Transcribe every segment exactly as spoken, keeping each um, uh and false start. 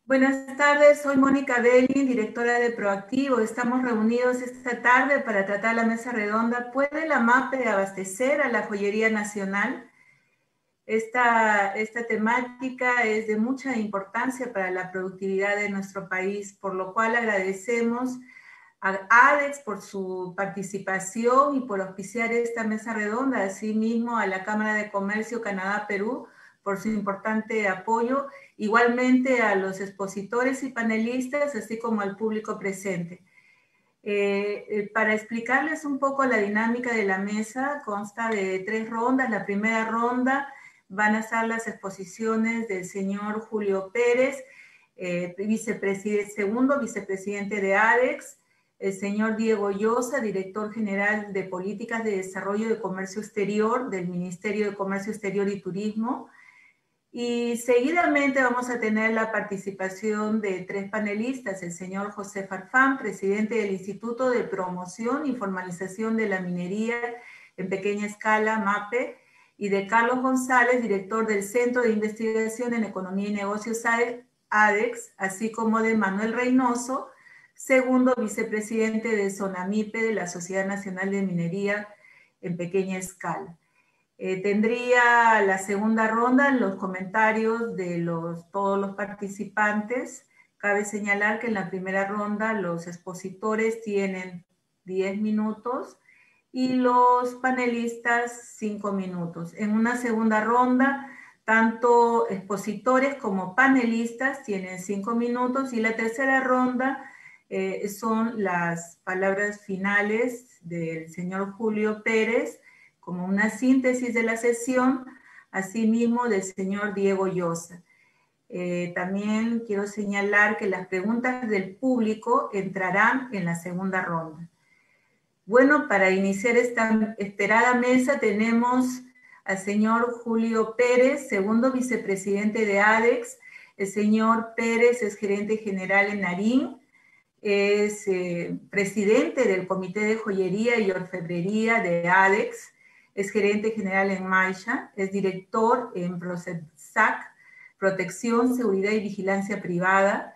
Buenas tardes, soy Mónica Belli, directora de Proactivo. Estamos reunidos esta tarde para tratar la mesa redonda. ¿Puede la MAPE abastecer a la joyería nacional? Esta, esta temática es de mucha importancia para la productividad de nuestro país, por lo cual agradecemos a ADEX por su participación y por auspiciar esta mesa redonda, asimismo a la Cámara de Comercio Canadá-Perú por su importante apoyo, igualmente a los expositores y panelistas, así como al público presente. Eh, eh, para explicarles un poco la dinámica de la mesa, consta de tres rondas. La primera ronda van a ser las exposiciones del señor Julio Pérez, eh, vicepresidente, segundo vicepresidente de ADEX, el señor Diego Llosa, director general de Políticas de Desarrollo de Comercio Exterior del Ministerio de Comercio Exterior y Turismo. Y seguidamente vamos a tener la participación de tres panelistas, el señor José Farfán, presidente del Instituto de Promoción y Formalización de la Minería en Pequeña Escala, MAPE, y de Carlos González, director del Centro de Investigación en Economía y Negocios ADEX, así como de Manuel Reynoso, segundo vicepresidente de SONAMIPE, de la Sociedad Nacional de Minería en Pequeña Escala. Eh, tendría la segunda ronda en los comentarios de los, todos los participantes. Cabe señalar que en la primera ronda los expositores tienen diez minutos y los panelistas cinco minutos. En una segunda ronda, tanto expositores como panelistas tienen cinco minutos y la tercera ronda eh, son las palabras finales del señor Julio Pérez, como una síntesis de la sesión, asimismo del señor Diego Llosa. Eh, también quiero señalar que las preguntas del público entrarán en la segunda ronda. Bueno, para iniciar esta esperada mesa tenemos al señor Julio Pérez, segundo vicepresidente de ADEX. El señor Pérez es gerente general en Narín, es eh, presidente del Comité de Joyería y Orfebrería de ADEX, es gerente general en Maisha, es director en PROCEPSAC, Protección, Seguridad y Vigilancia Privada,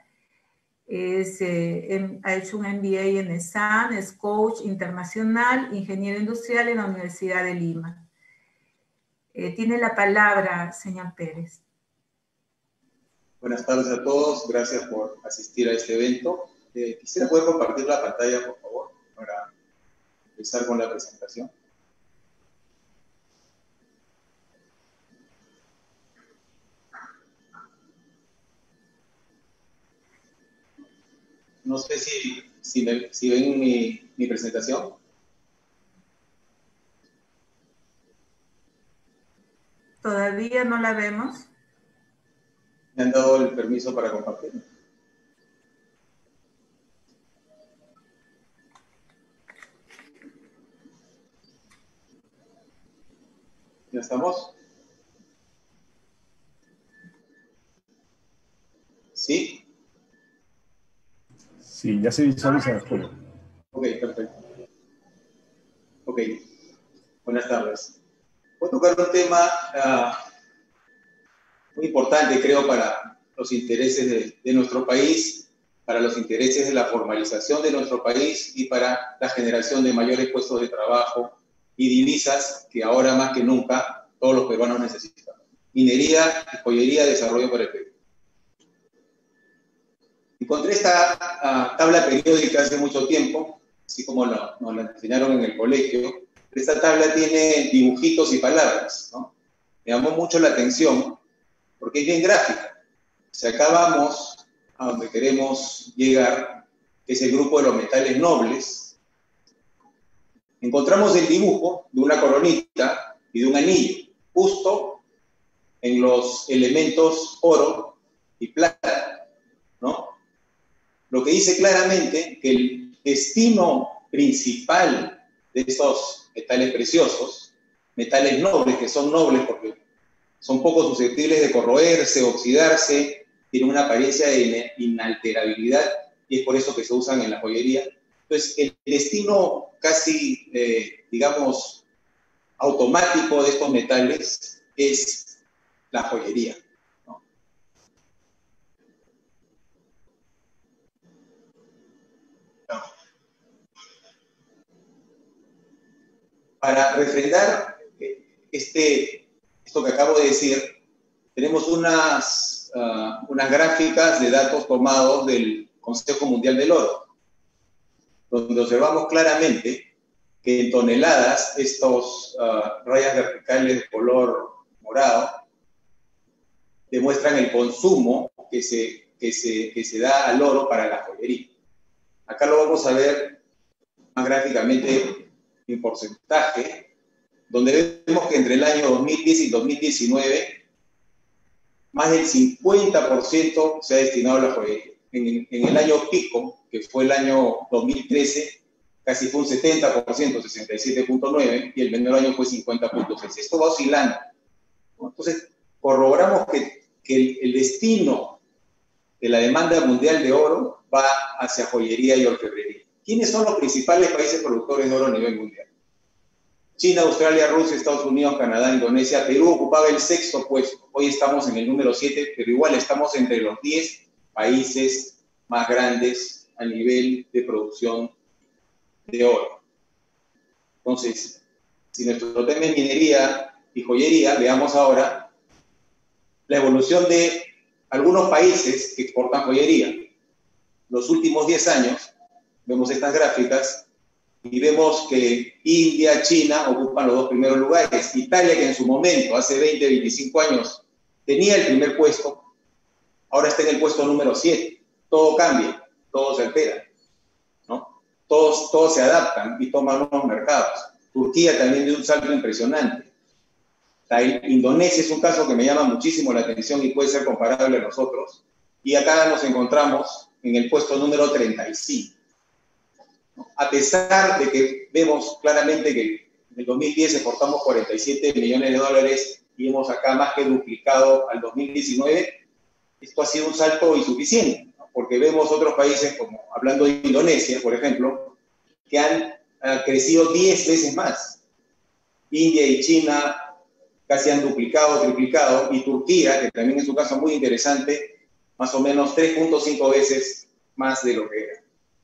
es, eh, en, ha hecho un M B A en ESAN, es coach internacional, ingeniero industrial en la Universidad de Lima. Eh, tiene la palabra, señor Pérez. Buenas tardes a todos, gracias por asistir a este evento. Eh, quisiera poder compartir la pantalla, por favor, para empezar con la presentación. No sé si, si, me, si ven mi, mi presentación. Todavía no la vemos. ¿Me han dado el permiso para compartir? ¿Ya estamos? ¿Sí? Sí, ya se visualiza, Julio. Ok, perfecto. Ok, buenas tardes. Voy a tocar un tema uh, muy importante, creo, para los intereses de, de nuestro país, para los intereses de la formalización de nuestro país y para la generación de mayores puestos de trabajo y divisas que ahora más que nunca todos los peruanos necesitan. Minería y joyería, desarrollo para el Perú. Encontré esta uh, tabla periódica hace mucho tiempo, así como lo, nos la enseñaron en el colegio. Esta tabla tiene dibujitos y palabras, ¿no? Me llamó mucho la atención porque es bien gráfica. Si acá vamos a donde queremos llegar, que es el grupo de los metales nobles, encontramos el dibujo de una coronita y de un anillo, justo en los elementos oro y plata, ¿no? Lo que dice claramente que el destino principal de estos metales preciosos, metales nobles, que son nobles porque son poco susceptibles de corroerse, oxidarse, tienen una apariencia de inalterabilidad y es por eso que se usan en la joyería. Entonces, el destino casi, eh, digamos, automático de estos metales es la joyería, ¿no? para refrendar este, esto que acabo de decir, tenemos unas, uh, unas gráficas de datos tomados del Consejo Mundial del Oro, donde observamos claramente que en toneladas estos uh, rayas verticales de color morado demuestran el consumo que se, que, se, que se da al oro para la joyería. Acá lo vamos a ver más gráficamente en porcentaje, donde vemos que entre el año dos mil diez y dos mil diecinueve más del cincuenta por ciento se ha destinado a la joyería. En, en el año pico, que fue el año dos mil trece, casi fue un setenta por ciento, sesenta y siete punto nueve, y el menor año fue cincuenta punto seis. Esto va oscilando. Entonces, corroboramos que, que el, el destino de la demanda mundial de oro va hacia joyería y orfebrería. ¿Quiénes son los principales países productores de oro a nivel mundial? China, Australia, Rusia, Estados Unidos, Canadá, Indonesia. Perú ocupaba el sexto puesto. Hoy estamos en el número siete, pero igual estamos entre los diez países más grandes a nivel de producción de oro. Entonces, si nuestro tema es minería y joyería, veamos ahora la evolución de algunos países que exportan joyería. Los últimos diez años, vemos estas gráficas, y vemos que India, China ocupan los dos primeros lugares. Italia, que en su momento, hace veinte, veinticinco años, tenía el primer puesto, ahora está en el puesto número siete. Todo cambia, todo se altera, ¿no? Todos, todos se adaptan y toman nuevos mercados. Turquía también dio un salto impresionante. La Indonesia es un caso que me llama muchísimo la atención y puede ser comparable a nosotros. Y acá nos encontramos en el puesto número treinta y cinco. A pesar de que vemos claramente que en el dos mil diez exportamos cuarenta y siete millones de dólares y hemos acá más que duplicado al dos mil diecinueve, esto ha sido un salto insuficiente, ¿no? Porque vemos otros países, como hablando de Indonesia, por ejemplo, que han, han crecido diez veces más. India y China casi han duplicado, triplicado, y Turquía, que también es un caso muy interesante, más o menos tres punto cinco veces más de lo que era.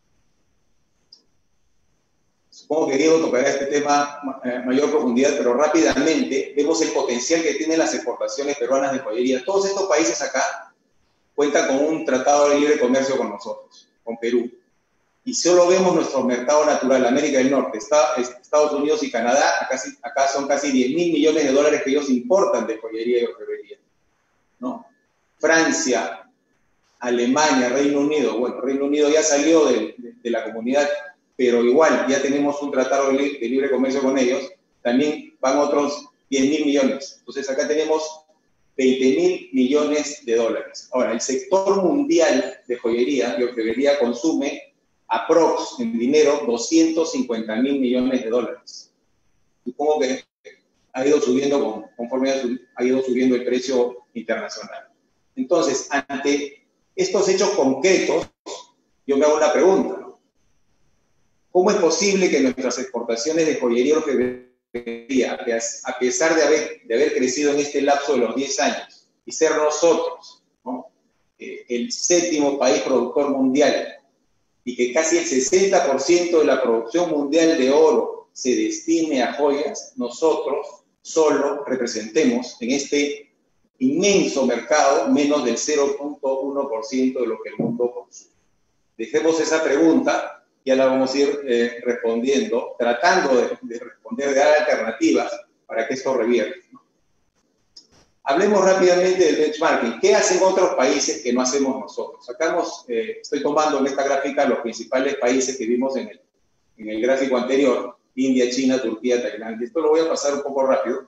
Supongo que Diego tocará este tema en mayor profundidad, pero rápidamente vemos el potencial que tienen las exportaciones peruanas de joyería. Todos estos países acá cuentan con un tratado de libre comercio con nosotros, con Perú. Y solo vemos nuestro mercado natural, América del Norte, está, Estados Unidos y Canadá, acá, acá son casi diez mil millones de dólares que ellos importan de joyería y orfebrería, ¿no? Francia, Alemania, Reino Unido, bueno, Reino Unido ya salió de, de, de la comunidad, pero igual ya tenemos un tratado de libre, de libre comercio con ellos, también van otros diez mil millones. Entonces acá tenemos veinte mil millones de dólares. Ahora, el sector mundial de joyería y orfebrería consume aprox en dinero doscientos cincuenta mil millones de dólares. Supongo que ha ido subiendo con, conforme ha, sub, ha ido subiendo el precio internacional. Entonces, ante estos hechos concretos, yo me hago una pregunta, ¿no? ¿Cómo es posible que nuestras exportaciones de joyería y orfebrería, a pesar de haber, de haber crecido en este lapso de los diez años y ser nosotros, ¿no?, eh, el séptimo país productor mundial, y que casi el sesenta por ciento de la producción mundial de oro se destine a joyas, nosotros solo representemos en este inmenso mercado menos del cero punto uno por ciento de lo que el mundo consume? Dejemos esa pregunta, ya la vamos a ir eh, respondiendo, tratando de, de responder, de dar alternativas para que esto revierta, ¿no? Hablemos rápidamente del benchmarking. ¿Qué hacen otros países que no hacemos nosotros? Acá nos, eh, estoy tomando en esta gráfica los principales países que vimos en el, en el gráfico anterior: India, China, Turquía, Tailandia. Esto lo voy a pasar un poco rápido.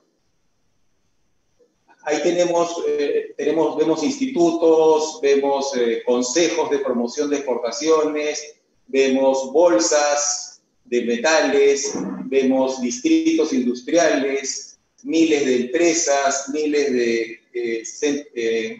Ahí tenemos, eh, tenemos vemos institutos, vemos eh, consejos de promoción de exportaciones, vemos bolsas de metales, vemos distritos industriales, miles de empresas, miles de eh, eh,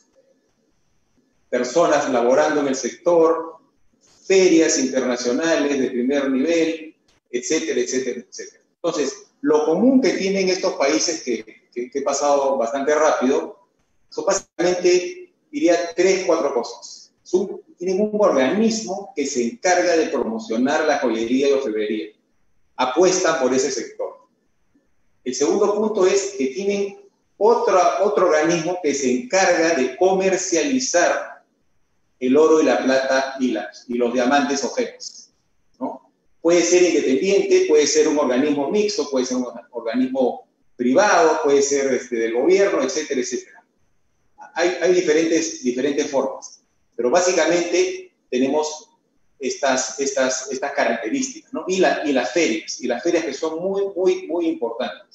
personas laborando en el sector, ferias internacionales de primer nivel, etcétera, etcétera, etcétera. Entonces, lo común que tienen estos países, que, que, que he pasado bastante rápido, son básicamente, diría, tres, cuatro cosas. Son, tienen un organismo que se encarga de promocionar la joyería y orfebrería. Apuestan por ese sector. El segundo punto es que tienen otro, otro organismo que se encarga de comercializar el oro y la plata y, las, y los diamantes o gemas, ¿no? Puede ser independiente, puede ser un organismo mixto, puede ser un organismo privado, puede ser este, del gobierno, etcétera, etcétera. Hay, hay diferentes, diferentes formas, pero básicamente tenemos estas, estas, estas características, ¿no? Y, la, y las ferias, y las ferias que son muy, muy, muy importantes.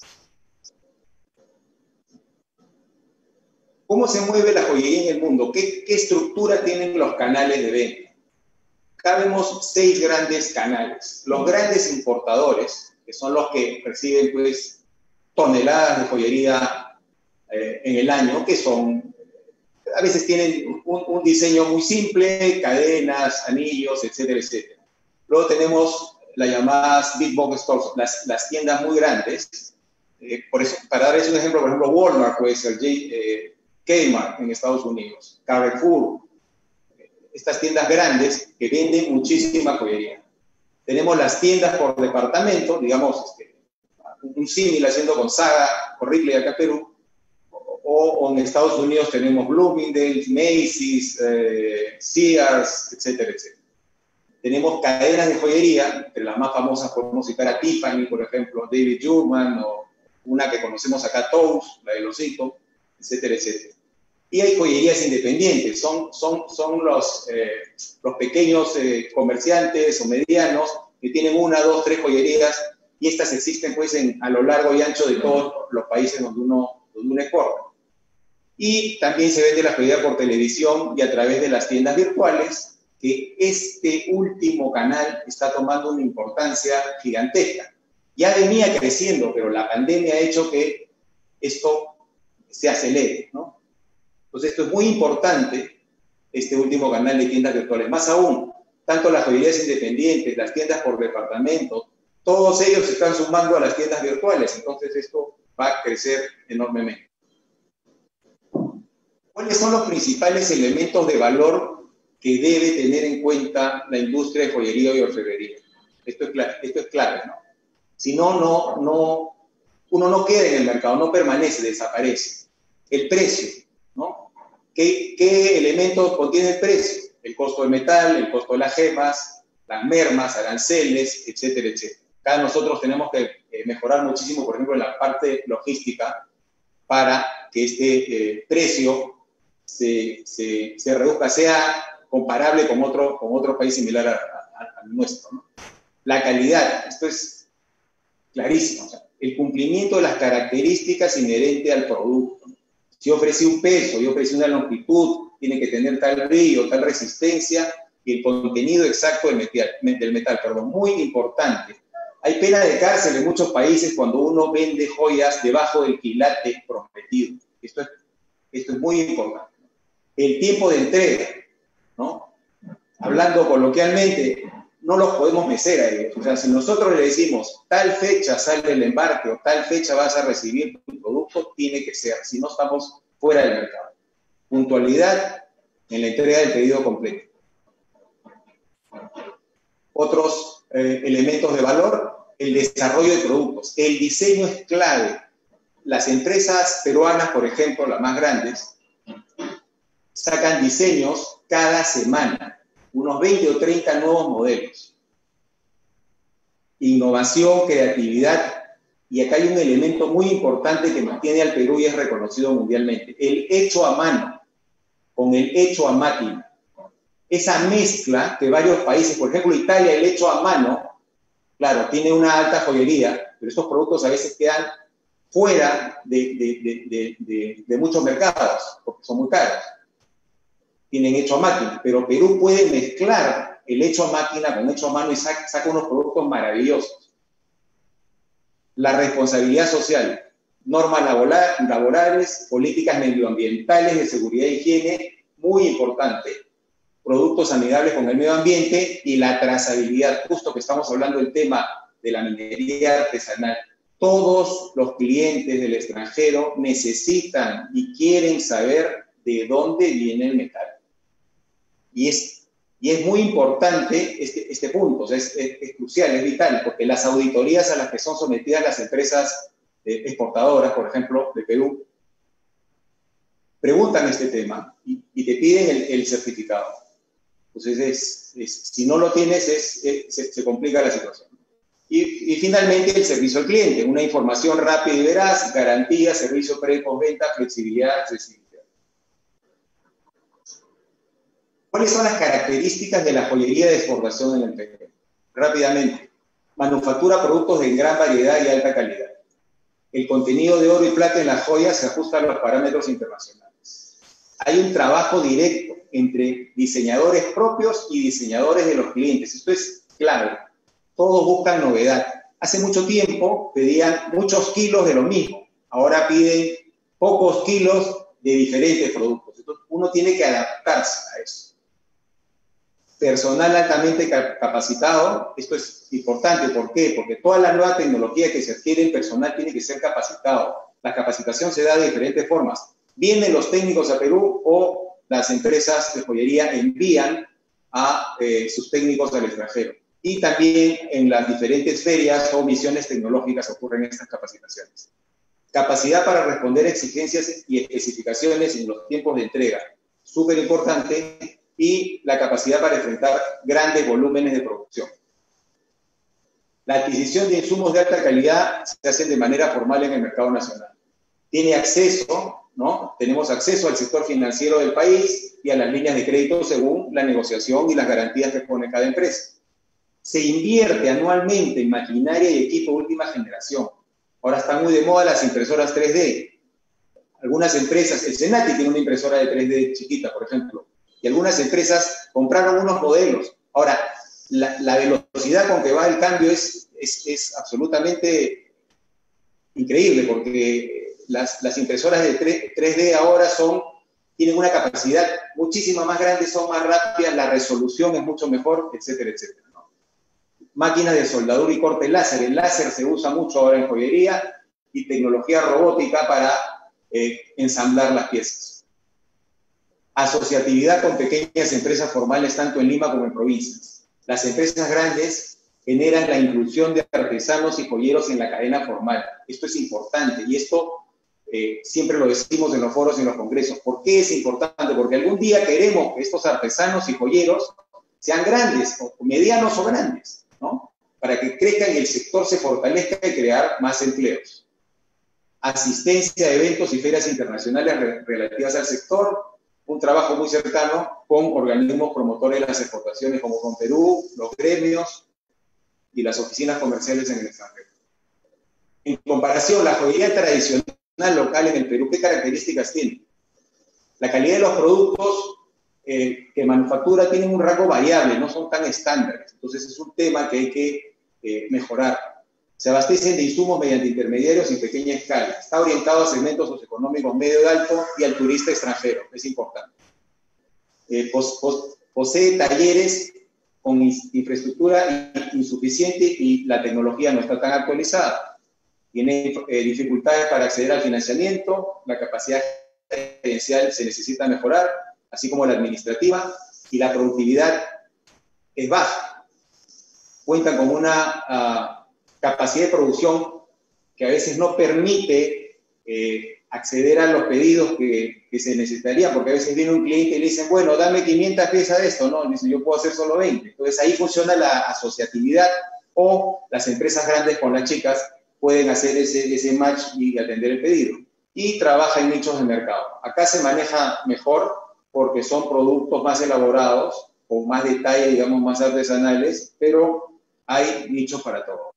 ¿Cómo se mueve la joyería en el mundo? ¿Qué, qué estructura tienen los canales de venta? Acá vemos seis grandes canales. Los grandes importadores, que son los que reciben pues, toneladas de joyería eh, en el año, que son, a veces tienen un, un diseño muy simple, cadenas, anillos, etcétera, etcétera. Luego tenemos las llamadas big box stores, las, las tiendas muy grandes. Eh, por eso, para darles un ejemplo, por ejemplo, Walmart puede ser, eh, Kmart en Estados Unidos, Carrefour, estas tiendas grandes que venden muchísima joyería. Tenemos las tiendas por departamento, digamos, este, un símil haciendo con Saga o Ripley acá en Perú, o, o en Estados Unidos tenemos Bloomingdale's, Macy's, eh, Sears, etcétera, etcétera. Tenemos cadenas de joyería, entre las más famosas podemos citar a Tiffany, por ejemplo, David Yurman, o una que conocemos acá, Toast, la del hocico, etcétera, etcétera. Y hay joyerías independientes, son, son, son los, eh, los pequeños eh, comerciantes o medianos que tienen una, dos, tres joyerías, y estas existen pues en, a lo largo y ancho de todos los países donde uno, donde uno exporta. Y también se vende la joyería por televisión y a través de las tiendas virtuales, que este último canal está tomando una importancia gigantesca. Ya venía creciendo, pero la pandemia ha hecho que esto se acelere, ¿no? Entonces, esto es muy importante, este último canal de tiendas virtuales. Más aún, tanto las joyerías independientes, las tiendas por departamento, todos ellos se están sumando a las tiendas virtuales. Entonces, esto va a crecer enormemente. ¿Cuáles son los principales elementos de valor que debe tener en cuenta la industria de joyería y orfebrería? Esto es clave, esto es clave, ¿no? Si no, no, no, uno no queda en el mercado, no permanece, desaparece. El precio, ¿no? ¿Qué, qué elementos contiene el precio? El costo del metal, el costo de las gemas, las mermas, aranceles, etcétera, etcétera. Acá nosotros tenemos que eh, mejorar muchísimo, por ejemplo, en la parte logística, para que este eh, precio se, se, se reduzca, sea comparable con otro, con otro país similar al nuestro, ¿no? La calidad, esto es clarísimo, o sea, el cumplimiento de las características inherentes al producto. Si ofrecí un peso, yo ofrecí una longitud, tiene que tener tal brillo, tal resistencia, y el contenido exacto del metal, del metal, perdón, muy importante. Hay pena de cárcel en muchos países cuando uno vende joyas debajo del quilate prometido. Esto es, esto es muy importante. El tiempo de entrega, ¿no? Hablando coloquialmente, no los podemos mecer a ellos. O sea, si nosotros le decimos, tal fecha sale el embarque o tal fecha vas a recibir tu producto, tiene que ser, si no estamos fuera del mercado. Puntualidad en la entrega del pedido completo. Otros eh, elementos de valor, el desarrollo de productos. El diseño es clave. Las empresas peruanas, por ejemplo, las más grandes, sacan diseños cada semana. Unos veinte o treinta nuevos modelos. Innovación, creatividad, y acá hay un elemento muy importante que mantiene al Perú y es reconocido mundialmente, el hecho a mano con el hecho a máquina. Esa mezcla que varios países, por ejemplo Italia, el hecho a mano, claro, tiene una alta joyería, pero estos productos a veces quedan fuera de, de, de, de, de, de muchos mercados, porque son muy caros. Tienen hecho a máquina, pero Perú puede mezclar el hecho a máquina con hecho a mano y saca, saca unos productos maravillosos. La responsabilidad social, normas laborales, políticas medioambientales de seguridad e higiene, muy importante. Productos amigables con el medio ambiente y la trazabilidad, justo que estamos hablando del tema de la minería artesanal. Todos los clientes del extranjero necesitan y quieren saber de dónde viene el metal. Y es, y es muy importante este, este punto, o sea, es, es, es crucial, es vital, porque las auditorías a las que son sometidas las empresas eh, exportadoras, por ejemplo, de Perú, preguntan este tema y, y te piden el, el certificado. Entonces, es, es, si no lo tienes, es, es, se, se complica la situación. Y, y finalmente, el servicio al cliente, una información rápida y veraz, garantía, servicio pre- y postventa, flexibilidad, accesibilidad. ¿Cuáles son las características de la joyería de exportación en el Perú? Rápidamente. Manufactura productos de gran variedad y alta calidad. El contenido de oro y plata en las joyas se ajusta a los parámetros internacionales. Hay un trabajo directo entre diseñadores propios y diseñadores de los clientes. Esto es clave. Todos buscan novedad. Hace mucho tiempo pedían muchos kilos de lo mismo. Ahora piden pocos kilos de diferentes productos. Entonces, uno tiene que adaptarse a eso. Personal altamente capacitado, esto es importante. ¿Por qué? Porque toda la nueva tecnología que se adquiere, el personal tiene que ser capacitado. La capacitación se da de diferentes formas. Vienen los técnicos a Perú o las empresas de joyería envían a eh, sus técnicos al extranjero. Y también en las diferentes ferias o misiones tecnológicas ocurren estas capacitaciones. Capacidad para responder a exigencias y especificaciones en los tiempos de entrega, súper importante. Y la capacidad para enfrentar grandes volúmenes de producción. La adquisición de insumos de alta calidad se hace de manera formal en el mercado nacional. Tiene acceso, ¿no? Tenemos acceso al sector financiero del país y a las líneas de crédito según la negociación y las garantías que pone cada empresa. Se invierte anualmente en maquinaria y equipo de última generación. Ahora están muy de moda las impresoras tres D. Algunas empresas, el Senati tiene una impresora de tres D chiquita, por ejemplo. Y algunas empresas compraron unos modelos. Ahora, la, la velocidad con que va el cambio es, es, es absolutamente increíble, porque las, las impresoras de tres D ahora son, tienen una capacidad muchísimo más grande, son más rápidas, la resolución es mucho mejor, etcétera, etcétera, ¿no? Máquinas de soldadura y corte láser. El láser se usa mucho ahora en joyería y tecnología robótica para eh, ensamblar las piezas. Asociatividad con pequeñas empresas formales tanto en Lima como en provincias. Las empresas grandes generan la inclusión de artesanos y joyeros en la cadena formal. Esto es importante y esto eh, siempre lo decimos en los foros y en los congresos. ¿Por qué es importante? Porque algún día queremos que estos artesanos y joyeros sean grandes, o medianos o grandes, ¿no? Para que crezcan y el sector se fortalezca y crear más empleos. Asistencia a eventos y ferias internacionales re relativas al sector. Un trabajo muy cercano con organismos promotores de las exportaciones como con Perú, los gremios y las oficinas comerciales en el extranjero. En comparación, la joyería tradicional local en el Perú, ¿qué características tiene? La calidad de los productos eh, que manufactura tienen un rango variable, no son tan estándares. Entonces es un tema que hay que eh, mejorar. Se abastecen de insumos mediante intermediarios en pequeña escala. Está orientado a segmentos socioeconómicos medio y alto y al turista extranjero. Es importante. Eh, pos, pos, posee talleres con infraestructura insuficiente y la tecnología no está tan actualizada. Tiene eh, dificultades para acceder al financiamiento, la capacidad gerencial se necesita mejorar, así como la administrativa, y la productividad es baja. Cuentan con una uh, capacidad de producción que a veces no permite eh, acceder a los pedidos que, que se necesitaría, porque a veces viene un cliente y le dicen, bueno, dame quinientas piezas de esto, no, le dicen, yo puedo hacer solo veinte. Entonces ahí funciona la asociatividad, o las empresas grandes con las chicas pueden hacer ese, ese match y atender el pedido. Y trabaja en nichos de mercado. Acá se maneja mejor porque son productos más elaborados, con más detalle, digamos, más artesanales, pero hay nichos para todo.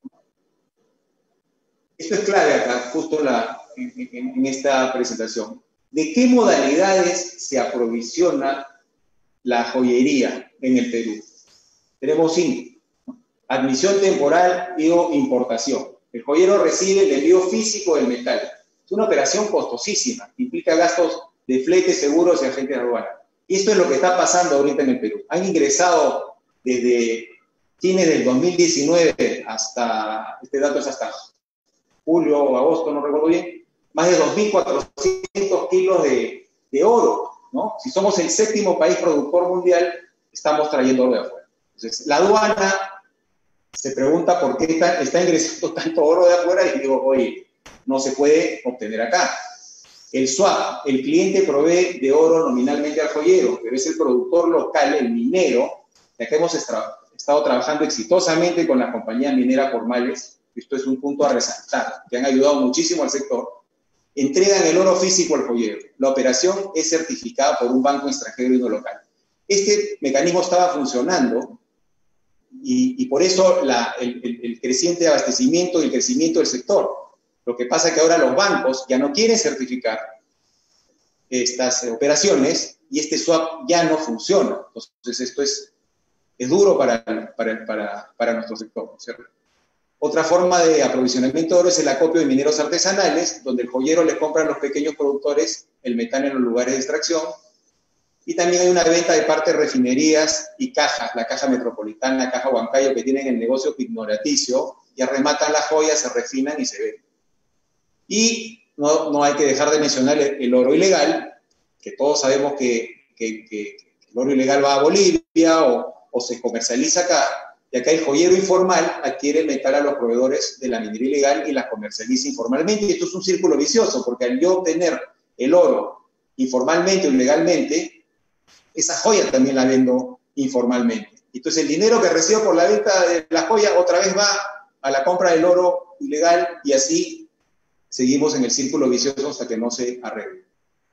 Esto es clave acá, justo en, la, en, en, en esta presentación. ¿De qué modalidades se aprovisiona la joyería en el Perú? Tenemos cinco. Admisión temporal y o importación. El joyero recibe el envío físico del metal. Es una operación costosísima, implica gastos de flete, seguros y agentes de aduana. Y esto es lo que está pasando ahorita en el Perú. Han ingresado desde fines del dos mil diecinueve hasta, este dato es hasta julio o agosto, no recuerdo bien, más de dos mil cuatrocientos kilos de, de oro, ¿no? Si somos el séptimo país productor mundial, estamos trayendo oro de afuera. Entonces, la aduana se pregunta por qué está, está ingresando tanto oro de afuera y digo, oye, no se puede obtener acá. El swap, el cliente provee de oro nominalmente al joyero, pero es el productor local, el minero, ya que hemos estra- estado trabajando exitosamente con las compañías mineras formales, esto es un punto a resaltar, que han ayudado muchísimo al sector, entregan el oro físico al joyero. La operación es certificada por un banco extranjero y no local. Este mecanismo estaba funcionando y, y por eso la, el, el, el creciente abastecimiento y el crecimiento del sector. Lo que pasa es que ahora los bancos ya no quieren certificar estas operaciones y este swap ya no funciona. Entonces esto es, es duro para, para, para, para nuestro sector, ¿cierto? Otra forma de aprovisionamiento de oro es el acopio de mineros artesanales, donde el joyero le compra a los pequeños productores el metal en los lugares de extracción. Y también hay una venta de parte de refinerías y cajas, la caja metropolitana, caja Huancayo, que tienen el negocio pignoraticio, y arrematan las joyas, se refinan y se venden. Y no, no hay que dejar de mencionar el, el oro ilegal, que todos sabemos que, que, que el oro ilegal va a Bolivia o, o se comercializa acá, y acá el joyero informal adquiere el metal a los proveedores de la minería ilegal y la comercializa informalmente. Y esto es un círculo vicioso, porque al yo obtener el oro informalmente o ilegalmente, esa joya también la vendo informalmente. Entonces el dinero que recibo por la venta de la joya otra vez va a la compra del oro ilegal y así seguimos en el círculo vicioso hasta que no se arregle.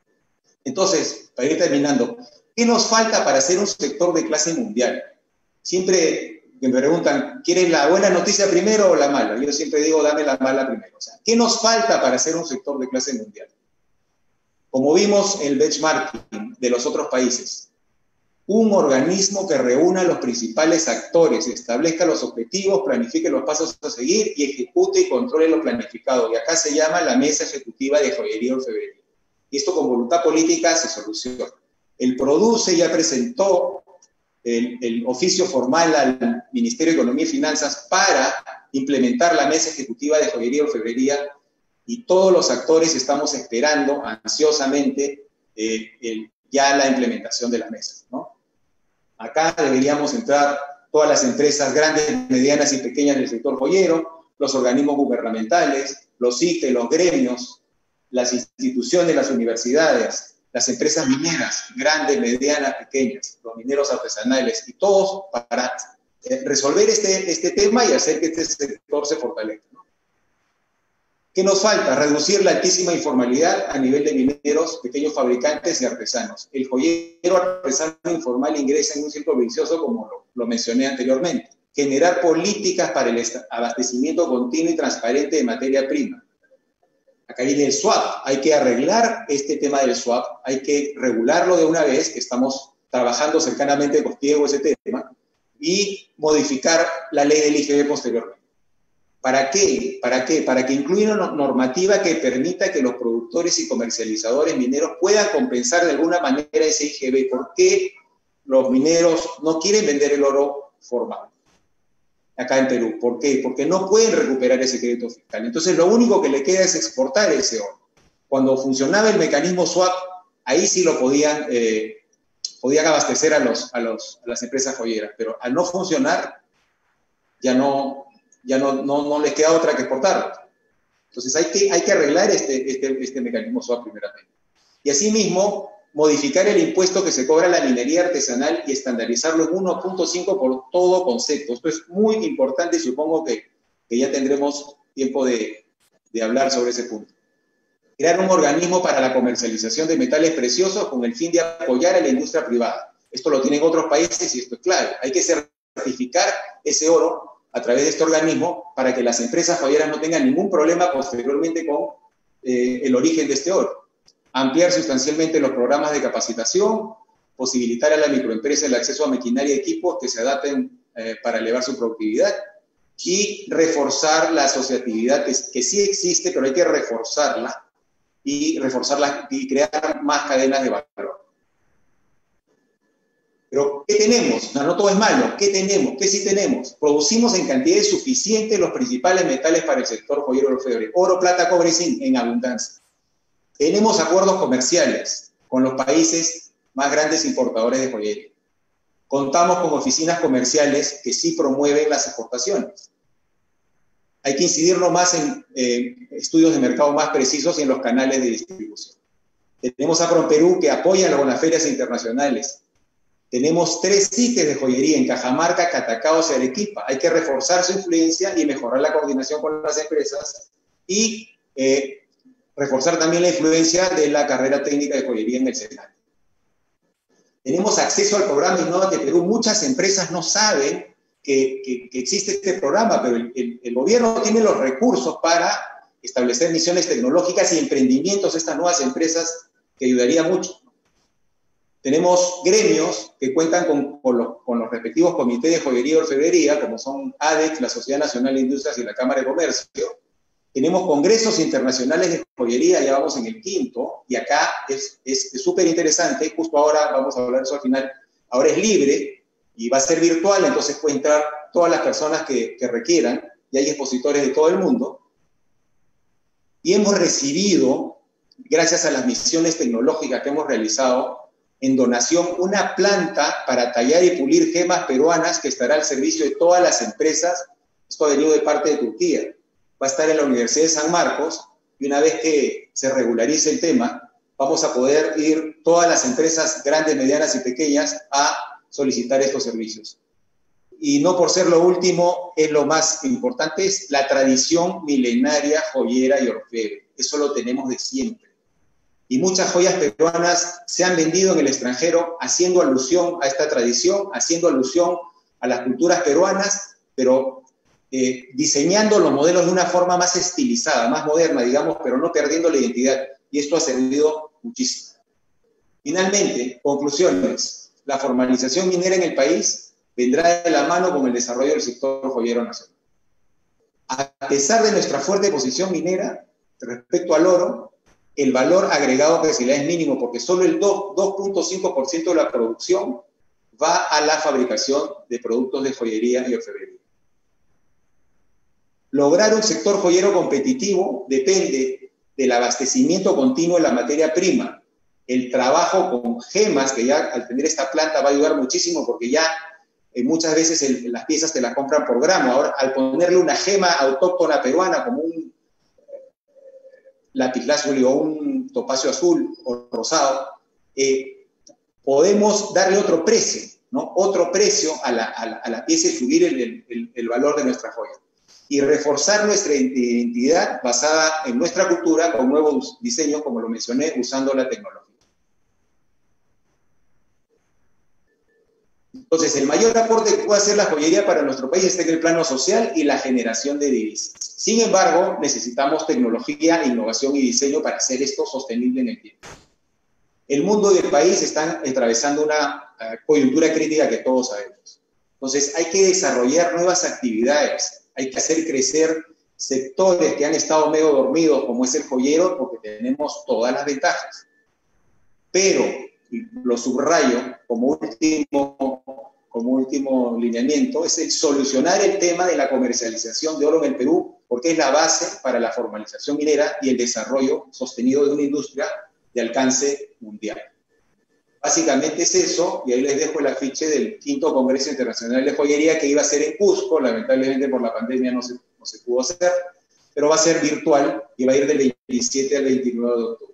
Entonces, para ir terminando, ¿qué nos falta para ser un sector de clase mundial? Siempre me preguntan, ¿quieres la buena noticia primero o la mala? Yo siempre digo, dame la mala primero. O sea, ¿qué nos falta para ser un sector de clase mundial? Como vimos en el benchmarking de los otros países, un organismo que reúna a los principales actores, establezca los objetivos, planifique los pasos a seguir y ejecute y controle lo planificado. Y acá se llama la Mesa Ejecutiva de Joyería y Orfebrería. Y esto con voluntad política se soluciona. El PRODUCE ya presentó el, el oficio formal al Ministerio de Economía y Finanzas para implementar la Mesa Ejecutiva de Joyería y Orfebrería y todos los actores estamos esperando ansiosamente eh, el, ya la implementación de la mesa, ¿no? Acá deberíamos entrar todas las empresas grandes, medianas y pequeñas del sector joyero, los organismos gubernamentales, los I T E, los gremios, las instituciones, las universidades, las empresas mineras, grandes, medianas, pequeñas, los mineros artesanales, y todos para eh, resolver este, este tema y hacer que este sector se fortalezca, ¿no? ¿Qué nos falta? Reducir la altísima informalidad a nivel de mineros, pequeños fabricantes y artesanos. El joyero artesano informal ingresa en un círculo vicioso, como lo, lo mencioné anteriormente. Generar políticas para el abastecimiento continuo y transparente de materia prima. Acá viene el swap. Hay que arreglar este tema del swap, hay que regularlo de una vez, que estamos trabajando cercanamente contigo ese tema, y modificar la ley del I G B posteriormente. ¿Para qué? ¿Para qué? Para que incluya una normativa que permita que los productores y comercializadores mineros puedan compensar de alguna manera ese I G B. ¿Por qué los mineros no quieren vender el oro formal acá en Perú? ¿Por qué? Porque no pueden recuperar ese crédito fiscal. Entonces lo único que le queda es exportar ese oro. Cuando funcionaba el mecanismo swap, ahí sí lo podían, eh, podían abastecer a, los, a, los, a las empresas joyeras, pero al no funcionar ya no... ya no, no, no les queda otra que exportarlo. Entonces hay que, hay que arreglar este, este, este mecanismo swap primeramente. Y asimismo, modificar el impuesto que se cobra a la minería artesanal y estandarizarlo en uno punto cinco por todo concepto. Esto es muy importante y supongo que, que ya tendremos tiempo de, de hablar sobre ese punto. Crear un organismo para la comercialización de metales preciosos con el fin de apoyar a la industria privada. Esto lo tienen otros países y esto es clave. Hay que certificar ese oro a través de este organismo para que las empresas joyeras no tengan ningún problema posteriormente con eh, el origen de este oro. Ampliar sustancialmente los programas de capacitación, posibilitar a la microempresa el acceso a maquinaria y equipos que se adapten eh, para elevar su productividad y reforzar la asociatividad que, que sí existe, pero hay que reforzarla y reforzarla y crear más cadenas de valor. Pero, ¿qué tenemos? No, no todo es malo. ¿Qué tenemos? ¿Qué sí tenemos? Producimos en cantidades suficientes los principales metales para el sector joyero y orfebre. Oro, plata, cobre y zinc en abundancia. Tenemos acuerdos comerciales con los países más grandes importadores de joyería. Contamos con oficinas comerciales que sí promueven las exportaciones. Hay que incidirlo más en eh, estudios de mercado más precisos y en los canales de distribución. Tenemos a PROMPERÚ, que apoya las ferias internacionales. Tenemos tres sitios de joyería en Cajamarca, Catacaos y Arequipa. Hay que reforzar su influencia y mejorar la coordinación con las empresas y eh, reforzar también la influencia de la carrera técnica de joyería en el Senado. Tenemos acceso al programa Innovate Perú. Muchas empresas no saben que, que, que existe este programa, pero el, el, el gobierno tiene los recursos para establecer misiones tecnológicas y emprendimientos de estas nuevas empresas que ayudaría mucho. Tenemos gremios que cuentan con, con, los, con los respectivos comités de joyería y orfebrería, como son A D E C, la Sociedad Nacional de Industrias y la Cámara de Comercio. Tenemos congresos internacionales de joyería, ya vamos en el quinto, y acá es súper interesante, justo ahora vamos a hablar de eso al final, ahora es libre y va a ser virtual, entonces pueden entrar todas las personas que, que requieran, y hay expositores de todo el mundo. Y hemos recibido, gracias a las misiones tecnológicas que hemos realizado, en donación una planta para tallar y pulir gemas peruanas que estará al servicio de todas las empresas. Esto ha venido de parte de Turquía. Va a estar en la Universidad de San Marcos y una vez que se regularice el tema, vamos a poder ir todas las empresas grandes, medianas y pequeñas a solicitar estos servicios. Y no por ser lo último, es lo más importante, es la tradición milenaria joyera y orfebre. Eso lo tenemos de siempre. Y muchas joyas peruanas se han vendido en el extranjero haciendo alusión a esta tradición, haciendo alusión a las culturas peruanas, pero eh, diseñando los modelos de una forma más estilizada, más moderna, digamos, pero no perdiendo la identidad. Y esto ha servido muchísimo. Finalmente, conclusiones. La formalización minera en el país vendrá de la mano con el desarrollo del sector joyero nacional. A pesar de nuestra fuerte posición minera respecto al oro, el valor agregado que se le da es mínimo porque solo el dos punto cinco por ciento de la producción va a la fabricación de productos de joyería y orfebrería. Lograr un sector joyero competitivo depende del abastecimiento continuo de la materia prima, el trabajo con gemas, que ya al tener esta planta va a ayudar muchísimo porque ya eh, muchas veces el, las piezas te las compran por gramo. Ahora, al ponerle una gema autóctona peruana como un lapislázuli o un topacio azul o rosado, eh, podemos darle otro precio, ¿no? Otro precio a la, a la, a la pieza y subir el, el, el valor de nuestra joya. Y reforzar nuestra identidad basada en nuestra cultura con nuevos diseños, como lo mencioné, usando la tecnología. Entonces, el mayor aporte que puede hacer la joyería para nuestro país está en el plano social y la generación de divisas. Sin embargo, necesitamos tecnología, innovación y diseño para hacer esto sostenible en el tiempo. El mundo y el país están atravesando una uh, coyuntura crítica que todos sabemos. Entonces, hay que desarrollar nuevas actividades, hay que hacer crecer sectores que han estado medio dormidos, como es el joyero, porque tenemos todas las ventajas. Pero, y lo subrayo como último, como último lineamiento, es el solucionar el tema de la comercialización de oro en el Perú, porque es la base para la formalización minera y el desarrollo sostenido de una industria de alcance mundial. Básicamente es eso, y ahí les dejo el afiche del quinto Congreso Internacional de Joyería que iba a ser en Cusco, lamentablemente por la pandemia no se, no se pudo hacer, pero va a ser virtual y va a ir del veintisiete al veintinueve de octubre.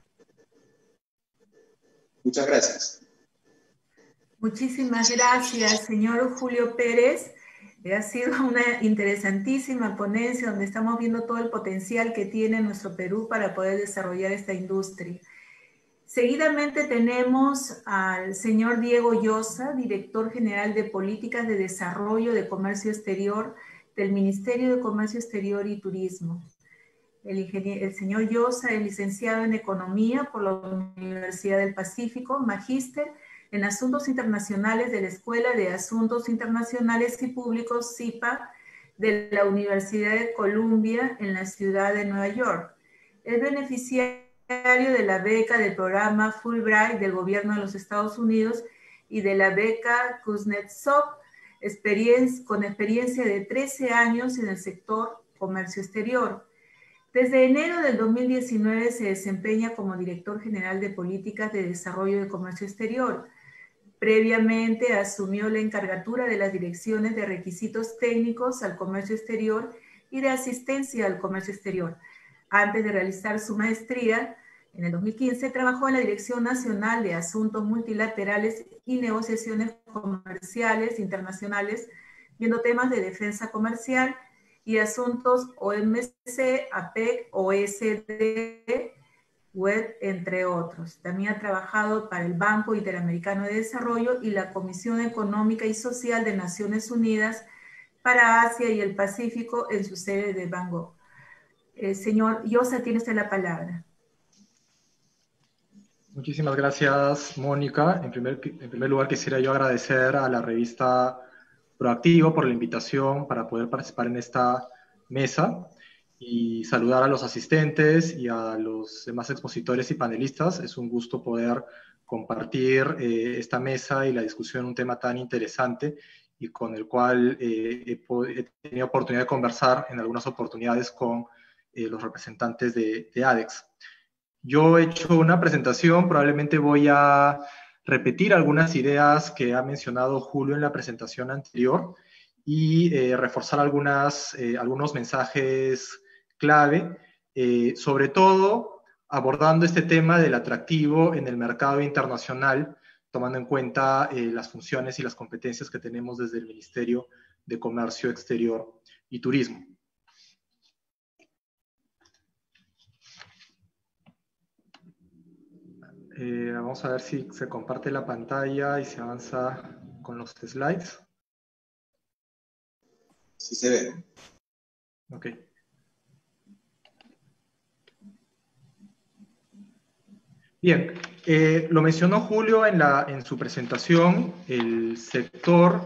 Muchas gracias. Muchísimas gracias, señor Julio Pérez. Ha sido una interesantísima ponencia donde estamos viendo todo el potencial que tiene nuestro Perú para poder desarrollar esta industria. Seguidamente tenemos al señor Diego Llosa, director general de Políticas de Desarrollo de Comercio Exterior del Ministerio de Comercio Exterior y Turismo. El, el señor Llosa es licenciado en Economía por la Universidad del Pacífico, magíster en Asuntos Internacionales de la Escuela de Asuntos Internacionales y Públicos, S I P A, de la Universidad de Columbia en la ciudad de Nueva York. Es beneficiario de la beca del programa Fulbright del Gobierno de los Estados Unidos y de la beca Kuznetsov, experiencia, con experiencia de trece años en el sector comercio exterior. Desde enero del dos mil diecinueve se desempeña como director general de Políticas de Desarrollo de Comercio Exterior. Previamente asumió la encargatura de las direcciones de requisitos técnicos al comercio exterior y de asistencia al comercio exterior. Antes de realizar su maestría, en el dos mil quince trabajó en la Dirección Nacional de Asuntos Multilaterales y Negociaciones Comerciales Internacionales, viendo temas de defensa comercial y asuntos O M C, A P E C, O E C D, W E D, entre otros. También ha trabajado para el Banco Interamericano de Desarrollo y la Comisión Económica y Social de Naciones Unidas para Asia y el Pacífico en su sede de Bangkok. Eh, señor Llosa, tiene usted la palabra. Muchísimas gracias, Mónica. En primer, en primer lugar, quisiera yo agradecer a la revista Proactivo por la invitación para poder participar en esta mesa y saludar a los asistentes y a los demás expositores y panelistas. Es un gusto poder compartir eh, esta mesa y la discusión en un tema tan interesante y con el cual eh, he, he tenido oportunidad de conversar en algunas oportunidades con eh, los representantes de, de ADEX. Yo he hecho una presentación, probablemente voy a repetir algunas ideas que ha mencionado Julio en la presentación anterior y eh, reforzar algunas, eh, algunos mensajes clave, eh, sobre todo abordando este tema del atractivo en el mercado internacional, tomando en cuenta eh, las funciones y las competencias que tenemos desde el Ministerio de Comercio Exterior y Turismo. Eh, vamos a ver si se comparte la pantalla y se avanza con los slides. Sí se ve. Ok. Bien, eh, lo mencionó Julio en, la, en su presentación, el sector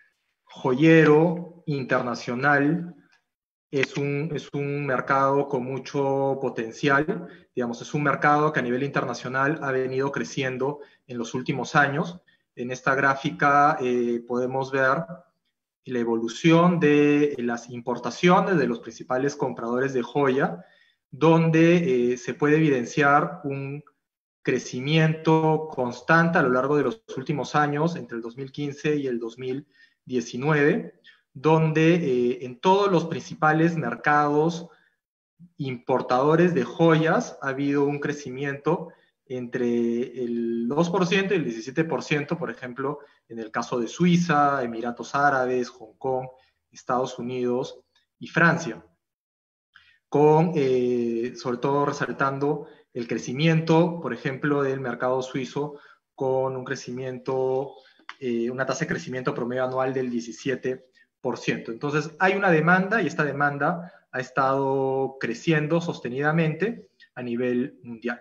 joyero internacional es un, es un mercado con mucho potencial, digamos, es un mercado que a nivel internacional ha venido creciendo en los últimos años. En esta gráfica eh, podemos ver la evolución de las importaciones de los principales compradores de joya, donde eh, se puede evidenciar un crecimiento constante a lo largo de los últimos años, entre el dos mil quince y el dos mil diecinueve, donde eh, en todos los principales mercados importadores de joyas ha habido un crecimiento entre el dos por ciento y el diecisiete por ciento, por ejemplo, en el caso de Suiza, Emiratos Árabes, Hong Kong, Estados Unidos y Francia, con, eh, sobre todo resaltando el crecimiento, por ejemplo, del mercado suizo, con un crecimiento, eh, una tasa de crecimiento promedio anual del diecisiete por ciento. Entonces, hay una demanda y esta demanda ha estado creciendo sostenidamente a nivel mundial.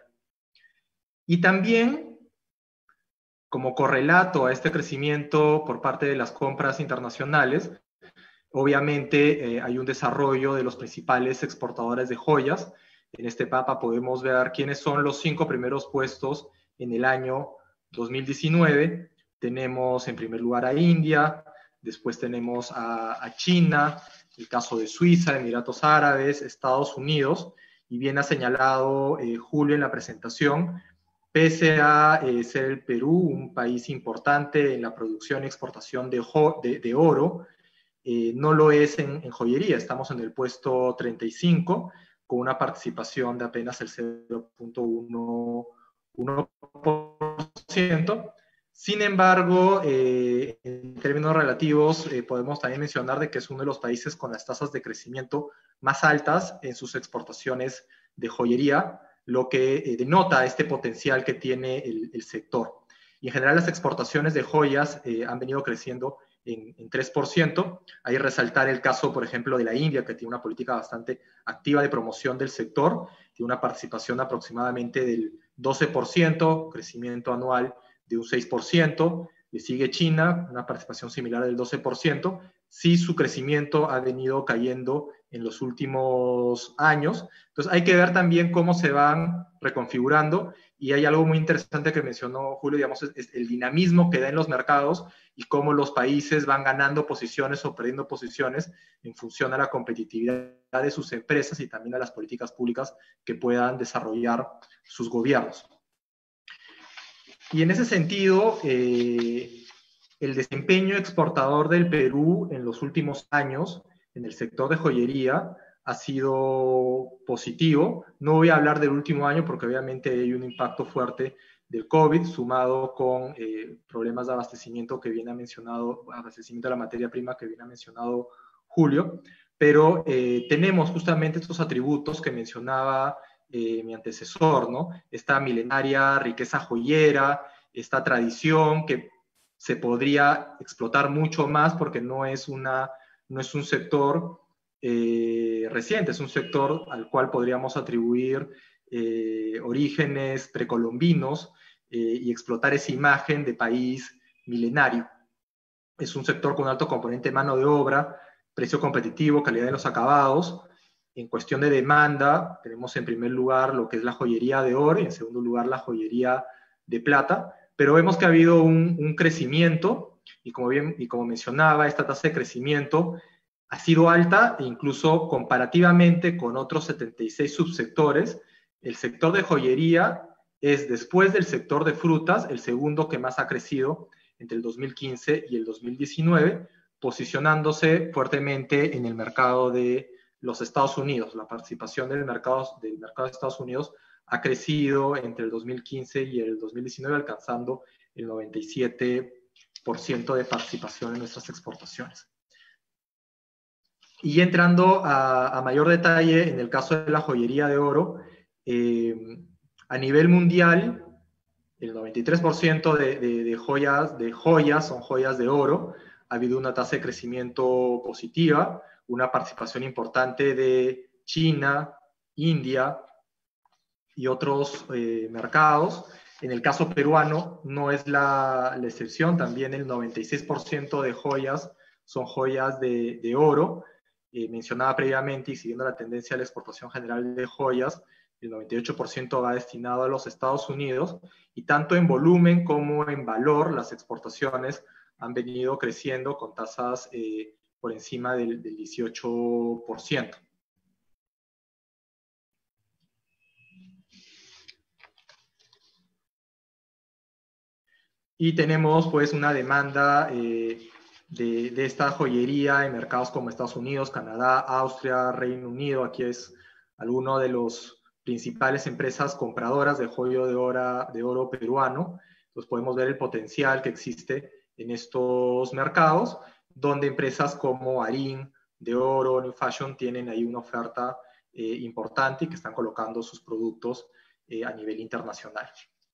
Y también, como correlato a este crecimiento por parte de las compras internacionales, obviamente eh, hay un desarrollo de los principales exportadores de joyas. En este mapa podemos ver quiénes son los cinco primeros puestos en el año dos mil diecinueve. Tenemos en primer lugar a India, después tenemos a, a China, el caso de Suiza, Emiratos Árabes, Estados Unidos, y bien ha señalado eh, Julio en la presentación, pese a eh, ser el Perú un país importante en la producción y exportación de, de, de oro, eh, no lo es en, en joyería. Estamos en el puesto treinta y cinco, con una participación de apenas el cero punto uno por ciento. Sin embargo, eh, en términos relativos, eh, podemos también mencionar de que es uno de los países con las tasas de crecimiento más altas en sus exportaciones de joyería, lo que eh, denota este potencial que tiene el, el sector. Y en general las exportaciones de joyas eh, han venido creciendo en, en tres por ciento. Ahí resaltar el caso, por ejemplo, de la India, que tiene una política bastante activa de promoción del sector, tiene una participación aproximadamente del doce por ciento, crecimiento anual de un seis por ciento, le sigue China, una participación similar del doce por ciento, sí su crecimiento ha venido cayendo en los últimos años. Entonces hay que ver también cómo se van reconfigurando, y hay algo muy interesante que mencionó Julio, digamos, es, es el dinamismo que da en los mercados y cómo los países van ganando posiciones o perdiendo posiciones en función a la competitividad de sus empresas y también a las políticas públicas que puedan desarrollar sus gobiernos. Y en ese sentido, eh, el desempeño exportador del Perú en los últimos años, en el sector de joyería ha sido positivo. No voy a hablar del último año porque obviamente hay un impacto fuerte del COVID, sumado con eh, problemas de abastecimiento que viene mencionado, abastecimiento de la materia prima que viene mencionado Julio, pero eh, tenemos justamente estos atributos que mencionaba eh, mi antecesor, ¿no? Esta milenaria riqueza joyera, esta tradición que se podría explotar mucho más porque no es, una, no es un sector eh, reciente, es un sector al cual podríamos atribuir eh, orígenes precolombinos eh, y explotar esa imagen de país milenario. Es un sector con alto componente de mano de obra, precio competitivo, calidad de los acabados. En cuestión de demanda, tenemos en primer lugar lo que es la joyería de oro y en segundo lugar la joyería de plata, pero vemos que ha habido un, un crecimiento y como, bien, y como mencionaba, esta tasa de crecimiento ha sido alta e incluso comparativamente con otros setenta y seis subsectores. El sector de joyería es, después del sector de frutas, el segundo que más ha crecido entre el dos mil quince y el dos mil diecinueve, posicionándose fuertemente en el mercado de los Estados Unidos. La participación del mercado, del mercado de Estados Unidos ha crecido entre el dos mil quince y el dos mil diecinueve, alcanzando el noventa y siete por ciento de participación en nuestras exportaciones. Y entrando a, a mayor detalle en el caso de la joyería de oro, eh, a nivel mundial, el noventa y tres por ciento de, de, de, joyas, de joyas son joyas de oro. Ha habido una tasa de crecimiento positiva, una participación importante de China, India y otros eh, mercados. En el caso peruano no es la, la excepción, también el noventa y seis por ciento de joyas son joyas de, de oro. Eh, mencionaba previamente y siguiendo la tendencia de la exportación general de joyas, el noventa y ocho por ciento va destinado a los Estados Unidos y tanto en volumen como en valor las exportaciones han venido creciendo con tasas eh, por encima del, del dieciocho por ciento. Y tenemos pues una demanda eh, de, de esta joyería en mercados como Estados Unidos, Canadá, Austria, Reino Unido. Aquí es alguno de los principales empresas compradoras de joyo de oro, de oro peruano. Entonces podemos ver el potencial que existe en estos mercados, donde empresas como Arin, De Oro, New Fashion tienen ahí una oferta eh, importante y que están colocando sus productos eh, a nivel internacional.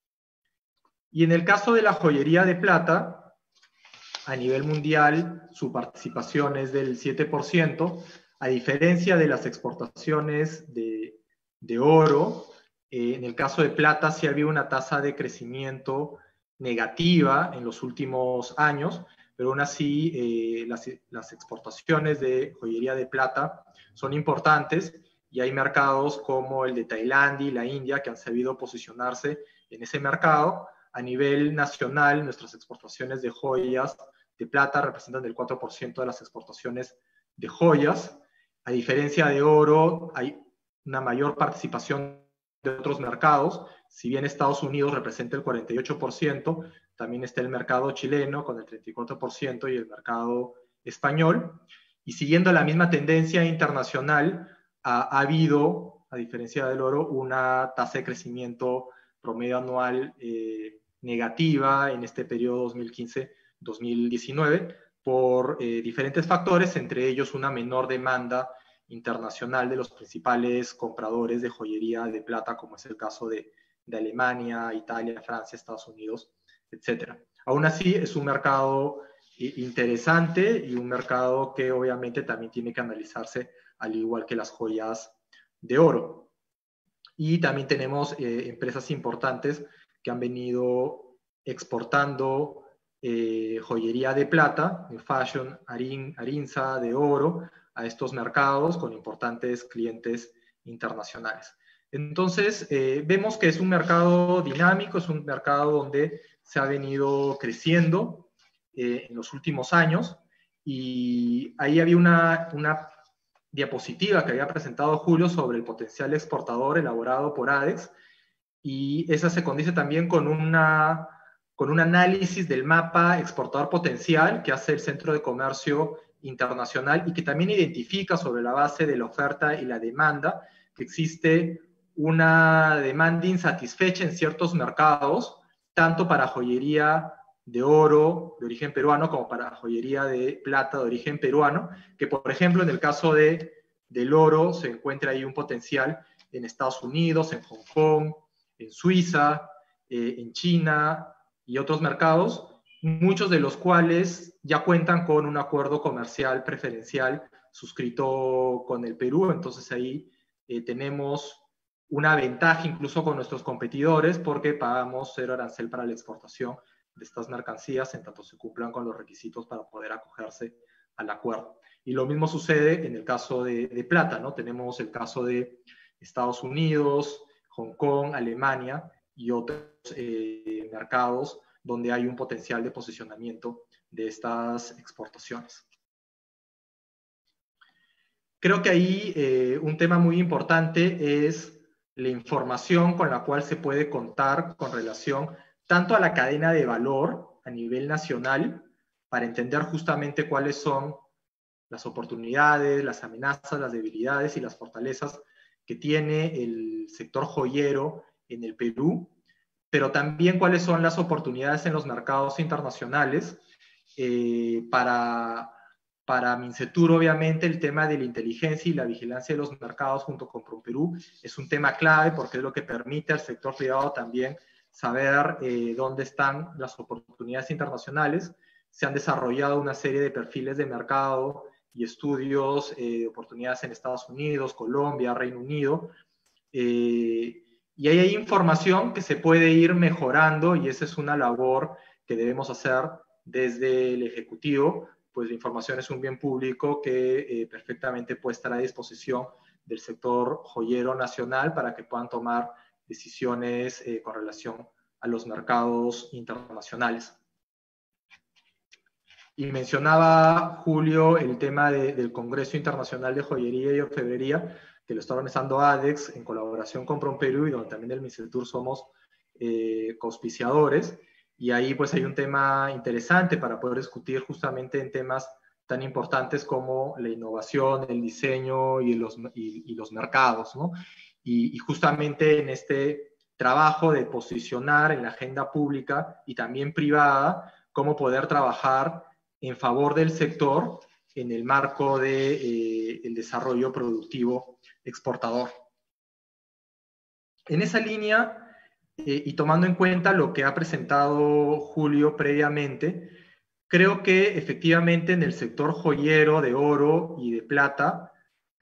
Y en el caso de la joyería de plata, a nivel mundial, su participación es del siete por ciento, a diferencia de las exportaciones de, de oro. Eh, en el caso de plata sí había una tasa de crecimiento negativa en los últimos años, pero aún así eh, las, las exportaciones de joyería de plata son importantes y hay mercados como el de Tailandia y la India que han sabido posicionarse en ese mercado. A nivel nacional, nuestras exportaciones de joyas de plata representan el cuatro por ciento de las exportaciones de joyas. A diferencia de oro, hay una mayor participación de otros mercados. Si bien Estados Unidos representa el cuarenta y ocho por ciento, también está el mercado chileno con el treinta y cuatro por ciento y el mercado español. Y siguiendo la misma tendencia internacional, ha, ha habido, a diferencia del oro, una tasa de crecimiento promedio anual eh, negativa en este periodo dos mil quince dos mil diecinueve por eh, diferentes factores, entre ellos una menor demanda internacional de los principales compradores de joyería de plata, como es el caso de, de Alemania, Italia, Francia, Estados Unidos, etcétera. Aún así, es un mercado interesante y un mercado que obviamente también tiene que analizarse al igual que las joyas de oro. Y también tenemos eh, empresas importantes que han venido exportando eh, joyería de plata, New Fashion, Arin, Arinza, de oro, a estos mercados con importantes clientes internacionales. Entonces, eh, vemos que es un mercado dinámico, es un mercado donde se ha venido creciendo eh, en los últimos años y ahí había una, una diapositiva que había presentado Julio sobre el potencial exportador elaborado por ADEX y esa se condice también con, una, con un análisis del mapa exportador potencial que hace el Centro de Comercio internacional y que también identifica sobre la base de la oferta y la demanda que existe una demanda insatisfecha en ciertos mercados, tanto para joyería de oro de origen peruano como para joyería de plata de origen peruano, que por ejemplo en el caso de, del oro se encuentra ahí un potencial en Estados Unidos, en Hong Kong, en Suiza, eh, en China y otros mercados, muchos de los cuales ya cuentan con un acuerdo comercial preferencial suscrito con el Perú. Entonces ahí eh, tenemos una ventaja incluso con nuestros competidores porque pagamos cero arancel para la exportación de estas mercancías en tanto se cumplan con los requisitos para poder acogerse al acuerdo. Y lo mismo sucede en el caso de, de plata, ¿no? Tenemos el caso de Estados Unidos, Hong Kong, Alemania y otros eh, mercados donde hay un potencial de posicionamiento de estas exportaciones. Creo que ahí eh, un tema muy importante es la información con la cual se puede contar con relación tanto a la cadena de valor a nivel nacional, para entender justamente cuáles son las oportunidades, las amenazas, las debilidades y las fortalezas que tiene el sector joyero en el Perú, pero también cuáles son las oportunidades en los mercados internacionales. Eh, para, para Mincetur, obviamente, el tema de la inteligencia y la vigilancia de los mercados junto con PROPERÚ es un tema clave porque es lo que permite al sector privado también saber eh, dónde están las oportunidades internacionales. Se han desarrollado una serie de perfiles de mercado y estudios eh, de oportunidades en Estados Unidos, Colombia, Reino Unido, eh, y ahí hay información que se puede ir mejorando y esa es una labor que debemos hacer desde el Ejecutivo, pues la información es un bien público que eh, perfectamente puede estar a disposición del sector joyero nacional para que puedan tomar decisiones eh, con relación a los mercados internacionales. Y mencionaba Julio el tema de, del Congreso Internacional de Joyería y Orfebrería, que lo está organizando ADEX en colaboración con PROPERÚ y donde también del Mincetur somos eh, coauspiciadores. Y ahí pues hay un tema interesante para poder discutir justamente en temas tan importantes como la innovación, el diseño y los, y, y los mercados, ¿no? Y, y justamente en este trabajo de posicionar en la agenda pública y también privada cómo poder trabajar en favor del sector en el marco del de, eh, desarrollo productivo exportador. En esa línea, eh, y tomando en cuenta lo que ha presentado Julio previamente, creo que efectivamente en el sector joyero de oro y de plata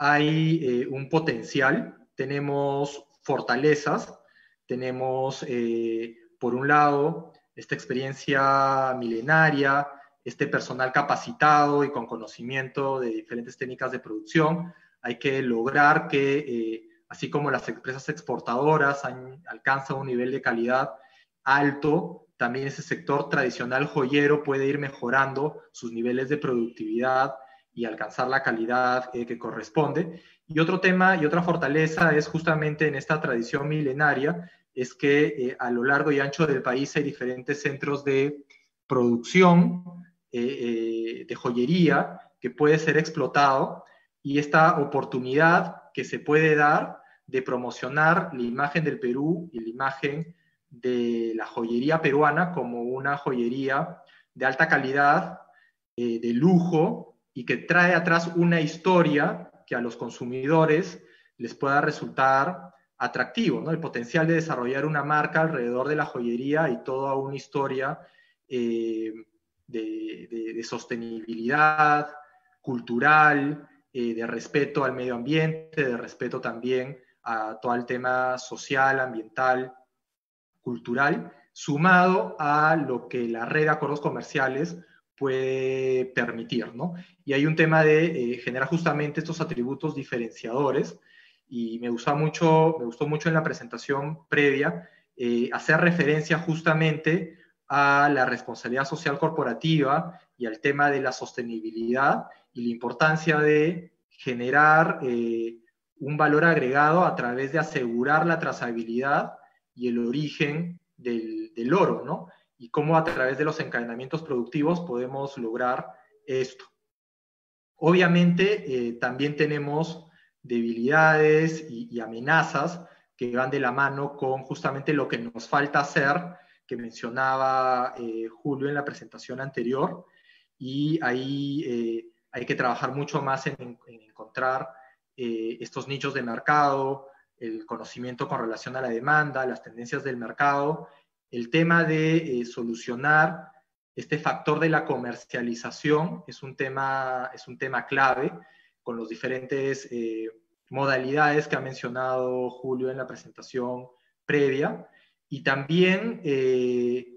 hay eh, un potencial, tenemos fortalezas, tenemos eh, por un lado esta experiencia milenaria, este personal capacitado y con conocimiento de diferentes técnicas de producción. Hay que lograr que, eh, así como las empresas exportadoras han, alcanzan un nivel de calidad alto, también ese sector tradicional joyero puede ir mejorando sus niveles de productividad y alcanzar la calidad eh, que corresponde. Y otro tema y otra fortaleza es justamente en esta tradición milenaria, es que eh, a lo largo y ancho del país hay diferentes centros de producción eh, eh, de joyería que puede ser explotado y esta oportunidad que se puede dar de promocionar la imagen del Perú y la imagen de la joyería peruana como una joyería de alta calidad, eh, de lujo y que trae atrás una historia que a los consumidores les pueda resultar atractivo, ¿no? El potencial de desarrollar una marca alrededor de la joyería y toda una historia eh, de, de, de sostenibilidad cultural, eh, de respeto al medio ambiente, de respeto también a todo el tema social, ambiental, cultural, sumado a lo que la red de acuerdos comerciales puede permitir, ¿no? Y hay un tema de eh, generar justamente estos atributos diferenciadores y me gustó mucho, me gustó mucho en la presentación previa eh, hacer referencia justamente a la responsabilidad social corporativa y al tema de la sostenibilidad y la importancia de generar eh, un valor agregado a través de asegurar la trazabilidad y el origen del, del oro, ¿no? Y cómo a través de los encadenamientos productivos podemos lograr esto. Obviamente, eh, también tenemos debilidades y, y amenazas que van de la mano con justamente lo que nos falta hacer, que mencionaba eh, Julio en la presentación anterior, y ahí eh, hay que trabajar mucho más en, en encontrar eh, estos nichos de mercado, el conocimiento con relación a la demanda, las tendencias del mercado, el tema de eh, solucionar este factor de la comercialización es un tema, es un tema clave con los diferentes eh, modalidades que ha mencionado Julio en la presentación previa, y también eh,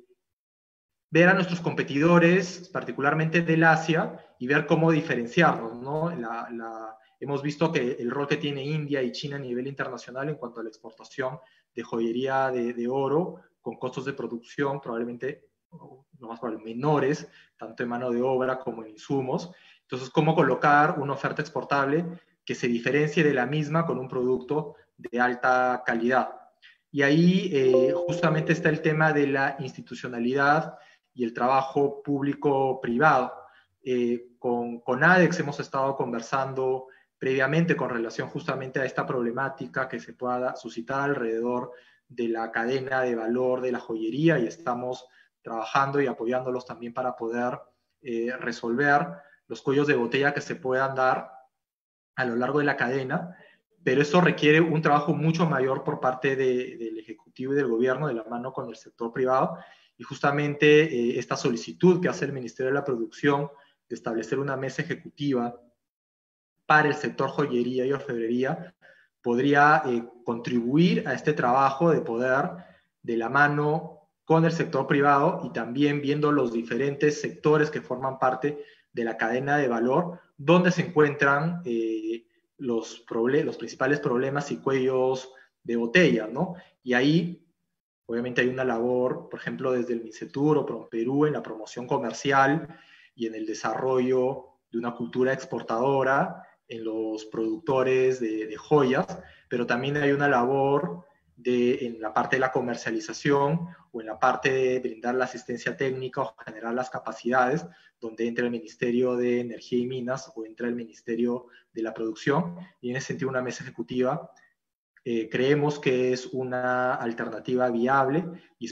ver a nuestros competidores, particularmente del Asia, y ver cómo diferenciarnos, ¿no? La, la, hemos visto que el rol que tiene India y China a nivel internacional en cuanto a la exportación de joyería de, de oro, con costos de producción probablemente, lo más probable, menores, tanto en mano de obra como en insumos. Entonces, cómo colocar una oferta exportable que se diferencie de la misma con un producto de alta calidad. Y ahí eh, justamente está el tema de la institucionalidad y el trabajo público-privado. Eh, con, con ADEX hemos estado conversando previamente con relación justamente a esta problemática que se pueda suscitar alrededor de la cadena de valor de la joyería, y estamos trabajando y apoyándolos también para poder eh, resolver los cuellos de botella que se puedan dar a lo largo de la cadena, pero eso requiere un trabajo mucho mayor por parte de, del Ejecutivo y del Gobierno, de la mano con el sector privado, y justamente eh, esta solicitud que hace el Ministerio de la Producción de establecer una mesa ejecutiva para el sector joyería y orfebrería podría eh, contribuir a este trabajo de poder, de la mano con el sector privado y también viendo los diferentes sectores que forman parte de la cadena de valor, donde se encuentran eh, los, los principales problemas y cuellos de botella, ¿no? Y ahí, obviamente, hay una labor, por ejemplo, desde el MINCETUR o PROMPERÚ en la promoción comercial y en el desarrollo de una cultura exportadora en los productores de, de joyas, pero también hay una labor de, en la parte de la comercialización o en la parte de brindar la asistencia técnica o generar las capacidades, donde entra el Ministerio de Energía y Minas o entra el Ministerio de la Producción, y en ese sentido una mesa ejecutiva eh, creemos que es una alternativa viable y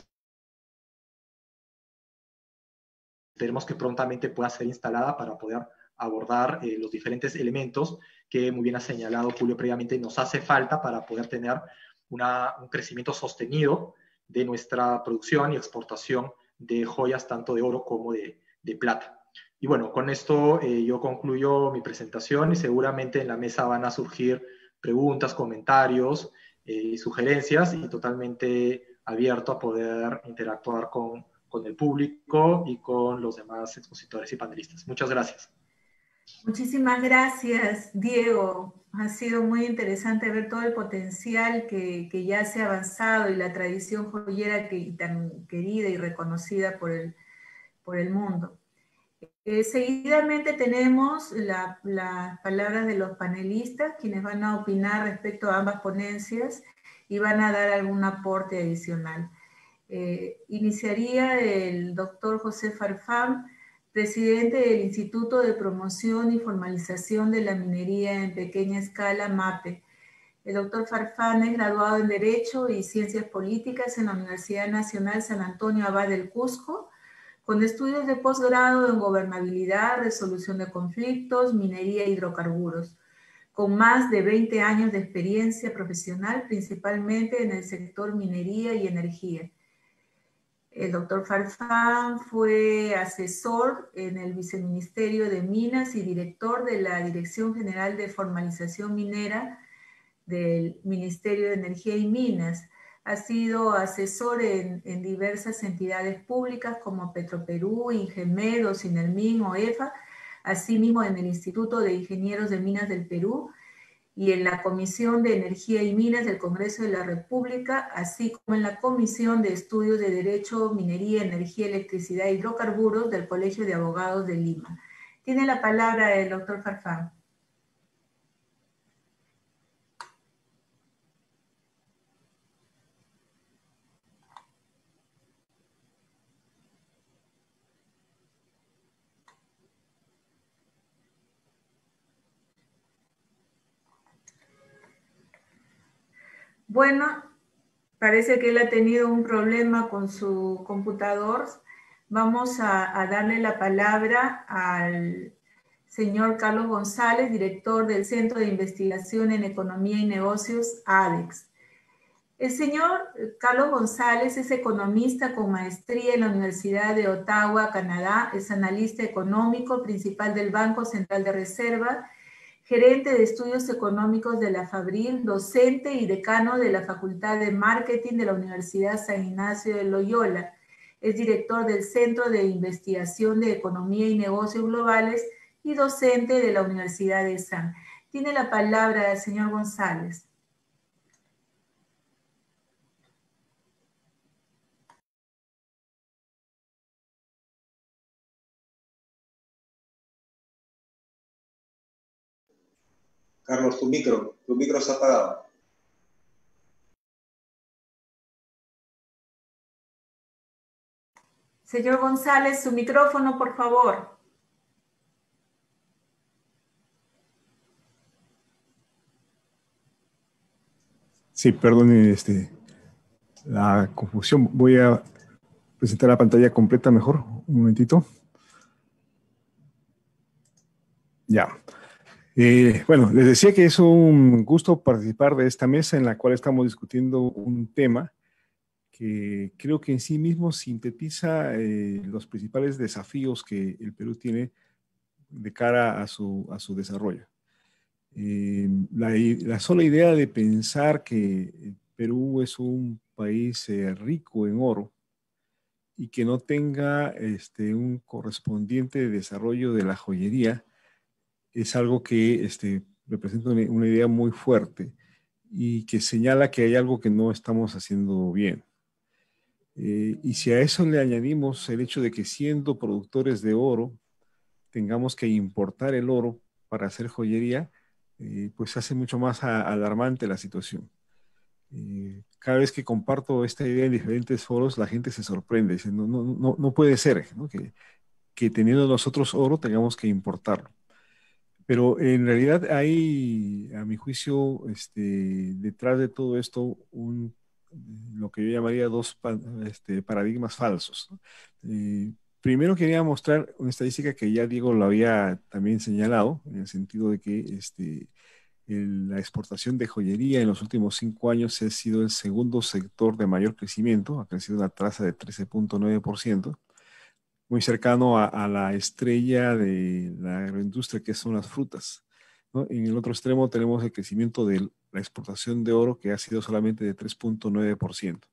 esperemos que prontamente pueda ser instalada para poder abordar eh, los diferentes elementos que muy bien ha señalado Julio previamente nos hace falta para poder tener una, un crecimiento sostenido de nuestra producción y exportación de joyas tanto de oro como de, de plata. Y bueno, con esto eh, yo concluyo mi presentación y seguramente en la mesa van a surgir preguntas, comentarios y eh, sugerencias, y totalmente abierto a poder interactuar con, con el público y con los demás expositores y panelistas. Muchas gracias. Muchísimas gracias, Diego. Ha sido muy interesante ver todo el potencial que, que ya se ha avanzado y la tradición joyera que, tan querida y reconocida por el, por el mundo. Eh, seguidamente tenemos las la palabras de los panelistas, quienes van a opinar respecto a ambas ponencias y van a dar algún aporte adicional. Eh, iniciaría el doctor José Farfán, presidente del Instituto de Promoción y Formalización de la Minería en Pequeña Escala, MAPE. El doctor Farfán es graduado en Derecho y Ciencias Políticas en la Universidad Nacional San Antonio Abad del Cusco, con estudios de posgrado en Gobernabilidad, Resolución de Conflictos, Minería e Hidrocarburos, con más de veinte años de experiencia profesional, principalmente en el sector minería y energía. El doctor Farfán fue asesor en el Viceministerio de Minas y director de la Dirección General de Formalización Minera del Ministerio de Energía y Minas. Ha sido asesor en, en diversas entidades públicas como Petroperú, Ingemed, Sinermin, OEFA, asimismo en el Instituto de Ingenieros de Minas del Perú y en la Comisión de Energía y Minas del Congreso de la República, así como en la Comisión de Estudios de Derecho, Minería, Energía, Electricidad e Hidrocarburos del Colegio de Abogados de Lima. Tiene la palabra el doctor Farfán. Bueno, parece que él ha tenido un problema con su computador. Vamos a, a darle la palabra al señor Carlos González, director del Centro de Investigación en Economía y Negocios, ADEX. El señor Carlos González es economista con maestría en la Universidad de Ottawa, Canadá, es analista económico, principal del Banco Central de Reserva, gerente de estudios económicos de la FABRIL, docente y decano de la Facultad de Marketing de la Universidad San Ignacio de Loyola. Es director del Centro de Investigación de Economía y Negocios Globales y docente de la Universidad de San. Tiene la palabra el señor González. Carlos, tu micro, tu micro está apagado. Señor González, su micrófono, por favor. Sí, perdón este, la confusión. Voy a presentar la pantalla completa mejor. Un momentito. Ya. Eh, bueno, les decía que es un gusto participar de esta mesa en la cual estamos discutiendo un tema que creo que en sí mismo sintetiza eh, los principales desafíos que el Perú tiene de cara a su, a su desarrollo. Eh, la, la sola idea de pensar que Perú es un país eh, rico en oro y que no tenga este, un correspondiente desarrollo de la joyería es algo que este, representa una, una idea muy fuerte y que señala que hay algo que no estamos haciendo bien. Eh, y si a eso le añadimos el hecho de que siendo productores de oro, tengamos que importar el oro para hacer joyería, eh, pues hace mucho más a, alarmante la situación. Eh, cada vez que comparto esta idea en diferentes foros, la gente se sorprende, dice, no, no, no, no puede ser, ¿no? Que, que teniendo nosotros oro tengamos que importarlo. Pero en realidad hay, a mi juicio, este, detrás de todo esto, un, lo que yo llamaría dos este, paradigmas falsos, ¿no? Eh, primero quería mostrar una estadística que ya Diego lo había también señalado, en el sentido de que este, el, la exportación de joyería en los últimos cinco años ha sido el segundo sector de mayor crecimiento, ha crecido una tasa de trece punto nueve por ciento, muy cercano a, a la estrella de la agroindustria que son las frutas, ¿no? En el otro extremo tenemos el crecimiento de la exportación de oro que ha sido solamente de tres punto nueve por ciento.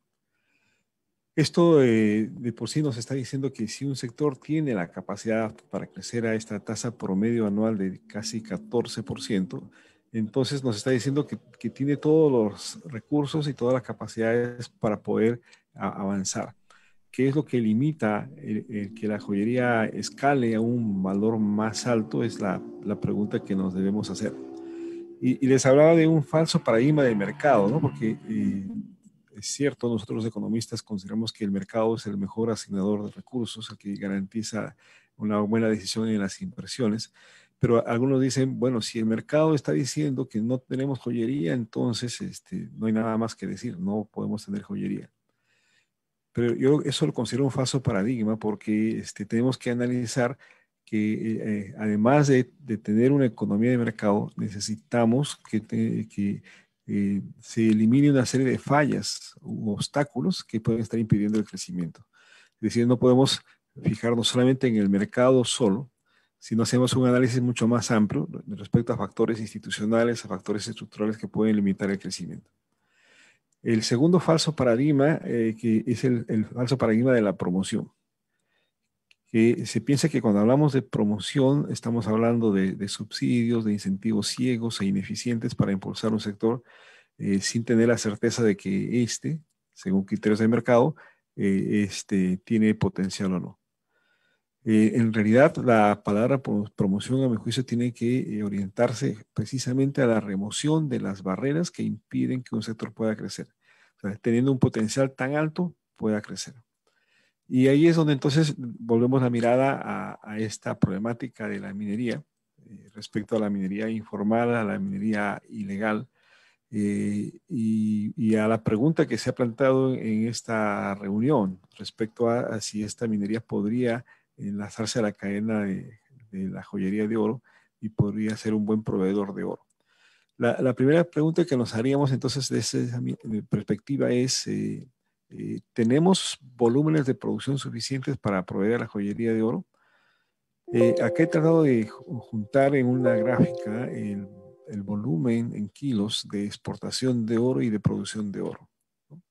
Esto eh, de por sí nos está diciendo que si un sector tiene la capacidad para crecer a esta tasa promedio anual de casi catorce por ciento, entonces nos está diciendo que, que tiene todos los recursos y todas las capacidades para poder a, avanzar. ¿Qué es lo que limita el, el que la joyería escale a un valor más alto? Es la, la pregunta que nos debemos hacer. Y, y les hablaba de un falso paradigma del mercado, ¿no? Porque eh, es cierto, nosotros los economistas consideramos que el mercado es el mejor asignador de recursos, el que garantiza una buena decisión en las inversiones, pero algunos dicen, bueno, si el mercado está diciendo que no tenemos joyería, entonces este, no hay nada más que decir, no podemos tener joyería. Pero yo eso lo considero un falso paradigma porque este, tenemos que analizar que eh, además de, de tener una economía de mercado, necesitamos que, te, que eh, se elimine una serie de fallas u obstáculos que pueden estar impidiendo el crecimiento. Es decir, no podemos fijarnos solamente en el mercado solo, sino hacemos un análisis mucho más amplio respecto a factores institucionales, a factores estructurales que pueden limitar el crecimiento. El segundo falso paradigma, eh, que es el, el falso paradigma de la promoción. Que se piensa que cuando hablamos de promoción estamos hablando de, de subsidios, de incentivos ciegos e ineficientes para impulsar un sector eh, sin tener la certeza de que este, según criterios de mercado, eh, este, tiene potencial o no. Eh, en realidad, la palabra promoción, a mi juicio, tiene que eh, orientarse precisamente a la remoción de las barreras que impiden que un sector pueda crecer. O sea, teniendo un potencial tan alto, pueda crecer. Y ahí es donde entonces volvemos la mirada a, a esta problemática de la minería, eh, respecto a la minería informal, a la minería ilegal, Eh, y, y a la pregunta que se ha planteado en esta reunión respecto a, a si esta minería podría enlazarse a la cadena de, de la joyería de oro y podría ser un buen proveedor de oro. La, la primera pregunta que nos haríamos entonces de esa perspectiva es, eh, eh, ¿tenemos volúmenes de producción suficientes para proveer a la joyería de oro? Eh, acá he tratado de juntar en una gráfica el, el volumen en kilos de exportación de oro y de producción de oro, ¿no?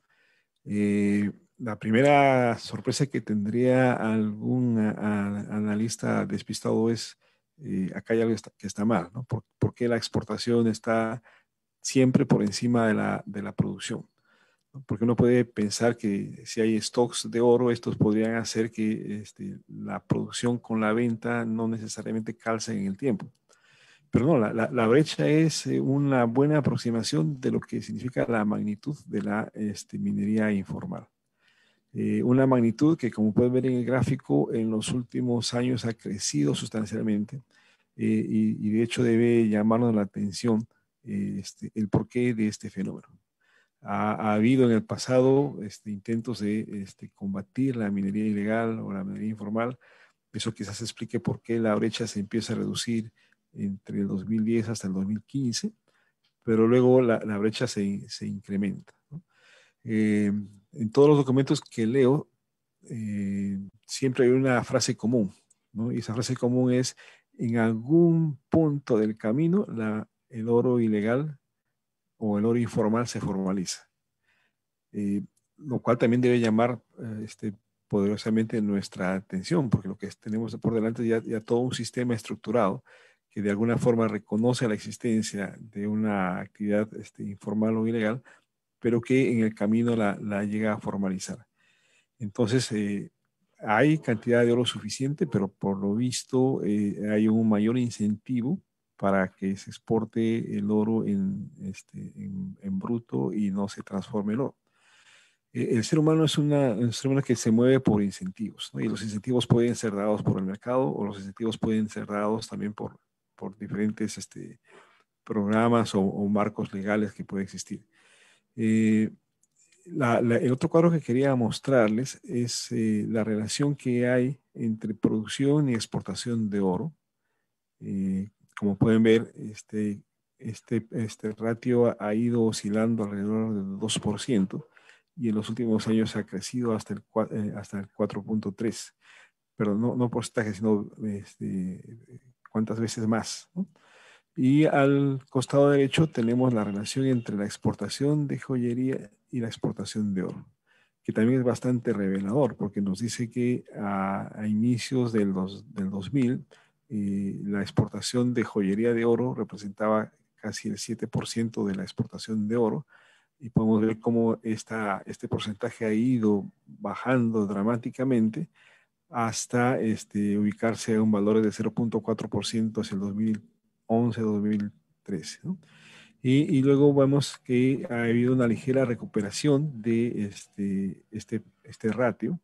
Eh, la primera sorpresa que tendría algún a, a, analista despistado es, eh, acá hay algo que está mal, ¿no? ¿Por, por qué la exportación está siempre por encima de la, de la producción? Porque uno puede pensar que si hay stocks de oro, estos podrían hacer que este, la producción con la venta no necesariamente calcen en el tiempo. Pero no, la, la, la brecha es eh, una buena aproximación de lo que significa la magnitud de la este, minería informal. Eh, una magnitud que, como pueden ver en el gráfico, en los últimos años ha crecido sustancialmente, eh, y, y de hecho debe llamarnos la atención eh, este, el porqué de este fenómeno. Ha, ha habido en el pasado este, intentos de este, combatir la minería ilegal o la minería informal. Eso quizás explique por qué la brecha se empieza a reducir entre el dos mil diez hasta el dos mil quince, pero luego la, la brecha se, se incrementa, ¿no? Eh, en todos los documentos que leo, eh, siempre hay una frase común, ¿no? Y esa frase común es, en algún punto del camino, la, el oro ilegal o el oro informal se formaliza. Eh, lo cual también debe llamar eh, este, poderosamente nuestra atención, porque lo que tenemos por delante es ya, ya todo un sistema estructurado que de alguna forma reconoce la existencia de una actividad este, informal o ilegal, pero que en el camino la, la llega a formalizar. Entonces, eh, hay cantidad de oro suficiente, pero por lo visto eh, hay un mayor incentivo para que se exporte el oro en, este, en, en bruto y no se transforme el oro. El ser humano es una, un ser humano que se mueve por incentivos, ¿no? Y los incentivos pueden ser dados por el mercado o los incentivos pueden ser dados también por, por diferentes este, programas o, o marcos legales que pueden existir. Eh, la, la, el otro cuadro que quería mostrarles es eh, la relación que hay entre producción y exportación de oro. Eh, como pueden ver, este, este, este ratio ha ido oscilando alrededor del dos por ciento y en los últimos años ha crecido hasta el, eh, hasta el cuatro punto tres, pero no, no porcentaje, sino este, cuántas veces más, ¿no? Y al costado derecho tenemos la relación entre la exportación de joyería y la exportación de oro, que también es bastante revelador, porque nos dice que a, a inicios del, dos, del dos mil, eh, la exportación de joyería de oro representaba casi el siete por ciento de la exportación de oro, y podemos ver cómo esta, este porcentaje ha ido bajando dramáticamente hasta este, ubicarse a un valor de cero punto cuatro por ciento hacia el dos mil once, dos mil trece, ¿no? Y, y, luego vemos que ha habido una ligera recuperación de este, este, este ratio.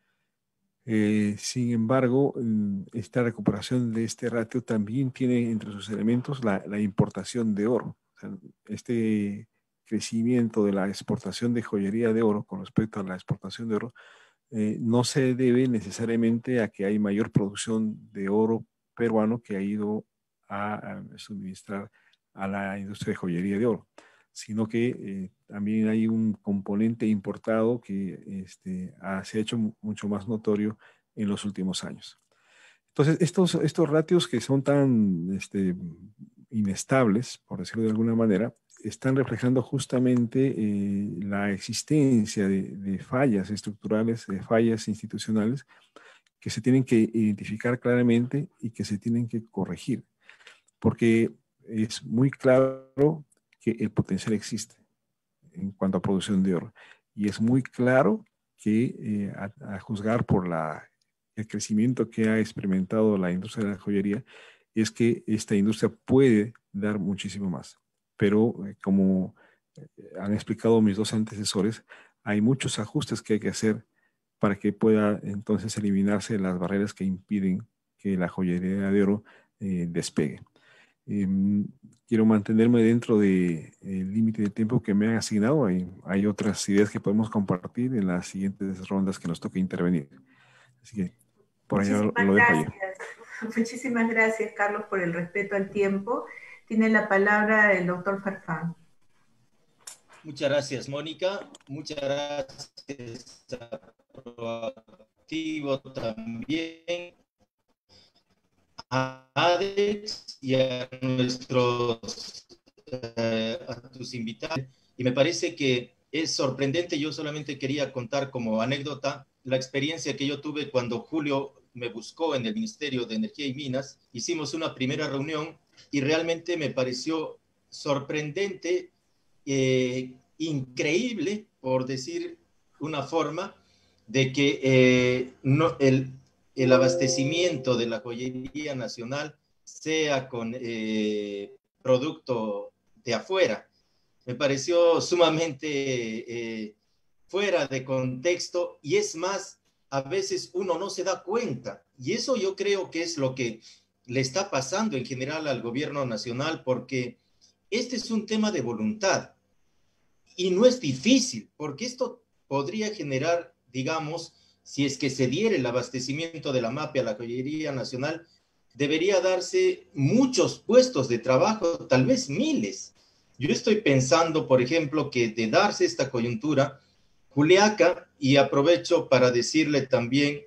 Eh, sin embargo, esta recuperación de este ratio también tiene entre sus elementos la, la importación de oro. O sea, este crecimiento de la exportación de joyería de oro con respecto a la exportación de oro eh, no se debe necesariamente a que hay mayor producción de oro peruano que ha ido a, a suministrar a la industria de joyería de oro, sino que eh, también hay un componente importado que este, ha, se ha hecho mucho más notorio en los últimos años. Entonces, estos, estos ratios que son tan este, inestables, por decirlo de alguna manera, están reflejando justamente eh, la existencia de, de fallas estructurales, de fallas institucionales que se tienen que identificar claramente y que se tienen que corregir, porque es muy claro que el potencial existe en cuanto a producción de oro y es muy claro que eh, a, a juzgar por la, el crecimiento que ha experimentado la industria de la joyería es que esta industria puede dar muchísimo más. Pero eh, como han explicado mis dos antecesores, hay muchos ajustes que hay que hacer para que pueda entonces eliminarse las barreras que impiden que la joyería de oro eh, despegue. Eh, quiero mantenerme dentro del límite de tiempo que me han asignado. Hay, hay otras ideas que podemos compartir en las siguientes rondas que nos toque intervenir. Así que por allá lo, lo dejo ahí. Muchísimas gracias, Carlos, por el respeto al tiempo. Tiene la palabra el doctor Farfán. Muchas gracias, Mónica. Muchas gracias a Proactivo también, a ADEX y a nuestros eh, a tus invitados. Y me parece que es sorprendente. Yo solamente quería contar como anécdota la experiencia que yo tuve cuando Julio me buscó en el Ministerio de Energía y Minas. Hicimos una primera reunión y realmente me pareció sorprendente, eh, increíble, por decir una forma, de que eh, no, el, el abastecimiento de la joyería nacional sea con eh, producto de afuera. Me pareció sumamente eh, fuera de contexto, y es más, a veces uno no se da cuenta, y eso yo creo que es lo que le está pasando en general al gobierno nacional, porque este es un tema de voluntad y no es difícil, porque esto podría generar, digamos, si es que se diera el abastecimiento de la MAPE a la joyería nacional, debería darse muchos puestos de trabajo, tal vez miles. Yo estoy pensando, por ejemplo, que de darse esta coyuntura, Juliaca, y aprovecho para decirle también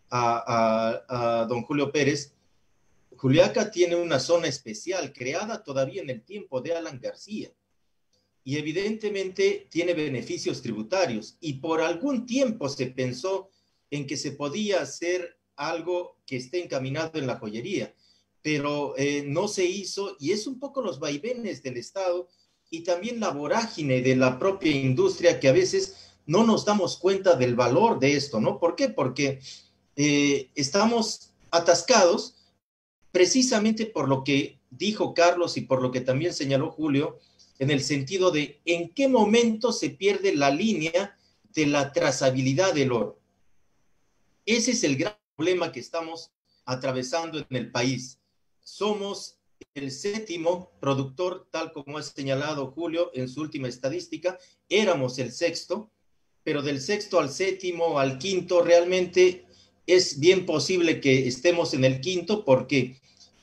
a, a, a don Julio Pérez, Juliaca tiene una zona especial creada todavía en el tiempo de Alan García, y evidentemente tiene beneficios tributarios, y por algún tiempo se pensó en que se podía hacer algo que esté encaminado en la joyería, pero eh, no se hizo, y es un poco los vaivenes del Estado y también la vorágine de la propia industria, que a veces no nos damos cuenta del valor de esto, ¿no? ¿Por qué? Porque eh, estamos atascados precisamente por lo que dijo Carlos y por lo que también señaló Julio, en el sentido de en qué momento se pierde la línea de la trazabilidad del oro. Ese es el gran problema que estamos atravesando en el país. Somos el séptimo productor, tal como ha señalado Julio en su última estadística. Éramos el sexto, pero del sexto al séptimo, al quinto, realmente es bien posible que estemos en el quinto, porque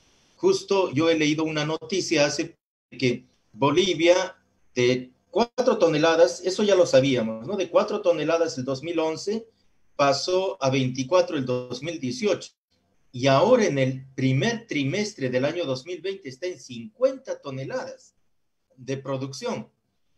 justo yo he leído una noticia hace que Bolivia, de cuatro toneladas, eso ya lo sabíamos, ¿no? De cuatro toneladas el dos mil once, pasó a veinticuatro el dos mil dieciocho. Y ahora en el primer trimestre del año dos mil veinte está en cincuenta toneladas de producción.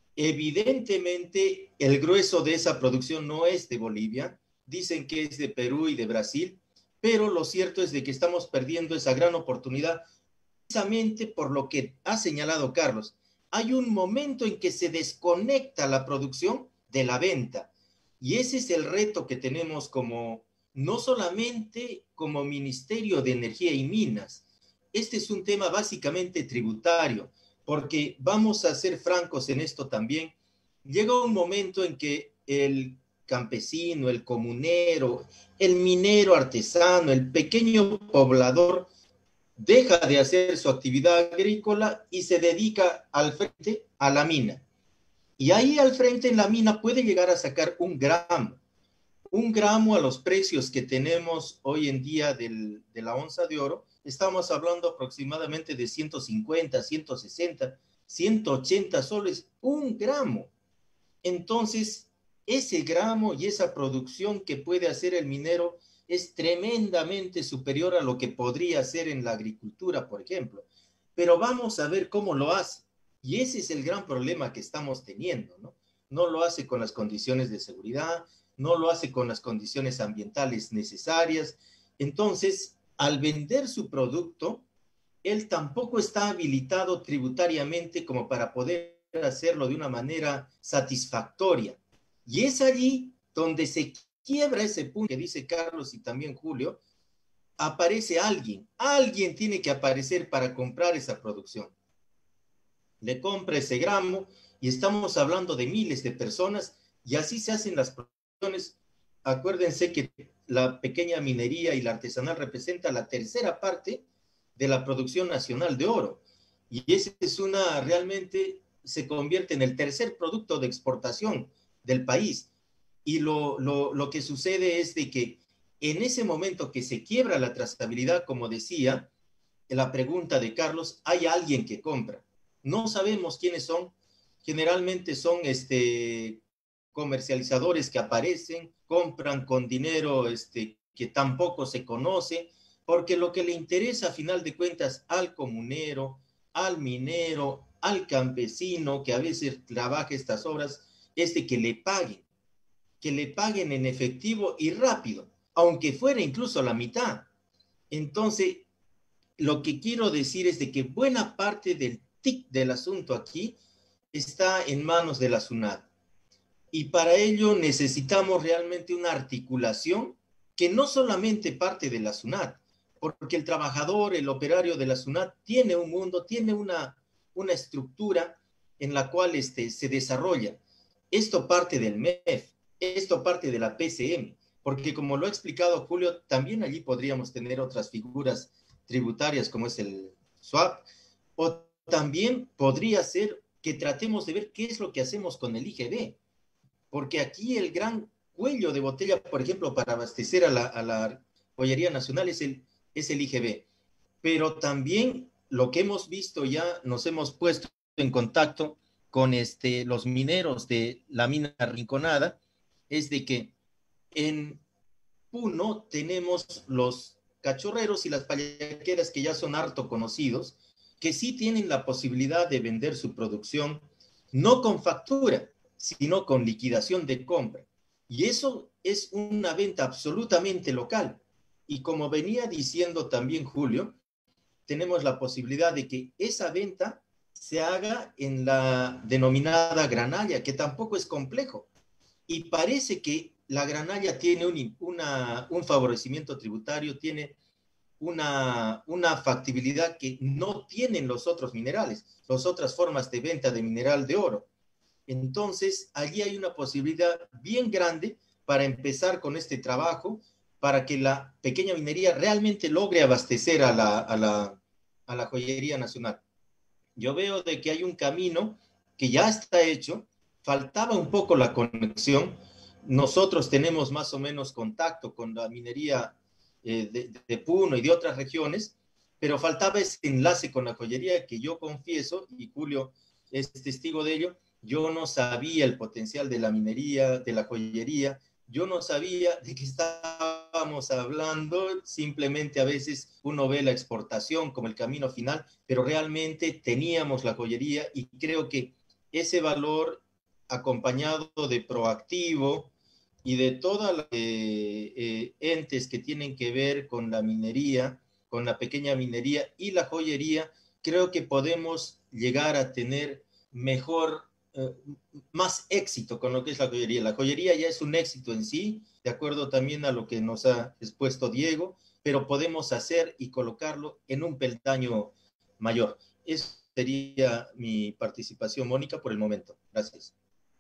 Evidentemente, el grueso de esa producción no es de Bolivia, dicen que es de Perú y de Brasil, pero lo cierto es de que estamos perdiendo esa gran oportunidad precisamente por lo que ha señalado Carlos. Hay un momento en que se desconecta la producción de la venta, y ese es el reto que tenemos como, no solamente como Ministerio de Energía y Minas. Este es un tema básicamente tributario, porque vamos a ser francos en esto también. Llega un momento en que el campesino, el comunero, el minero artesano, el pequeño poblador deja de hacer su actividad agrícola y se dedica al frente a la mina. Y ahí al frente en la mina puede llegar a sacar un gramo. Un gramo a los precios que tenemos hoy en día del, de la onza de oro, estamos hablando aproximadamente de ciento cincuenta, ciento sesenta, ciento ochenta soles, un gramo. Entonces, ese gramo y esa producción que puede hacer el minero es tremendamente superior a lo que podría hacer en la agricultura, por ejemplo. Pero vamos a ver cómo lo hace. Y ese es el gran problema que estamos teniendo, ¿no? No lo hace con las condiciones de seguridad, no lo hace con las condiciones ambientales necesarias. Entonces, al vender su producto, él tampoco está habilitado tributariamente como para poder hacerlo de una manera satisfactoria. Y es allí donde se quiebra ese punto que dice Carlos y también Julio. Aparece alguien, alguien tiene que aparecer para comprar esa producción. Le compra ese gramo y estamos hablando de miles de personas, y así se hacen las producciones. Acuérdense que la pequeña minería y la artesanal representa la tercera parte de la producción nacional de oro. Y ese es una, realmente se convierte en el tercer producto de exportación del país. Y lo, lo, lo que sucede es de que en ese momento que se quiebra la trazabilidad, como decía, la pregunta de Carlos, hay alguien que compra. No sabemos quiénes son. Generalmente son este, comercializadores que aparecen, compran con dinero este, que tampoco se conoce, porque lo que le interesa a final de cuentas al comunero, al minero, al campesino que a veces trabaja estas obras, es de que le paguen, que le paguen en efectivo y rápido, aunque fuera incluso la mitad. Entonces, lo que quiero decir es de que buena parte del tic del asunto aquí está en manos de la SUNAT. Y para ello necesitamos realmente una articulación que no solamente parte de la SUNAT, porque el trabajador, el operario de la SUNAT tiene un mundo, tiene una, una estructura en la cual este, se desarrolla. Esto parte del M E F, esto parte de la P C M, porque como lo ha explicado Julio, también allí podríamos tener otras figuras tributarias como es el SWAP, o también podría ser que tratemos de ver qué es lo que hacemos con el I G B, porque aquí el gran cuello de botella, por ejemplo, para abastecer a la, a la joyería nacional es el, es el I G B, pero también lo que hemos visto ya, nos hemos puesto en contacto con este, los mineros de la mina Rinconada, es de que en Puno tenemos los cachorreros y las payaqueras que ya son harto conocidos, que sí tienen la posibilidad de vender su producción, no con factura, sino con liquidación de compra. Y eso es una venta absolutamente local. Y como venía diciendo también Julio, tenemos la posibilidad de que esa venta se haga en la denominada granalla, que tampoco es complejo. Y parece que la granalla tiene un, una, un favorecimiento tributario, tiene una, una factibilidad que no tienen los otros minerales, las otras formas de venta de mineral de oro. Entonces, allí hay una posibilidad bien grande para empezar con este trabajo, para que la pequeña minería realmente logre abastecer a la, a la, a la joyería nacional. Yo veo de que hay un camino que ya está hecho, faltaba un poco la conexión. Nosotros tenemos más o menos contacto con la minería eh, de, de Puno y de otras regiones, pero faltaba ese enlace con la joyería que yo confieso, y Julio es testigo de ello, yo no sabía el potencial de la minería, de la joyería, yo no sabía de qué estábamos hablando, simplemente a veces uno ve la exportación como el camino final, pero realmente teníamos la joyería y creo que ese valor acompañado de proactivo y de todas las eh, eh, entes que tienen que ver con la minería, con la pequeña minería y la joyería, creo que podemos llegar a tener mejor, eh, más éxito con lo que es la joyería. La joyería ya es un éxito en sí, de acuerdo también a lo que nos ha expuesto Diego, pero podemos hacer y colocarlo en un peldaño mayor. Eso sería mi participación, Mónica, por el momento. Gracias.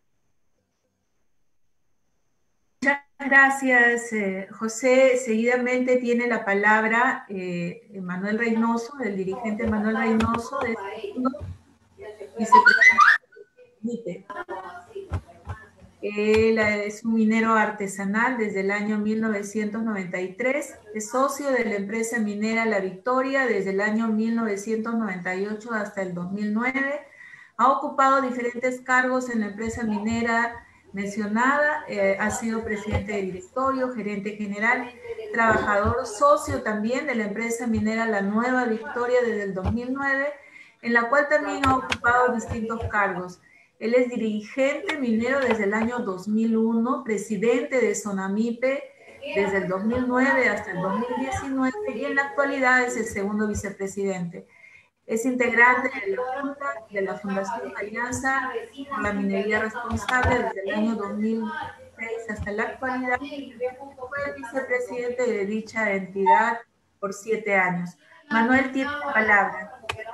Muchas gracias, eh, José. Seguidamente tiene la palabra eh, Manuel Reynoso, el dirigente Manuel Reynoso, de vicepresidente. Él es un minero artesanal desde el año mil novecientos noventa y tres, es socio de la empresa minera La Victoria desde el año mil novecientos noventa y ocho hasta el dos mil nueve. Ha ocupado diferentes cargos en la empresa minera mencionada, eh, ha sido presidente de directorio, gerente general, trabajador socio también de la empresa minera La Nueva Victoria desde el dos mil nueve, en la cual también ha ocupado distintos cargos. Él es dirigente minero desde el año dos mil uno, presidente de Sonamipe desde el dos mil nueve hasta el dos mil diecinueve y en la actualidad es el segundo vicepresidente. Es integrante de la Junta de la Fundación Alianza por la Minería Responsable desde el año dos mil seis hasta la actualidad. Fue el vicepresidente de dicha entidad por siete años. Manuel tiene la palabra.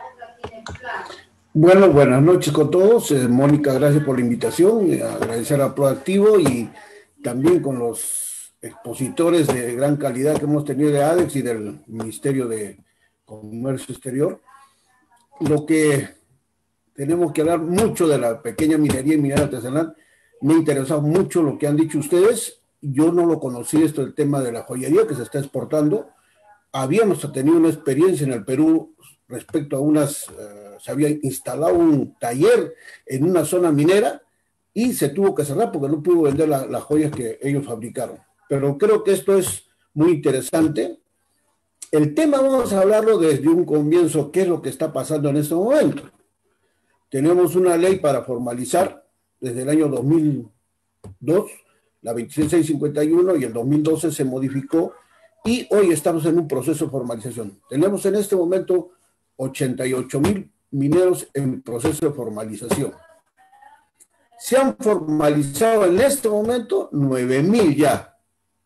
Bueno, buenas noches con todos. Eh, Mónica, gracias por la invitación. Eh, agradecer a Proactivo y también con los expositores de gran calidad que hemos tenido de ADEX y del Ministerio de Comercio Exterior. lo que tenemos que hablar mucho de la pequeña minería y minería artesanal. Me ha interesado mucho lo que han dicho ustedes. Yo no lo conocí, esto del tema de la joyería que se está exportando. Habíamos tenido una experiencia en el Perú respecto a unas, uh, se había instalado un taller en una zona minera y se tuvo que cerrar porque no pudo vender la, las joyas que ellos fabricaron. Pero creo que esto es muy interesante. El tema vamos a hablarlo desde un comienzo, qué es lo que está pasando en este momento. Tenemos una ley para formalizar desde el año dos mil dos, la veintiséis mil seiscientos cincuenta y uno, y el dos mil doce se modificó, y hoy estamos en un proceso de formalización. Tenemos en este momento ochenta y ocho mil mineros en proceso de formalización. Se han formalizado en este momento nueve mil ya.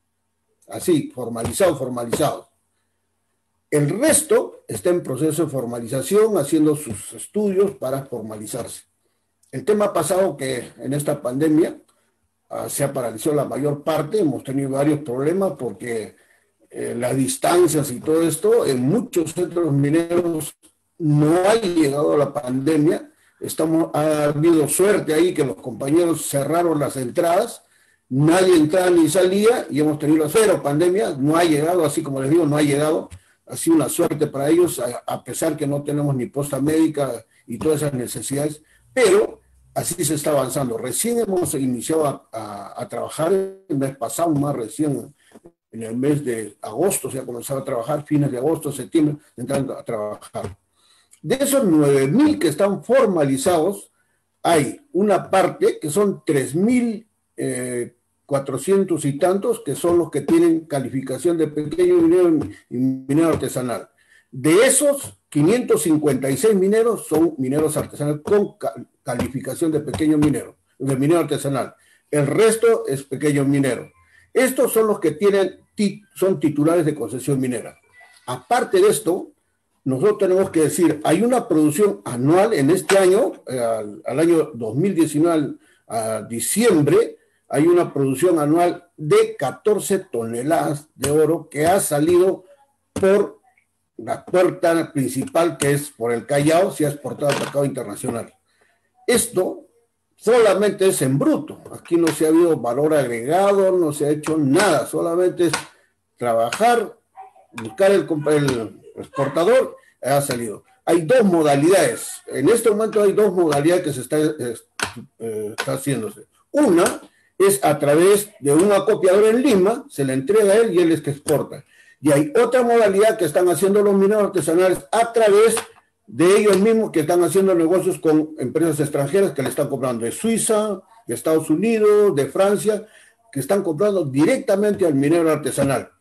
Así, formalizados, formalizados. El resto está en proceso de formalización, haciendo sus estudios para formalizarse. El tema ha pasado que en esta pandemia uh, se ha paralizado la mayor parte, hemos tenido varios problemas porque eh, las distancias y todo esto, en muchos centros mineros no ha llegado la pandemia. Estamos, ha habido suerte ahí que los compañeros cerraron las entradas, nadie entraba ni salía y hemos tenido cero pandemia, no ha llegado, así como les digo, no ha llegado. Ha sido una suerte para ellos, a, a pesar que no tenemos ni posta médica y todas esas necesidades, pero así se está avanzando. Recién hemos iniciado a, a, a trabajar el mes pasado, más recién, en el mes de agosto se ha comenzado a trabajar, fines de agosto, septiembre, entrando a trabajar. De esos nueve mil que están formalizados, hay una parte que son tres mil cuatrocientos y tantos, que son los que tienen calificación de pequeño minero y minero artesanal. De esos, quinientos cincuenta y seis mineros son mineros artesanales con calificación de pequeño minero, de minero artesanal. El resto es pequeño minero. Estos son los que tienen, son titulares de concesión minera. Aparte de esto, nosotros tenemos que decir, hay una producción anual en este año, eh, al, al año dos mil diecinueve, a diciembre, hay una producción anual de catorce toneladas de oro que ha salido por la puerta principal, que es por el Callao, se ha exportado al mercado internacional. Esto solamente es en bruto. Aquí no se ha habido valor agregado, no se ha hecho nada, solamente es trabajar, buscar el, el exportador, ha salido. Hay dos modalidades. En este momento hay dos modalidades que se está, eh, está haciéndose. Una es a través de un acopiador en Lima, se le entrega a él y él es que exporta. Y hay otra modalidad que están haciendo los mineros artesanales a través de ellos mismos, que están haciendo negocios con empresas extranjeras que le están comprando de Suiza, de Estados Unidos, de Francia, que están comprando directamente al minero artesanal.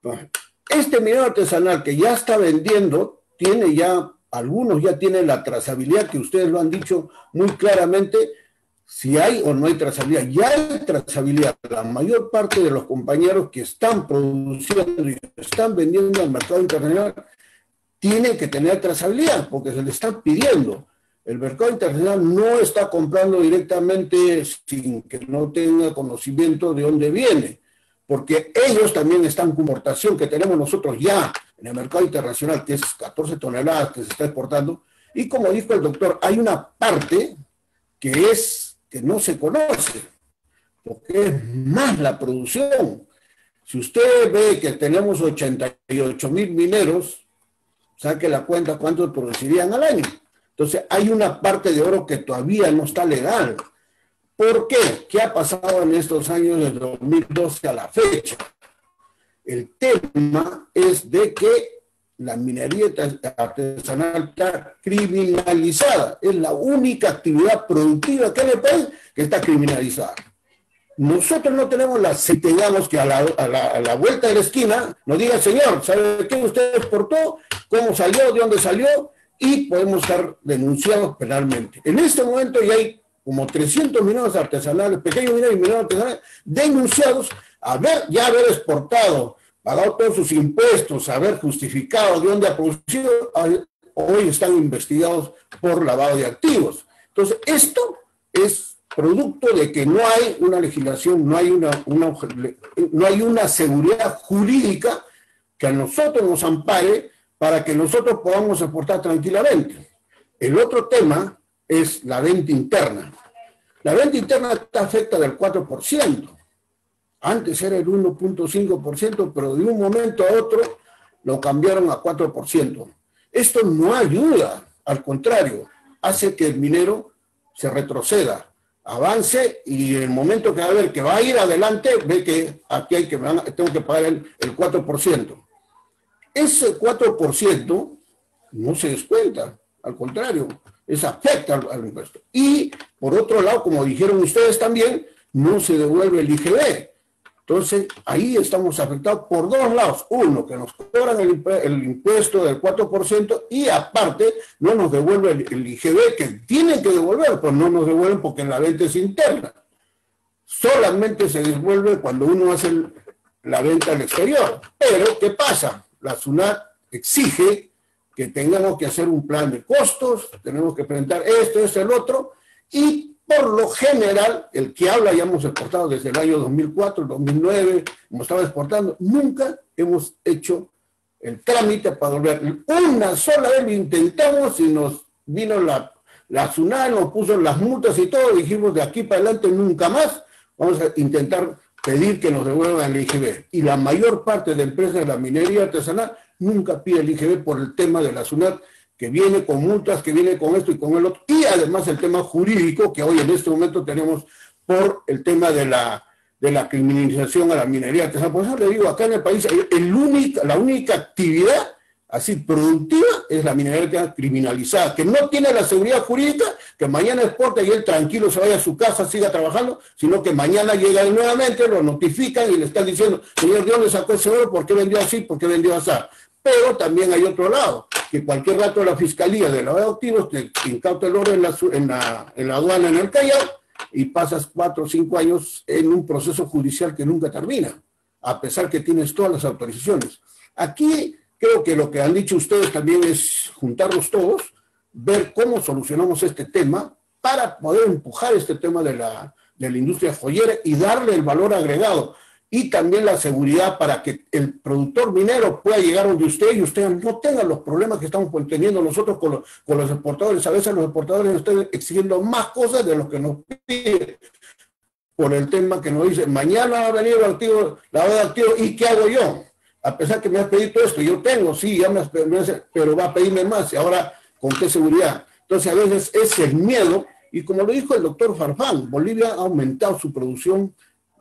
Este minero artesanal que ya está vendiendo, tiene ya, algunos ya tienen la trazabilidad, que ustedes lo han dicho muy claramente, si hay o no hay trazabilidad. Ya hay trazabilidad. La mayor parte de los compañeros que están produciendo y están vendiendo al mercado internacional tienen que tener trazabilidad porque se le están pidiendo. El mercado internacional no está comprando directamente sin que no tenga conocimiento de dónde viene, porque ellos también están con importación que tenemos nosotros ya en el mercado internacional, que es catorce toneladas que se está exportando, y como dijo el doctor, hay una parte que es que no se conoce, porque es más la producción. Si usted ve que tenemos ochenta y ocho mil mineros, saque la cuenta cuántos producirían al año. Entonces hay una parte de oro que todavía no está legal. ¿Por qué? ¿Qué ha pasado en estos años desde dos mil doce a la fecha? El tema es de que la minería artesanal está criminalizada. Es la única actividad productiva que hay en el país que está criminalizada. Nosotros no tenemos la, si tengamos que a la, a, la, a la vuelta de la esquina nos diga, señor, ¿sabe qué usted exportó? ¿Cómo salió? ¿De dónde salió? Y podemos estar denunciados penalmente. En este momento ya hay como trescientos mineros artesanales, pequeños mineros y mineros artesanales, denunciados a ver, ya haber exportado, pagado todos sus impuestos, haber justificado de dónde ha producido, hoy están investigados por lavado de activos. Entonces, esto es producto de que no hay una legislación, no hay una, una, no hay una seguridad jurídica que a nosotros nos ampare para que nosotros podamos exportar tranquilamente. El otro tema es la venta interna. La venta interna está afecta del cuatro por ciento. Antes era el uno punto cinco por ciento, pero de un momento a otro lo cambiaron a cuatro por ciento. Esto no ayuda, al contrario, hace que el minero se retroceda, avance, y en el momento que va a ver que va a ir adelante, ve que aquí hay que, tengo que pagar el, el cuatro por ciento. Ese cuatro por ciento no se descuenta, al contrario, es afecta al, al impuesto. Y por otro lado, como dijeron ustedes también, no se devuelve el I G B. Entonces, ahí estamos afectados por dos lados. Uno, que nos cobran el, el impuesto del cuatro por ciento y aparte no nos devuelve el, el I G B, que tienen que devolver, pero no nos devuelven porque la venta es interna. Solamente se devuelve cuando uno hace el, la venta al exterior. Pero, ¿qué pasa? La SUNAT exige que tengamos que hacer un plan de costos, tenemos que presentar esto, esto, el otro, y por lo general, el que habla, ya hemos exportado desde el año dos mil cuatro, el dos mil nueve, hemos estado exportando, nunca hemos hecho el trámite para volver. Una sola vez lo intentamos y nos vino la, la SUNAT, nos puso las multas y todo, dijimos de aquí para adelante nunca más, vamos a intentar pedir que nos devuelvan el I G B. Y la mayor parte de empresas de la minería artesanal nunca pide el I G B por el tema de la SUNAT, que viene con multas, que viene con esto y con el otro, y además el tema jurídico que hoy en este momento tenemos por el tema de la, de la criminalización a la minería artesanal. Por eso le digo, acá en el país, el única, la única actividad así productiva es la minería criminalizada, que no tiene la seguridad jurídica, que mañana exporta y él tranquilo se vaya a su casa, siga trabajando, sino que mañana llega nuevamente, lo notifican y le están diciendo, señor, ¿de dónde sacó ese oro? ¿Por qué vendió así? ¿Por qué vendió así? Pero también hay otro lado, que cualquier rato la Fiscalía de lavado de activos te incauta el oro en la, en, la, en la aduana en el Callao y pasas cuatro o cinco años en un proceso judicial que nunca termina, a pesar que tienes todas las autorizaciones. Aquí creo que lo que han dicho ustedes también es juntarlos todos, ver cómo solucionamos este tema para poder empujar este tema de la, de la industria joyera y darle el valor agregado. Y también la seguridad para que el productor minero pueda llegar donde usted y usted no tenga los problemas que estamos teniendo nosotros con los, con los exportadores. A veces los exportadores nos están exigiendo más cosas de lo que nos piden por el tema que nos dicen, mañana va a venir el activo, la veda de activos, ¿y qué hago yo? A pesar que me has pedido todo esto, yo tengo, sí, ya me has pedido, pero va a pedirme más, y ahora, ¿con qué seguridad? Entonces, a veces es el miedo, y como lo dijo el doctor Farfán, Bolivia ha aumentado su producción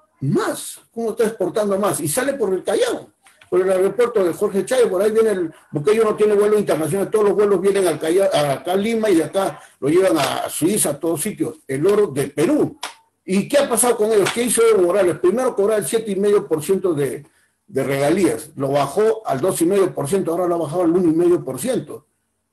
más, ¿cómo está exportando más? Y sale por el Callao, por el aeropuerto de Jorge Chávez, por ahí viene el, porque ellos no tienen vuelo internacional, todos los vuelos vienen al Callao, acá a Lima y de acá lo llevan a Suiza, a todos sitios, el oro de Perú. ¿Y qué ha pasado con ellos? ¿Qué hizo Evo Morales? Primero cobraba el siete coma cinco por ciento de, de regalías, lo bajó al dos coma cinco por ciento, ahora lo ha bajado al uno coma cinco por ciento.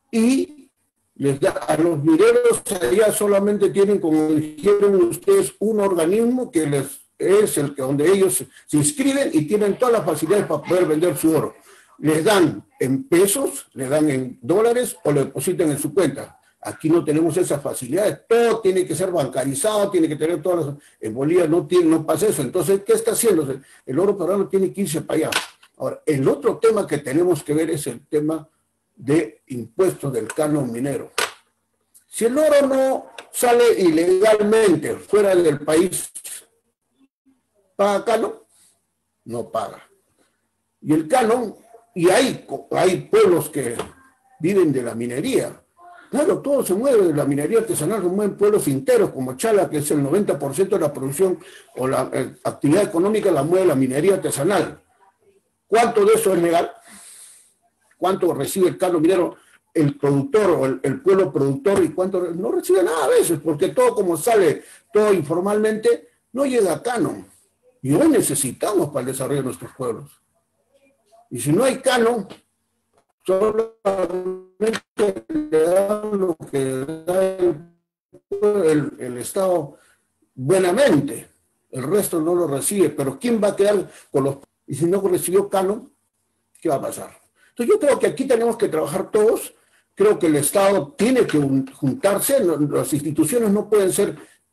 Y les da, a los mineros allá solamente tienen, como dijeron ustedes, un organismo que les es el que donde ellos se inscriben y tienen todas las facilidades para poder vender su oro. Les dan en pesos, les dan en dólares o le depositan en su cuenta. Aquí no tenemos esas facilidades, todo tiene que ser bancarizado, tiene que tener todas las... En Bolivia no, tiene, no pasa eso. Entonces, ¿qué está haciendo? El oro peruano tiene que irse para allá. Ahora, el otro tema que tenemos que ver es el tema de impuestos del canon minero. Si el oro no sale ilegalmente fuera del país, ¿paga canon? No paga. Y el canon, y hay, hay pueblos que viven de la minería. Claro, todo se mueve de la minería artesanal, se mueven pueblos enteros, como Chala, que es el noventa por ciento de la producción o la eh, actividad económica la mueve la minería artesanal. ¿Cuánto de eso es legal? ¿Cuánto recibe el canon minero el productor o el, el pueblo productor y cuánto no recibe nada a veces? Porque todo como sale, todo informalmente, no llega a canon. Y hoy necesitamos para el desarrollo de nuestros pueblos. Y si no hay canon, solamente le dan lo que da el, el, el Estado buenamente. El resto no lo recibe. Pero ¿quién va a quedar con los... Y si no recibió canon, ¿qué va a pasar? Entonces yo creo que aquí tenemos que trabajar todos. Creo que el Estado tiene que juntarse. Las instituciones no pueden ser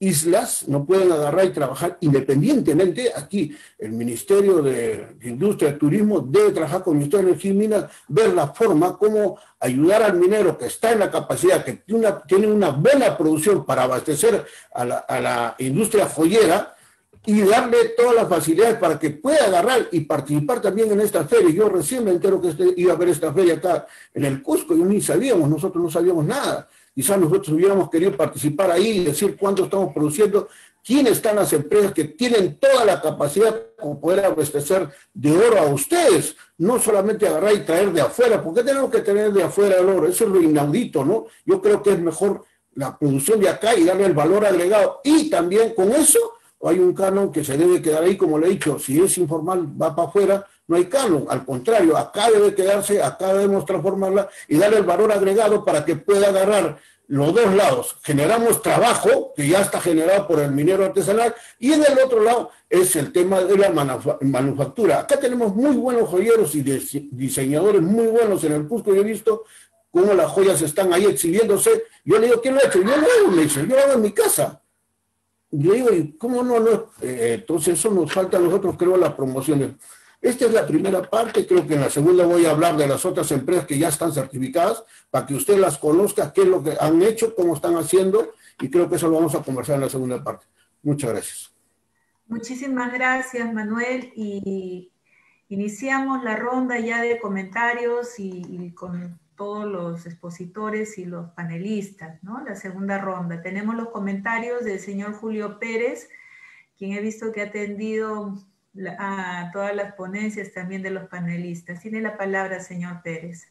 islas, no pueden agarrar y trabajar independientemente. Aquí el Ministerio de Industria y Turismo debe trabajar con el Ministerio de Energía y Minas, ver la forma como ayudar al minero que está en la capacidad, que tiene una, tiene una buena producción para abastecer a la, a la industria joyera, y darle todas las facilidades para que pueda agarrar y participar también en esta feria. Yo recién me entero que este, iba a haber esta feria acá en el Cusco, y ni sabíamos, nosotros no sabíamos nada. Quizás nosotros hubiéramos querido participar ahí y decir cuánto estamos produciendo, quiénes están las empresas que tienen toda la capacidad para poder abastecer de oro a ustedes, no solamente agarrar y traer de afuera. ¿Por qué tenemos que tener de afuera el oro? Eso es lo inaudito, ¿no? Yo creo que es mejor la producción de acá y darle el valor agregado. Y también con eso hay un canon que se debe quedar ahí, como le he dicho, si es informal va para afuera, no hay canon, al contrario, acá debe quedarse, acá debemos transformarla y darle el valor agregado para que pueda agarrar los dos lados. Generamos trabajo, que ya está generado por el minero artesanal, y en el otro lado es el tema de la manufactura. Acá tenemos muy buenos joyeros y diseñadores muy buenos en el Cusco. Yo he visto cómo las joyas están ahí exhibiéndose. Yo le digo, ¿quién lo ha hecho? Yo lo hago, me dice, yo lo hago en mi casa. Yo digo, ¿y cómo no? no? Eh, entonces eso nos falta a nosotros, creo, las promociones. Esta es la primera parte. Creo que en la segunda voy a hablar de las otras empresas que ya están certificadas, para que usted las conozca, qué es lo que han hecho, cómo están haciendo, y creo que eso lo vamos a conversar en la segunda parte. Muchas gracias. Muchísimas gracias, Manuel, y iniciamos la ronda ya de comentarios y, y con todos los expositores y los panelistas, ¿no? La segunda ronda. Tenemos los comentarios del señor Julio Pérez, quien he visto que ha atendido la, a todas las ponencias también de los panelistas. Tiene la palabra, señor Pérez.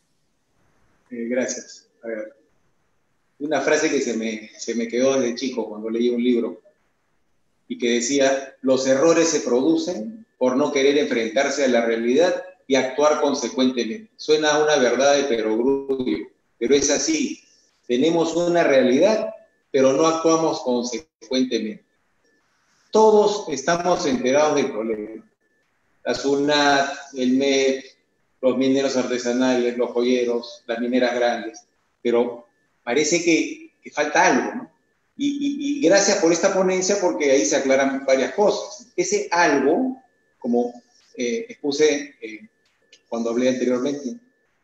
Eh, gracias. A ver, una frase que se me, se me quedó desde chico cuando leí un libro y que decía, los errores se producen por no querer enfrentarse a la realidad y actuar consecuentemente. Suena a una verdad de perogrullo, pero es así. Tenemos una realidad, pero no actuamos consecuentemente. Todos estamos enterados del problema. La SUNAT, el M E P, los mineros artesanales, los joyeros, las mineras grandes, pero parece que, que falta algo, ¿no? Y, y, y gracias por esta ponencia, porque ahí se aclaran varias cosas. Ese algo, como eh, expuse eh, cuando hablé anteriormente,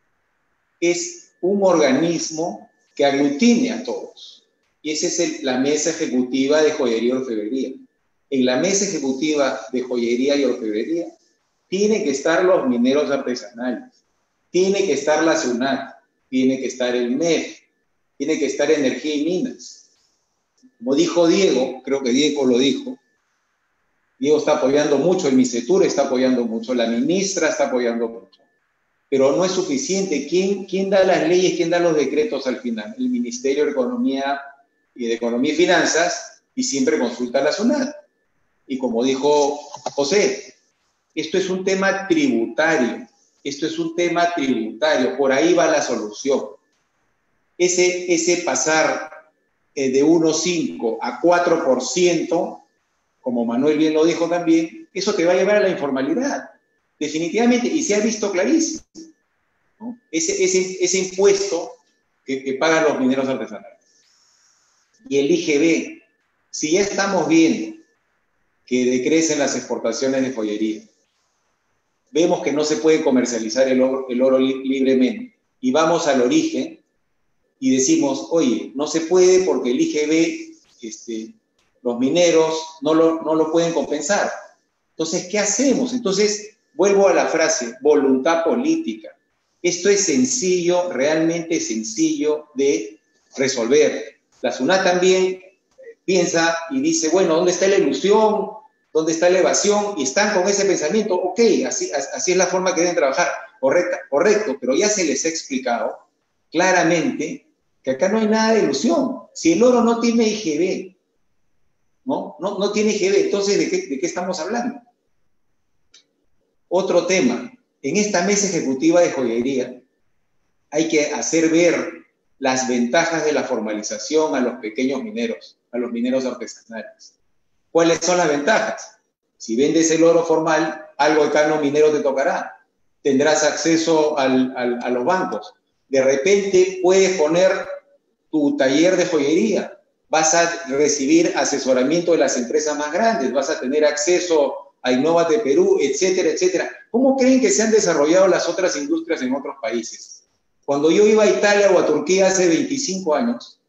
es un organismo que aglutine a todos. Y esa es el, la mesa ejecutiva de joyería y orfebrería. En la mesa ejecutiva de joyería y orfebrería tienen que estar los mineros artesanales, tiene que estar la SUNAT, tiene que estar el M E P, tiene que estar Energía y Minas. Como dijo Diego, creo que Diego lo dijo, Diego está apoyando mucho, el MICETUR está apoyando mucho, la ministra está apoyando mucho, pero no es suficiente. ¿Quién, quién da las leyes, quién da los decretos al final? El Ministerio de Economía y de Economía y Finanzas, y siempre consulta a la SUNAT. Y como dijo José, esto es un tema tributario, esto es un tema tributario, por ahí va la solución. Ese, ese pasar eh, de uno coma cinco a cuatro por ciento, como Manuel bien lo dijo también, eso te va a llevar a la informalidad, definitivamente, y se ha visto clarísimo, ¿no? Ese, ese, ese impuesto que, que pagan los mineros artesanales. Y el I G B, si ya estamos viendo que decrecen las exportaciones de joyería, vemos que no se puede comercializar el oro, el oro li libremente, y vamos al origen y decimos, oye, no se puede porque el I G B, este, los mineros no lo, no lo pueden compensar. Entonces, ¿qué hacemos? Entonces, vuelvo a la frase, voluntad política. Esto es sencillo, realmente sencillo de resolver. La SUNAT también piensa y dice, bueno, ¿dónde está la ilusión? ¿Dónde está la evasión? Y están con ese pensamiento, ok, así, así es la forma que deben trabajar, correcta, correcto, pero ya se les ha explicado claramente que acá no hay nada de ilusión. Si el oro no tiene I G B, ¿no? No, no tiene I G B, entonces, ¿de qué, de qué estamos hablando? Otro tema, en esta mesa ejecutiva de joyería hay que hacer ver las ventajas de la formalización a los pequeños mineros, a los mineros artesanales. ¿Cuáles son las ventajas? Si vendes el oro formal, algo de canon minero te tocará. Tendrás acceso al, al, a los bancos. De repente puedes poner tu taller de joyería vas a recibir asesoramiento de las empresas más grandes, vas a tener acceso a Innovate Perú, etcétera, etcétera. ¿Cómo creen que se han desarrollado las otras industrias en otros países? Cuando yo iba a Italia o a Turquía hace veinticinco años,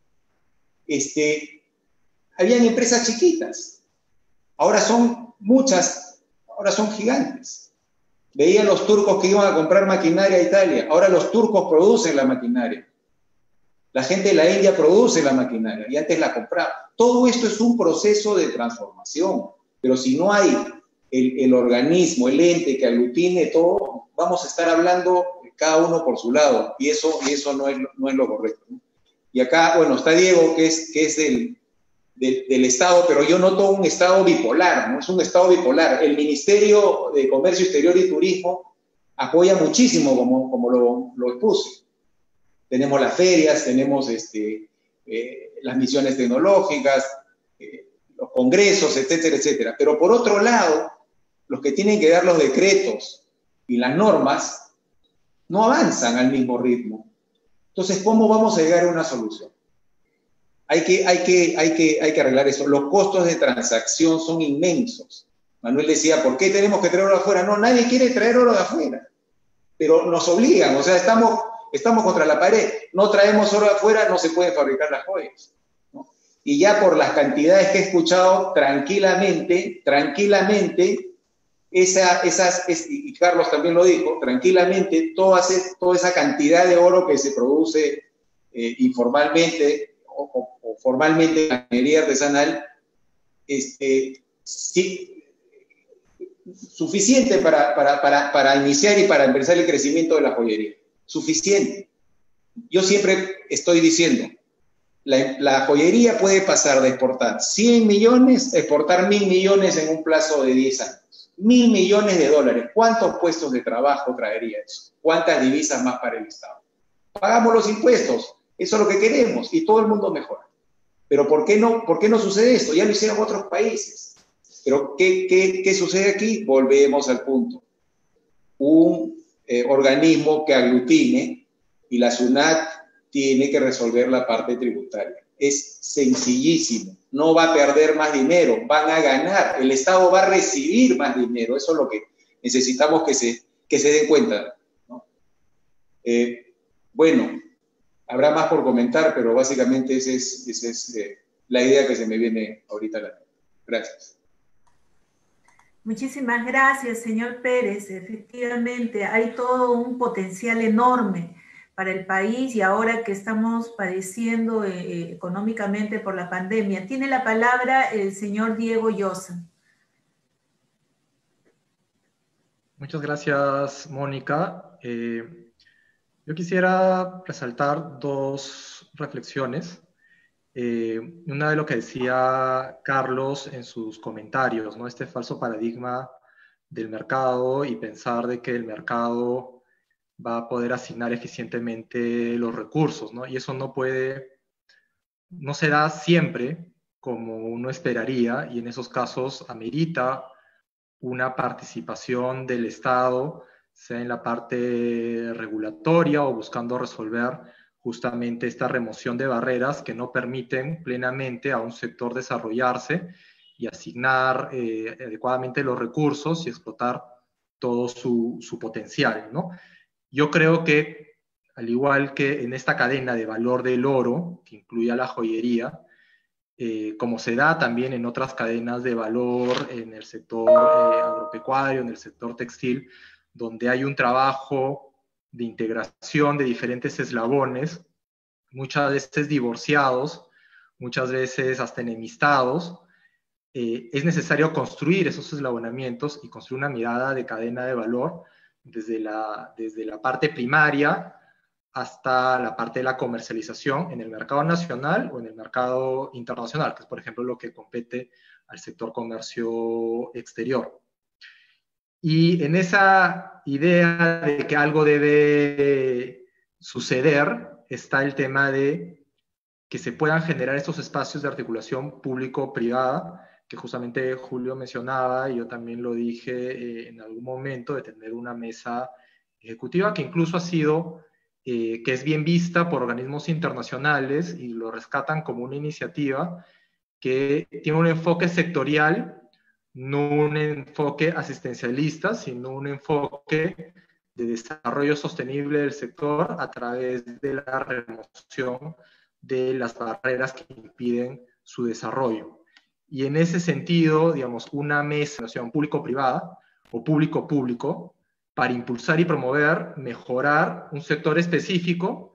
este, habían empresas chiquitas. Ahora son muchas, ahora son gigantes. Veían los turcos que iban a comprar maquinaria a Italia. Ahora los turcos producen la maquinaria. La gente de la India produce la maquinaria y antes la compraba. Todo esto es un proceso de transformación, pero si no hay el, el organismo, el ente que aglutine todo, vamos a estar hablando cada uno por su lado, y eso, y eso no, es, no es lo correcto, ¿no? Y acá, bueno, está Diego, que es, que es del, del, del Estado, pero yo noto un Estado bipolar, ¿no? Es un Estado bipolar. El Ministerio de Comercio Exterior y Turismo apoya muchísimo, como, como lo, lo expuse. Tenemos las ferias, tenemos este, eh, las misiones tecnológicas, eh, los congresos, etcétera, etcétera. Pero por otro lado, los que tienen que dar los decretos y las normas no avanzan al mismo ritmo. Entonces, ¿cómo vamos a llegar a una solución? Hay que, hay que, hay que, hay que arreglar eso. Los costos de transacción son inmensos. Manuel decía, ¿por qué tenemos que traer oro de afuera? No, nadie quiere traer oro de afuera, pero nos obligan, o sea, estamos... Estamos contra la pared, no traemos oro de afuera, no se pueden fabricar las joyas, ¿no? Y ya por las cantidades que he escuchado, tranquilamente, tranquilamente, esa, esas, es, y Carlos también lo dijo, tranquilamente, toda, toda esa cantidad de oro que se produce eh, informalmente o, o, o formalmente en la minería artesanal, este, sí, suficiente para, para, para, para iniciar y para empezar el crecimiento de la joyería. Suficiente. Yo siempre estoy diciendo, la, la joyería puede pasar de exportar cien millones a exportar mil millones en un plazo de diez años. Mil millones de dólares. ¿Cuántos puestos de trabajo traería eso? ¿Cuántas divisas más para el Estado? Pagamos los impuestos. Eso es lo que queremos y todo el mundo mejora. Pero ¿por qué no, por qué no sucede esto? Ya lo hicieron otros países. Pero ¿qué, qué, qué sucede aquí? Volvemos al punto. Un Eh, organismo que aglutine y la SUNAT tiene que resolver la parte tributaria. Es sencillísimo. No va a perder más dinero, van a ganar. El Estado va a recibir más dinero. Eso es lo que necesitamos que se, que se den cuenta, ¿no? Eh, bueno, habrá más por comentar, pero básicamente esa es, esa es eh, la idea que se me viene ahorita a la mente. Gracias. Muchísimas gracias, señor Pérez. Efectivamente, hay todo un potencial enorme para el país y ahora que estamos padeciendo eh, económicamente por la pandemia. Tiene la palabra el señor Diego Llosa. Muchas gracias, Mónica. Eh, yo quisiera resaltar dos reflexiones. Eh, una de lo que decía Carlos en sus comentarios, ¿no? Este falso paradigma del mercado y pensar de que el mercado va a poder asignar eficientemente los recursos, ¿no? Y eso no puede, no se da siempre como uno esperaría, y en esos casos amerita una participación del Estado, sea en la parte regulatoria o buscando resolver justamente esta remoción de barreras que no permiten plenamente a un sector desarrollarse y asignar eh, adecuadamente los recursos y explotar todo su, su potencial, ¿no? Yo creo que, al igual que en esta cadena de valor del oro, que incluye a la joyería, eh, como se da también en otras cadenas de valor, en el sector eh, agropecuario, en el sector textil, donde hay un trabajo de integración de diferentes eslabones, muchas veces divorciados, muchas veces hasta enemistados, eh, es necesario construir esos eslabonamientos y construir una mirada de cadena de valor desde la, desde la parte primaria hasta la parte de la comercialización en el mercado nacional o en el mercado internacional, que es, por ejemplo, lo que compete al sector comercio exterior. Y en esa idea de que algo debe suceder está el tema de que se puedan generar estos espacios de articulación público-privada, que justamente Julio mencionaba, y yo también lo dije eh, en algún momento, de tener una mesa ejecutiva que incluso ha sido eh, que es bien vista por organismos internacionales y lo rescatan como una iniciativa que tiene un enfoque sectorial, no un enfoque asistencialista, sino un enfoque de desarrollo sostenible del sector a través de la remoción de las barreras que impiden su desarrollo. Y en ese sentido, digamos, una mesa público-privada o público-público para impulsar y promover, mejorar un sector específico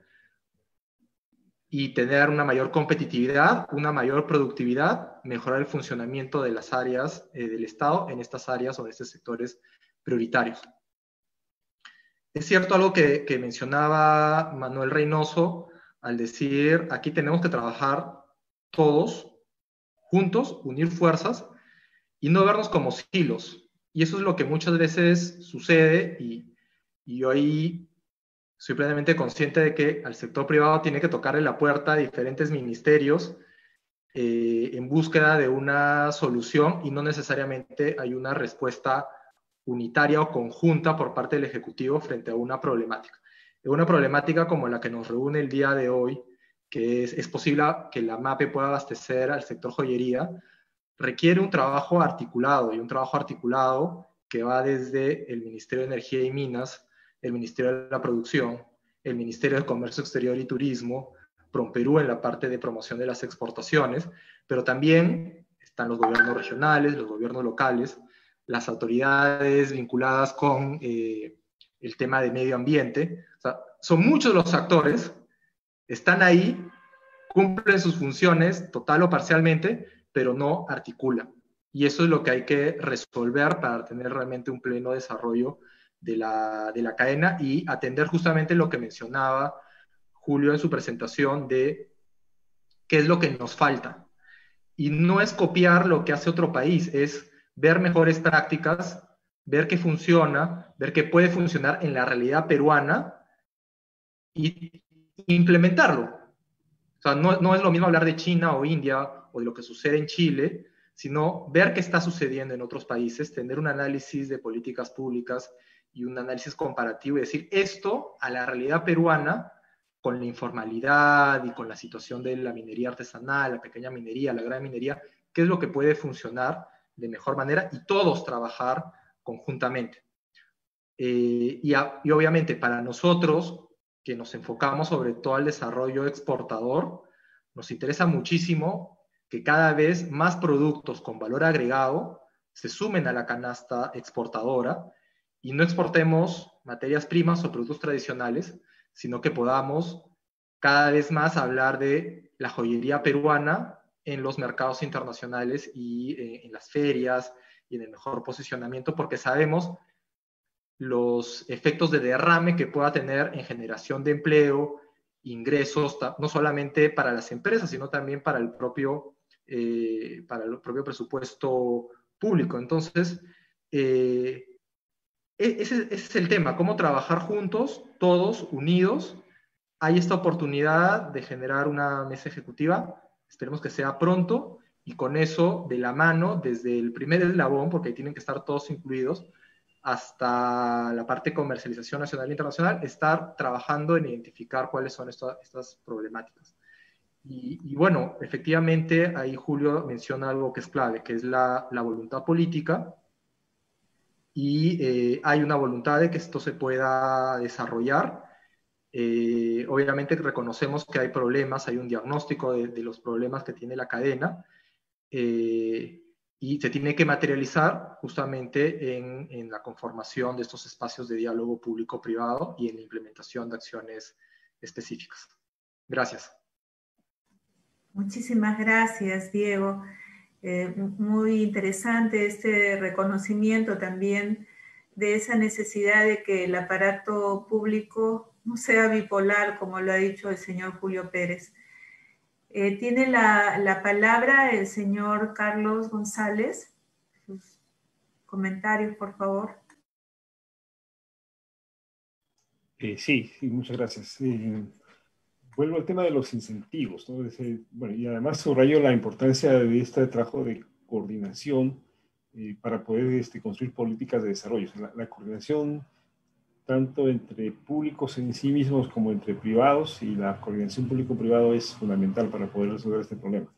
y tener una mayor competitividad, una mayor productividad, mejorar el funcionamiento de las áreas eh, del Estado en estas áreas o en estos sectores prioritarios. Es cierto algo que, que mencionaba Manuel Reynoso al decir, aquí tenemos que trabajar todos juntos, unir fuerzas y no vernos como silos. Y eso es lo que muchas veces sucede y, y yo ahí soy plenamente consciente de que al sector privado tiene que tocarle la puerta a diferentes ministerios eh, en búsqueda de una solución y no necesariamente hay una respuesta unitaria o conjunta por parte del Ejecutivo frente a una problemática. Una problemática como la que nos reúne el día de hoy, que es, es posible que la MAPE pueda abastecer al sector joyería, requiere un trabajo articulado y un trabajo articulado que va desde el Ministerio de Energía y Minas, el Ministerio de la Producción, el Ministerio de Comercio Exterior y Turismo, PROMPERÚ en la parte de promoción de las exportaciones, pero también están los gobiernos regionales, los gobiernos locales, las autoridades vinculadas con eh, el tema de medio ambiente. O sea, son muchos los actores, están ahí, cumplen sus funciones total o parcialmente, pero no articulan. Y eso es lo que hay que resolver para tener realmente un pleno desarrollo de la, de la cadena y atender justamente lo que mencionaba Julio en su presentación de qué es lo que nos falta. Y no es copiar lo que hace otro país, es ver mejores prácticas, ver qué funciona, ver qué puede funcionar en la realidad peruana y implementarlo. O sea, no, no es lo mismo hablar de China o India o de lo que sucede en Chile, sino ver qué está sucediendo en otros países, tener un análisis de políticas públicas y un análisis comparativo y decir esto a la realidad peruana con la informalidad y con la situación de la minería artesanal, la pequeña minería, la gran minería, qué es lo que puede funcionar de mejor manera y todos trabajar conjuntamente. Eh, y, a, y obviamente para nosotros, que nos enfocamos sobre todo al desarrollo exportador, nos interesa muchísimo que cada vez más productos con valor agregado se sumen a la canasta exportadora y no exportemos materias primas o productos tradicionales, sino que podamos cada vez más hablar de la joyería peruana en los mercados internacionales y eh, en las ferias y en el mejor posicionamiento, porque sabemos los efectos de derrame que pueda tener en generación de empleo, ingresos, no solamente para las empresas, sino también para el propio, eh, para el propio presupuesto público. Entonces, eh, ese, ese es el tema, cómo trabajar juntos, todos unidos. Hay esta oportunidad de generar una mesa ejecutiva, esperemos que sea pronto, y con eso, de la mano, desde el primer eslabón, porque ahí tienen que estar todos incluidos, hasta la parte de comercialización nacional e internacional, estar trabajando en identificar cuáles son esta, estas problemáticas. Y, y bueno, efectivamente, ahí Julio menciona algo que es clave, que es la, la voluntad política, y eh, hay una voluntad de que esto se pueda desarrollar. Eh, obviamente reconocemos que hay problemas, hay un diagnóstico de, de los problemas que tiene la cadena, eh, y se tiene que materializar justamente en, en la conformación de estos espacios de diálogo público-privado y en la implementación de acciones específicas. Gracias. Muchísimas gracias, Diego. Eh, muy interesante este reconocimiento también de esa necesidad de que el aparato público no sea bipolar, como lo ha dicho el señor Julio Pérez. Eh, tiene la, la palabra el señor Carlos González. Sus comentarios, por favor. Eh, sí, sí, muchas gracias. Eh, vuelvo al tema de los incentivos, ¿no? Es, eh, bueno, y además subrayo la importancia de este trabajo de coordinación eh, para poder este, construir políticas de desarrollo. La, la coordinación tanto entre públicos en sí mismos como entre privados, y la coordinación público-privado es fundamental para poder resolver este problema.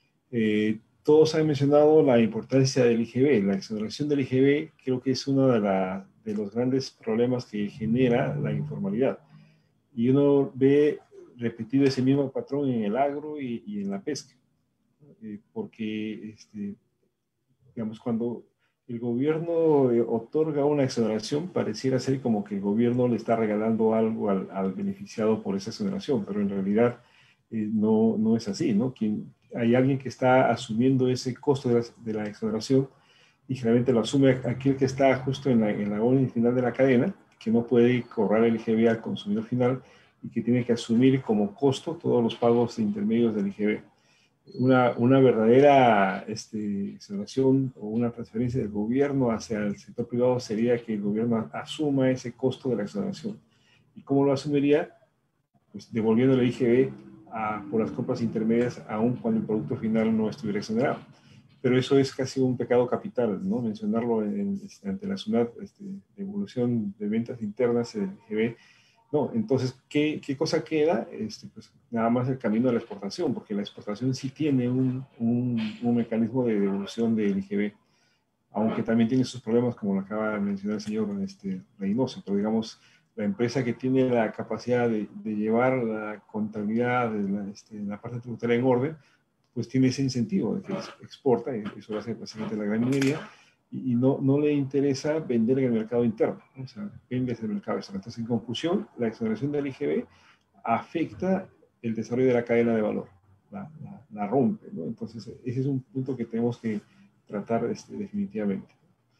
Eh, todos han mencionado la importancia del I G B. La exoneración del I G B creo que es uno de, la, de los grandes problemas que genera la informalidad. Y uno ve repetido ese mismo patrón en el agro y, y en la pesca. Eh, porque, este, digamos, cuando el gobierno eh, otorga una exoneración, pareciera ser como que el gobierno le está regalando algo al, al beneficiado por esa exoneración, pero en realidad eh, no, no es así, ¿no? Quien, hay alguien que está asumiendo ese costo de la, de la exoneración, y generalmente lo asume aquel que está justo en la, en la orden final de la cadena, que no puede cobrar el I G B al consumidor final y que tiene que asumir como costo todos los pagos intermedios del I G B. Una, una verdadera este, exoneración o una transferencia del gobierno hacia el sector privado sería que el gobierno asuma ese costo de la exoneración. ¿Y cómo lo asumiría? Pues devolviendo el I G B a, por las compras intermedias, aun cuando el producto final no estuviera exonerado. Pero eso es casi un pecado capital, ¿no? Mencionarlo en, en, ante la SUNAT, este, de evolución de ventas internas del I G B. No, entonces, ¿qué, qué cosa queda? Este, pues nada más el camino de la exportación, porque la exportación sí tiene un, un, un mecanismo de devolución del I G B, aunque también tiene sus problemas, como lo acaba de mencionar el señor este, Reynoso, pero digamos, la empresa que tiene la capacidad de, de llevar la contabilidad de la, este, la parte tributaria en orden, pues tiene ese incentivo de que exporta, y eso lo hace básicamente la gran minería, y no, no le interesa vender en el mercado interno, ¿no? O sea, vende en el mercado externo. Entonces, en conclusión, la exoneración del I G B afecta el desarrollo de la cadena de valor, la, la, la rompe, ¿no? Entonces, ese es un punto que tenemos que tratar este, definitivamente.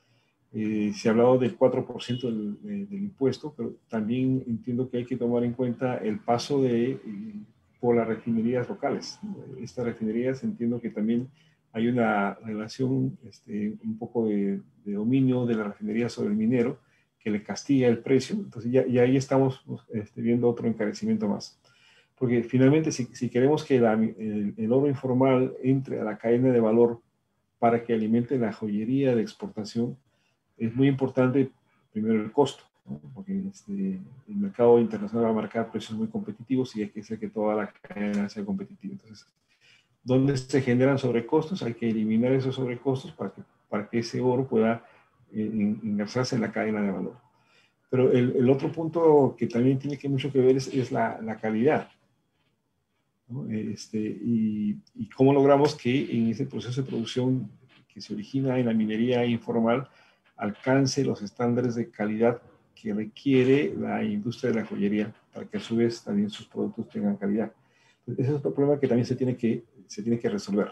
Eh, se ha hablado del cuatro por ciento del, de, del impuesto, pero también entiendo que hay que tomar en cuenta el paso de... Eh, por las refinerías locales. Estas refinerías, entiendo que también hay una relación, este, un poco de, de dominio de la refinería sobre el minero, que le castiga el precio. Entonces ya, y ahí estamos este, viendo otro encarecimiento más. Porque finalmente, si, si queremos que la, el, el oro informal entre a la cadena de valor para que alimente la joyería de exportación, es muy importante primero el costo, ¿no? Porque este, el mercado internacional va a marcar precios muy competitivos y hay que hacer que toda la cadena sea competitiva. Entonces, ¿dónde se generan sobrecostos? Hay que eliminar esos sobrecostos para que, para que ese oro pueda eh, ingresarse en la cadena de valor. Pero el, el otro punto que también tiene que mucho que ver es, es la, la calidad, ¿no? Este, y, y cómo logramos que en ese proceso de producción que se origina en la minería informal alcance los estándares de calidad que requiere la industria de la joyería para que a su vez también sus productos tengan calidad. Entonces, ese es otro problema que también se tiene que, se tiene que resolver.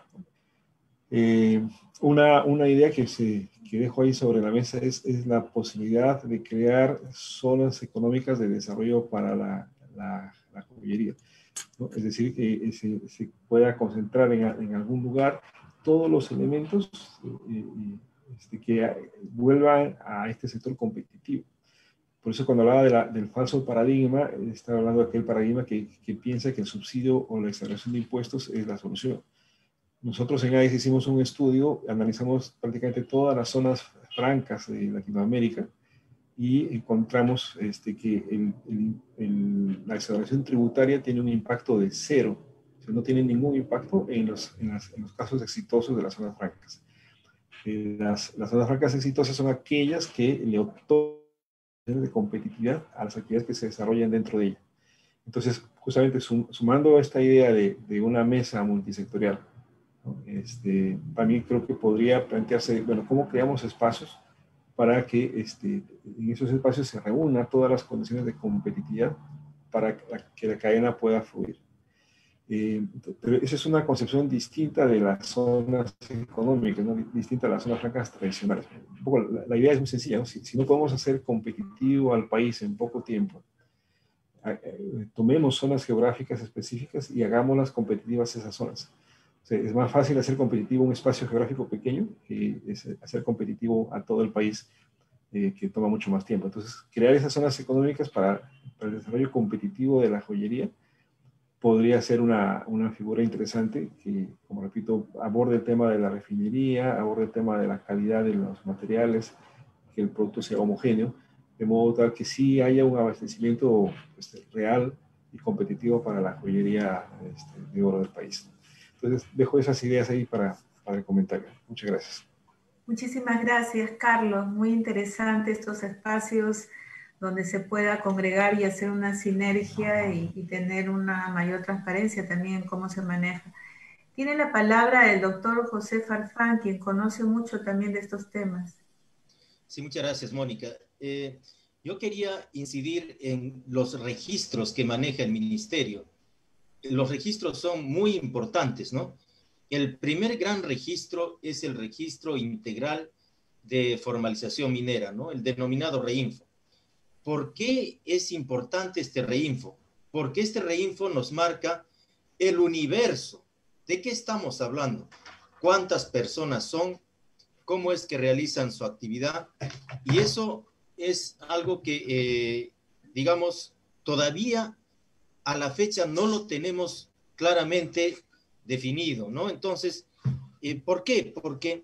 Eh, una, una idea que, se, que dejo ahí sobre la mesa es, es la posibilidad de crear zonas económicas de desarrollo para la, la, la joyería, ¿no? Es decir, que se, se pueda concentrar en, en algún lugar todos los elementos eh, este, que vuelvan a este sector competitivo. Por eso cuando hablaba de la, del falso paradigma, estaba hablando de aquel paradigma que, que piensa que el subsidio o la exoneración de impuestos es la solución. Nosotros en A I S hicimos un estudio, analizamos prácticamente todas las zonas francas de Latinoamérica y encontramos este, que el, el, el, la exoneración tributaria tiene un impacto de cero. O sea, no tiene ningún impacto en los, en, las, en los casos exitosos de las zonas francas. Eh, las, las zonas francas exitosas son aquellas que le otorgan de competitividad a las actividades que se desarrollan dentro de ella. Entonces, justamente sum, sumando esta idea de, de una mesa multisectorial, ¿no? Este, también creo que podría plantearse, bueno, ¿cómo creamos espacios para que este, en esos espacios se reúnan todas las condiciones de competitividad para que la cadena pueda fluir? Eh, pero esa es una concepción distinta de las zonas económicas, ¿no? Distinta a las zonas francas tradicionales. Un poco, la, la idea es muy sencilla, ¿no? Si, si no podemos hacer competitivo al país en poco tiempo, eh, tomemos zonas geográficas específicas y hagámoslas competitivas esas zonas. O sea, es más fácil hacer competitivo un espacio geográfico pequeño que es hacer competitivo a todo el país, eh, que toma mucho más tiempo. Entonces, crear esas zonas económicas para, para el desarrollo competitivo de la joyería podría ser una, una figura interesante que, como repito, aborde el tema de la refinería, aborde el tema de la calidad de los materiales, que el producto sea homogéneo, de modo tal que sí haya un abastecimiento este, real y competitivo para la joyería este, de oro del país. Entonces, dejo esas ideas ahí para, para el comentario. Muchas gracias. Muchísimas gracias, Carlos. Muy interesante estos espacios donde se pueda congregar y hacer una sinergia y, y tener una mayor transparencia también en cómo se maneja. Tiene la palabra el doctor José Farfán, quien conoce mucho también de estos temas. Sí, muchas gracias, Mónica. Eh, yo quería incidir en los registros que maneja el ministerio. Los registros son muy importantes, ¿no? El primer gran registro es el registro integral de formalización minera, ¿no? El denominado REINFO. ¿Por qué es importante este REINFO? Porque este REINFO nos marca el universo. ¿De qué estamos hablando? ¿Cuántas personas son? ¿Cómo es que realizan su actividad? Y eso es algo que, eh, digamos, todavía a la fecha no lo tenemos claramente definido, ¿no? Entonces, eh, ¿por qué? Porque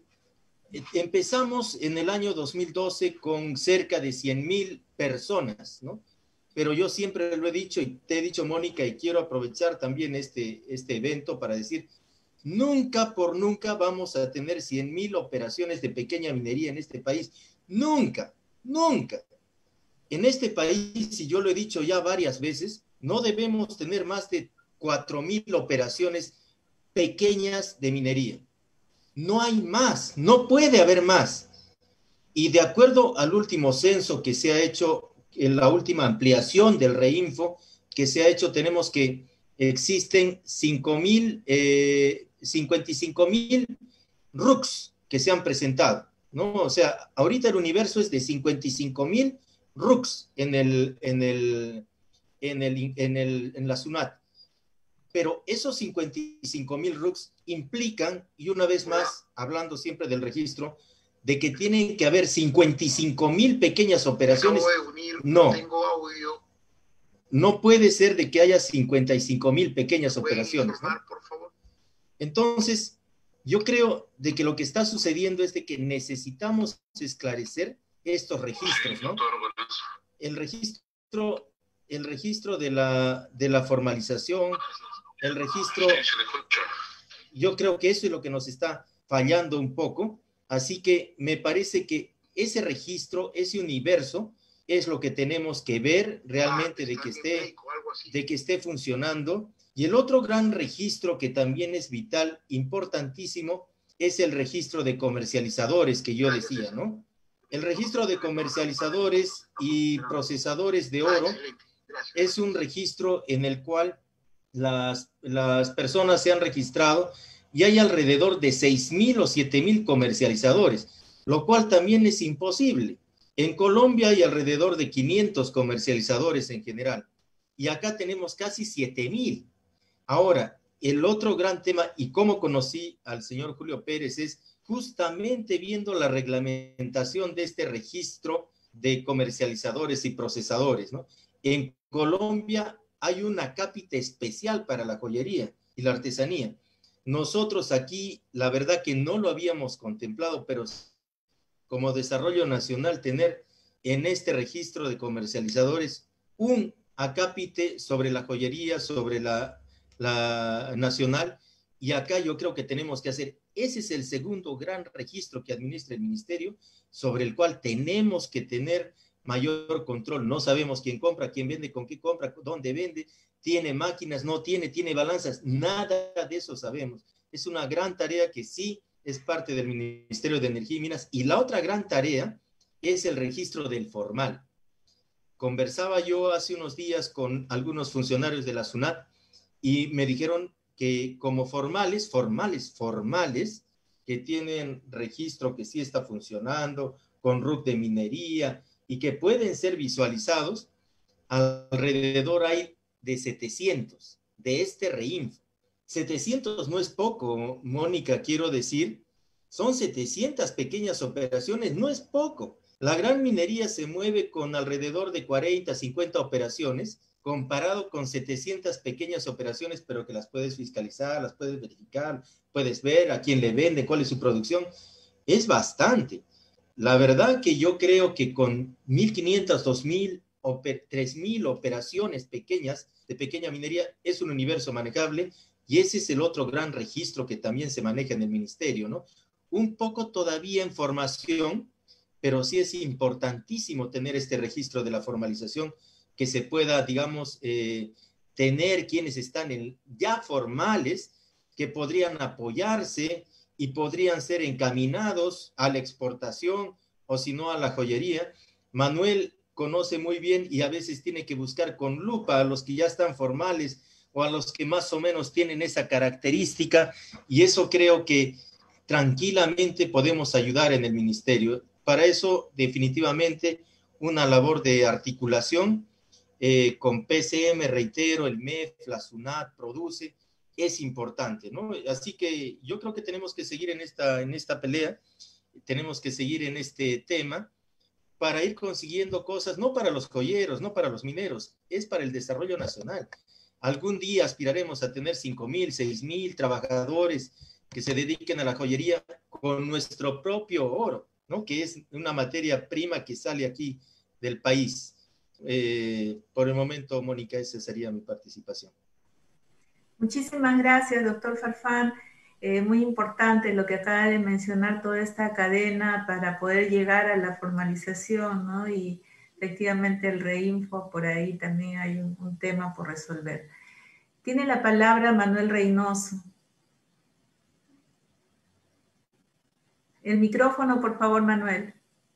empezamos en el año dos mil doce con cerca de cien mil personas, ¿no? Pero yo siempre lo he dicho y te he dicho, Mónica, y quiero aprovechar también este, este evento para decir, nunca por nunca vamos a tener cien mil operaciones de pequeña minería en este país. Nunca, nunca. En este país, y yo lo he dicho ya varias veces, no debemos tener más de cuatro mil operaciones pequeñas de minería. No hay más, no puede haber más. Y de acuerdo al último censo que se ha hecho, en la última ampliación del REINFO que se ha hecho, tenemos que existen cinco mil, eh, cincuenta y cinco mil R U Cs que se han presentado, ¿no? O sea, ahorita el universo es de cincuenta y cinco mil R U Cs en, el, en, el, en, el, en, el, en la SUNAT. Pero esos cincuenta y cinco mil R U Cs implican, y una vez más, hablando siempre del registro, de que tienen que haber cincuenta y cinco mil pequeñas operaciones. Acabo de unir, no. Tengo audio. No puede ser de que haya cincuenta y cinco mil pequeñas operaciones, informar, ¿no? por favor? Entonces, yo creo de que lo que está sucediendo es de que necesitamos esclarecer estos registros, ¿no? El registro, el registro de la, de la formalización, el registro, yo creo que eso es lo que nos está fallando un poco, así que me parece que ese registro, ese universo, es lo que tenemos que ver realmente de que esté, de que esté funcionando. Y el otro gran registro que también es vital, importantísimo, es el registro de comercializadores que yo decía, ¿no? El registro de comercializadores y procesadores de oro es un registro en el cual las, las personas se han registrado y hay alrededor de seis mil o siete mil comercializadores, lo cual también es imposible. En Colombia hay alrededor de quinientos comercializadores en general y acá tenemos casi siete mil. Ahora, el otro gran tema y cómo conocí al señor Julio Pérez es justamente viendo la reglamentación de este registro de comercializadores y procesadores, ¿no? En Colombia hay una cápita especial para la joyería y la artesanía. Nosotros aquí, la verdad que no lo habíamos contemplado, pero como desarrollo nacional, tener en este registro de comercializadores un acápite sobre la joyería, sobre la, la nacional, y acá yo creo que tenemos que hacer, ese es el segundo gran registro que administra el ministerio, sobre el cual tenemos que tener mayor control. No sabemos quién compra, quién vende, con qué compra, dónde vende, tiene máquinas, no tiene, tiene balanzas, nada de eso sabemos. Es una gran tarea que sí es parte del Ministerio de Energía y Minas. Y la otra gran tarea es el registro del formal. Conversaba yo hace unos días con algunos funcionarios de la SUNAT y me dijeron que como formales, formales, formales, que tienen registro que sí está funcionando, con R U C de minería y que pueden ser visualizados, alrededor hay de setecientos de este REINFO. setecientos no es poco, Mónica, quiero decir, son setecientas pequeñas operaciones, no es poco. La gran minería se mueve con alrededor de cuarenta, cincuenta operaciones, comparado con setecientas pequeñas operaciones, pero que las puedes fiscalizar, las puedes verificar, puedes ver a quién le vende, cuál es su producción. Es bastante. La verdad que yo creo que con mil quinientas, dos mil, tres mil operaciones pequeñas, de pequeña minería, es un universo manejable, y ese es el otro gran registro que también se maneja en el ministerio, ¿no? Un poco todavía en formación, pero sí es importantísimo tener este registro de la formalización, que se pueda, digamos, eh, tener quienes están en, ya formales, que podrían apoyarse y podrían ser encaminados a la exportación o si no a la joyería. Manuel conoce muy bien y a veces tiene que buscar con lupa a los que ya están formales o a los que más o menos tienen esa característica, y eso creo que tranquilamente podemos ayudar en el ministerio. Para eso, definitivamente, una labor de articulación eh, con P C M, reitero, el M E F, la SUNAT, Produce, es importante, ¿no? Así que yo creo que tenemos que seguir en esta, en esta pelea, tenemos que seguir en este tema para ir consiguiendo cosas, no para los joyeros, no para los mineros, es para el desarrollo nacional. Algún día aspiraremos a tener cinco mil, seis mil trabajadores que se dediquen a la joyería con nuestro propio oro, ¿no? Que es una materia prima que sale aquí del país. Eh, por el momento, Mónica, esa sería mi participación. Muchísimas gracias, doctor Farfán. Eh, muy importante lo que acaba de mencionar, toda esta cadena para poder llegar a la formalización, ¿no? Y efectivamente el reinfo, por ahí también hay un, un tema por resolver. Tiene la palabra Manuel Reynoso. El micrófono, por favor, Manuel.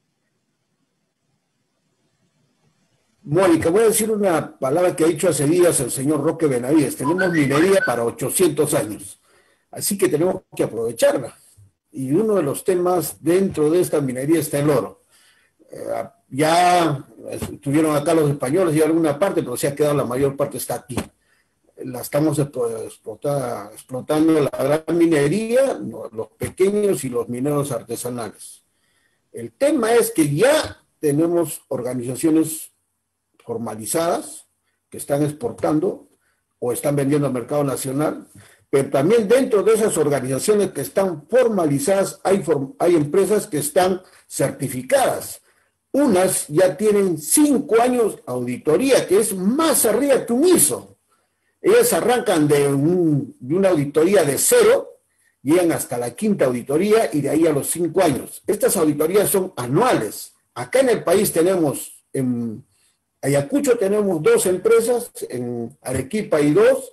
Mónica, voy a decir una palabra que ha dicho hace días el señor Roque Benavides. Tenemos minería para ochocientos años, así que tenemos que aprovecharla. Y uno de los temas dentro de esta minería está el oro. Eh, ya estuvieron acá los españoles y alguna parte, pero se ha quedado la mayor parte está aquí. La estamos explotando, explotando la gran minería, los pequeños y los mineros artesanales. El tema es que ya tenemos organizaciones formalizadas que están exportando o están vendiendo al mercado nacional, pero también dentro de esas organizaciones que están formalizadas hay, hay empresas que están certificadas. Unas ya tienen cinco años auditoría, que es más arriba que un I S O. Ellas arrancan de, un, de una auditoría de cero, llegan hasta la quinta auditoría y de ahí a los cinco años. Estas auditorías son anuales. Acá en el país tenemos, en Ayacucho tenemos dos empresas, en Arequipa hay dos,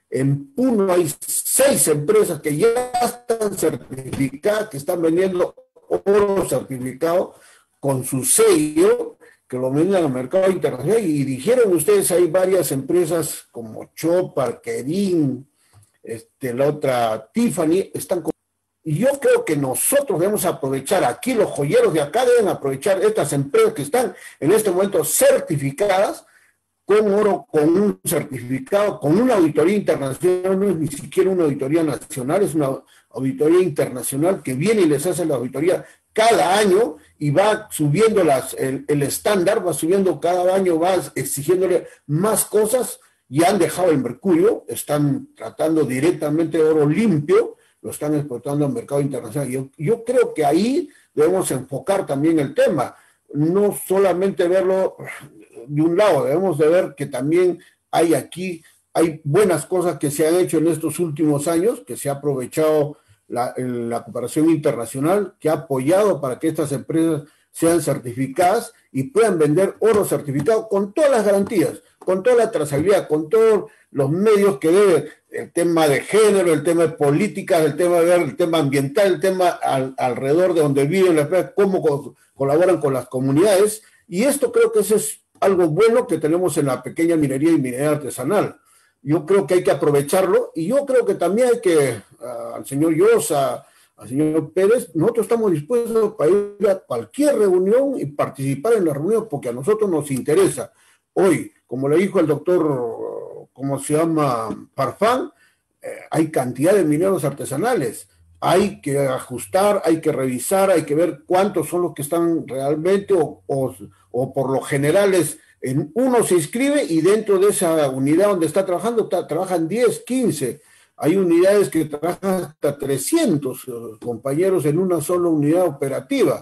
en Puno hay seis empresas que ya están certificadas, que están vendiendo oro certificado con su sello, que lo venden al mercado internacional, y dijeron ustedes, hay varias empresas como Chopar, Kerin, este, la otra Tiffany, están con... Y yo creo que nosotros debemos aprovechar, aquí los joyeros de acá deben aprovechar estas empresas que están en este momento certificadas con oro, con un certificado, con una auditoría internacional, no es ni siquiera una auditoría nacional, es una auditoría internacional que viene y les hace la auditoría cada año y va subiendo las, el, el estándar, va subiendo cada año, va exigiéndole más cosas. Ya han dejado el mercurio, están tratando directamente de oro limpio, lo están exportando al mercado internacional. Yo, yo creo que ahí debemos enfocar también el tema, no solamente verlo de un lado, debemos de ver que también hay aquí, hay buenas cosas que se han hecho en estos últimos años, que se ha aprovechado la, la cooperación internacional, que ha apoyado para que estas empresas sean certificadas y puedan vender oro certificado con todas las garantías, con toda la trazabilidad, con todos los medios que debe, el tema de género, el tema de políticas, el tema de ver, el tema ambiental, el tema al, alrededor de donde viven las empresas, cómo co colaboran con las comunidades, y esto creo que eso es algo bueno que tenemos en la pequeña minería y minería artesanal. Yo creo que hay que aprovecharlo, y yo creo que también hay que, uh, al señor Llosa, al señor Pérez, nosotros estamos dispuestos para ir a cualquier reunión y participar en la reunión, porque a nosotros nos interesa. Hoy, como le dijo el doctor, ¿cómo se llama? Farfán, eh, hay cantidad de mineros artesanales. Hay que ajustar, hay que revisar, hay que ver cuántos son los que están realmente, o, o, o por lo general es, en uno se inscribe y dentro de esa unidad donde está trabajando, está, trabajan diez, quince. Hay unidades que trabajan hasta trescientos compañeros en una sola unidad operativa.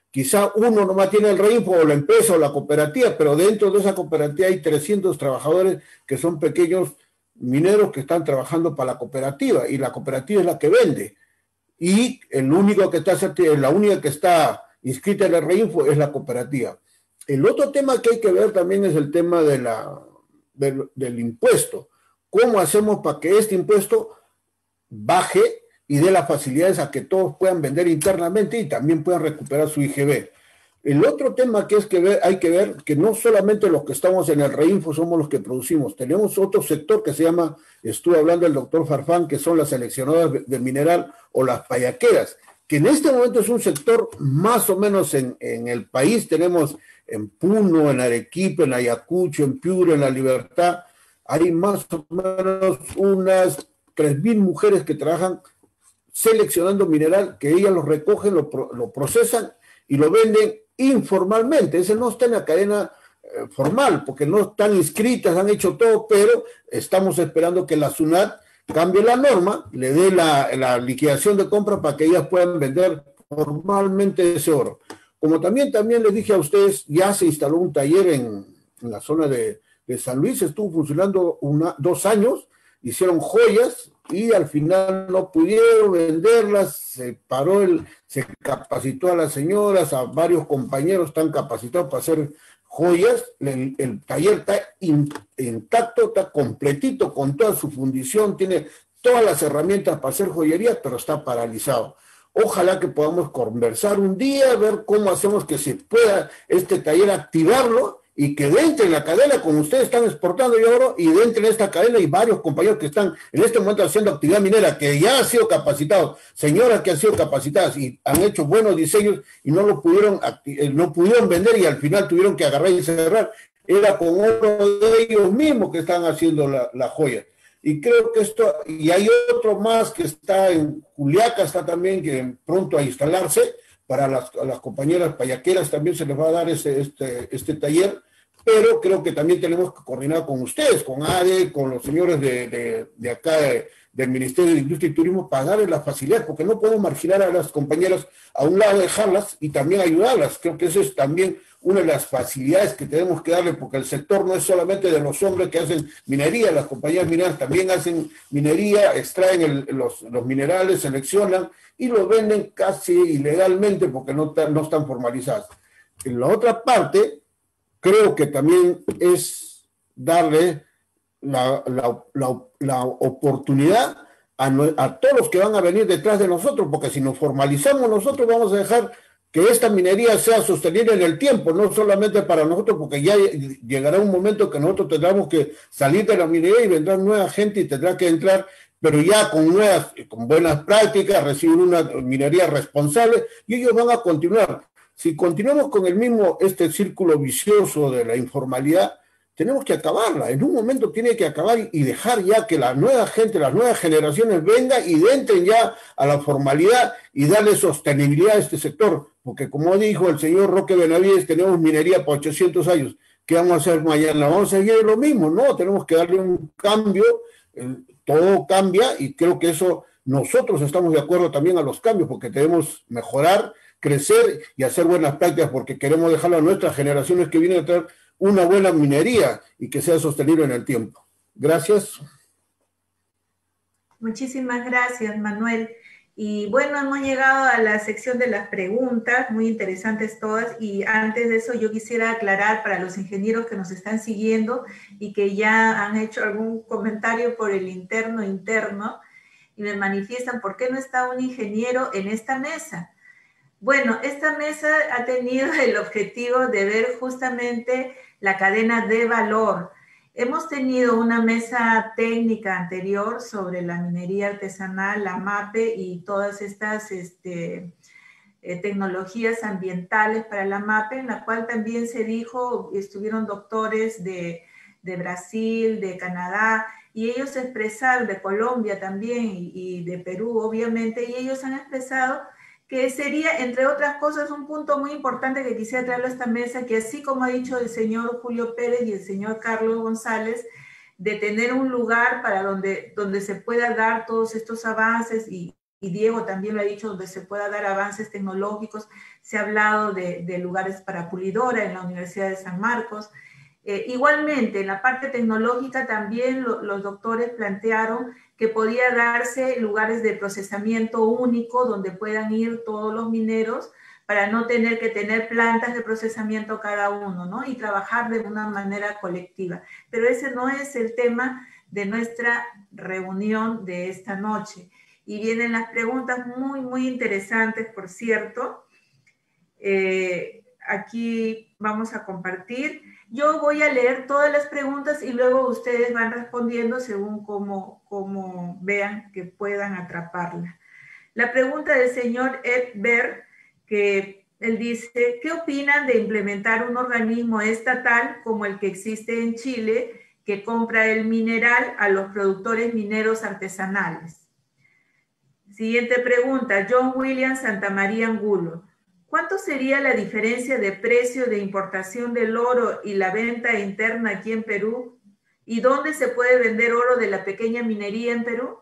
Quizá uno nomás tiene el Reinfo o la empresa o la cooperativa, pero dentro de esa cooperativa hay trescientos trabajadores que son pequeños mineros que están trabajando para la cooperativa, y la cooperativa es la que vende. Y el único que está, la única que está inscrita en el Reinfo es la cooperativa. El otro tema que hay que ver también es el tema de la, del, del impuesto. ¿Cómo hacemos para que este impuesto baje y dé las facilidades a que todos puedan vender internamente y también puedan recuperar su I G B? El otro tema que es que ver, hay que ver que no solamente los que estamos en el Reinfo somos los que producimos, tenemos otro sector que se llama, estuve hablando del doctor Farfán, que son las seleccionadoras de mineral o las payaqueras, que en este momento es un sector más o menos en, en el país. Tenemos en Puno, en Arequipa, en Ayacucho, en Piura, en La Libertad, hay más o menos unas tres mil mujeres que trabajan seleccionando mineral, que ellas lo recogen, lo, lo procesan y lo venden informalmente. Ese no está en la cadena eh, formal, porque no están inscritas, han hecho todo, pero estamos esperando que la SUNAT cambie la norma, le dé la, la liquidación de compra para que ellas puedan vender formalmente ese oro. Como también, también les dije a ustedes, ya se instaló un taller en, en la zona de, de San Luis, estuvo funcionando una, dos años, hicieron joyas y al final no pudieron venderlas, se paró, el, se capacitó a las señoras, a varios compañeros están capacitados para hacer joyas. El, el taller está in, intacto, está completito con toda su fundición, tiene todas las herramientas para hacer joyería, pero está paralizado. Ojalá que podamos conversar un día, ver cómo hacemos que se pueda este taller activarlo y que dentro en la cadena, como ustedes están exportando oro, y dentro en esta cadena hay varios compañeros que están en este momento haciendo actividad minera, que ya han sido capacitados, señoras que han sido capacitadas y han hecho buenos diseños y no lo pudieron, no pudieron vender y al final tuvieron que agarrar y cerrar. Era con oro de ellos mismos que están haciendo la, la joya. Y creo que esto, y hay otro más que está en Juliaca, está también que pronto a instalarse, para las, a las compañeras payaqueras también se les va a dar este, este, este taller, pero creo que también tenemos que coordinar con ustedes, con A D E, con los señores de, de, de acá, de, del Ministerio de Industria y Turismo, para darles las facilidades, porque no podemos marginar a las compañeras a un lado, dejarlas y también ayudarlas. Creo que eso es también una de las facilidades que tenemos que darle, porque el sector no es solamente de los hombres que hacen minería, las compañías mineras también hacen minería, extraen el, los, los minerales, seleccionan y los venden casi ilegalmente porque no, no están formalizadas. En la otra parte, creo que también es darle la, la, la, la oportunidad a, a todos los que van a venir detrás de nosotros, porque si nos formalizamos nosotros vamos a dejar que esta minería sea sostenible en el tiempo, no solamente para nosotros, porque ya llegará un momento que nosotros tendremos que salir de la minería y vendrá nueva gente y tendrá que entrar, pero ya con nuevas, con buenas prácticas, recibir una minería responsable y ellos van a continuar. Si continuamos con el mismo, este círculo vicioso de la informalidad, tenemos que acabarla. En un momento tiene que acabar y dejar ya que la nueva gente, las nuevas generaciones vengan y entren ya a la formalidad y darle sostenibilidad a este sector. Porque como dijo el señor Roque Benavides, tenemos minería por ochocientos años. ¿Qué vamos a hacer mañana? ¿Vamos a seguir lo mismo? No, tenemos que darle un cambio. Todo cambia y creo que eso nosotros estamos de acuerdo también a los cambios, porque debemos mejorar, crecer y hacer buenas prácticas, porque queremos dejarle a nuestras generaciones que vienen a traer una buena minería y que sea sostenible en el tiempo. Gracias. Muchísimas gracias, Manuel. Y bueno, hemos llegado a la sección de las preguntas, muy interesantes todas, y antes de eso yo quisiera aclarar para los ingenieros que nos están siguiendo y que ya han hecho algún comentario por el interno interno y me manifiestan por qué no está un ingeniero en esta mesa. Bueno, esta mesa ha tenido el objetivo de ver justamente la cadena de valor. Hemos tenido una mesa técnica anterior sobre la minería artesanal, la MAPE y todas estas este, eh, tecnologías ambientales para la MAPE, en la cual también se dijo, estuvieron doctores de, de Brasil, de Canadá, y ellos expresaron, de Colombia también y, y de Perú obviamente, y ellos han expresado que sería, entre otras cosas, un punto muy importante que quisiera traerlo a esta mesa, que así como ha dicho el señor Julio Pérez y el señor Carlos González, de tener un lugar para donde, donde se pueda dar todos estos avances y y Diego también lo ha dicho, donde se pueda dar avances tecnológicos. Se ha hablado de, de lugares para pulidora en la Universidad de San Marcos. Eh, igualmente, en la parte tecnológica también lo, los doctores plantearon que podía darse lugares de procesamiento único donde puedan ir todos los mineros para no tener que tener plantas de procesamiento cada uno, ¿no? Y trabajar de una manera colectiva. Pero ese no es el tema de nuestra reunión de esta noche. Y vienen las preguntas muy, muy interesantes, por cierto. Eh, aquí vamos a compartir. Yo voy a leer todas las preguntas y luego ustedes van respondiendo según cómo, cómo vean que puedan atraparla. La pregunta del señor Ed Berg, que él dice, ¿qué opinan de implementar un organismo estatal como el que existe en Chile que compra el mineral a los productores mineros artesanales? Siguiente pregunta, John William Santamaría Angulo. ¿Cuánto sería la diferencia de precio de importación del oro y la venta interna aquí en Perú? ¿Y dónde se puede vender oro de la pequeña minería en Perú?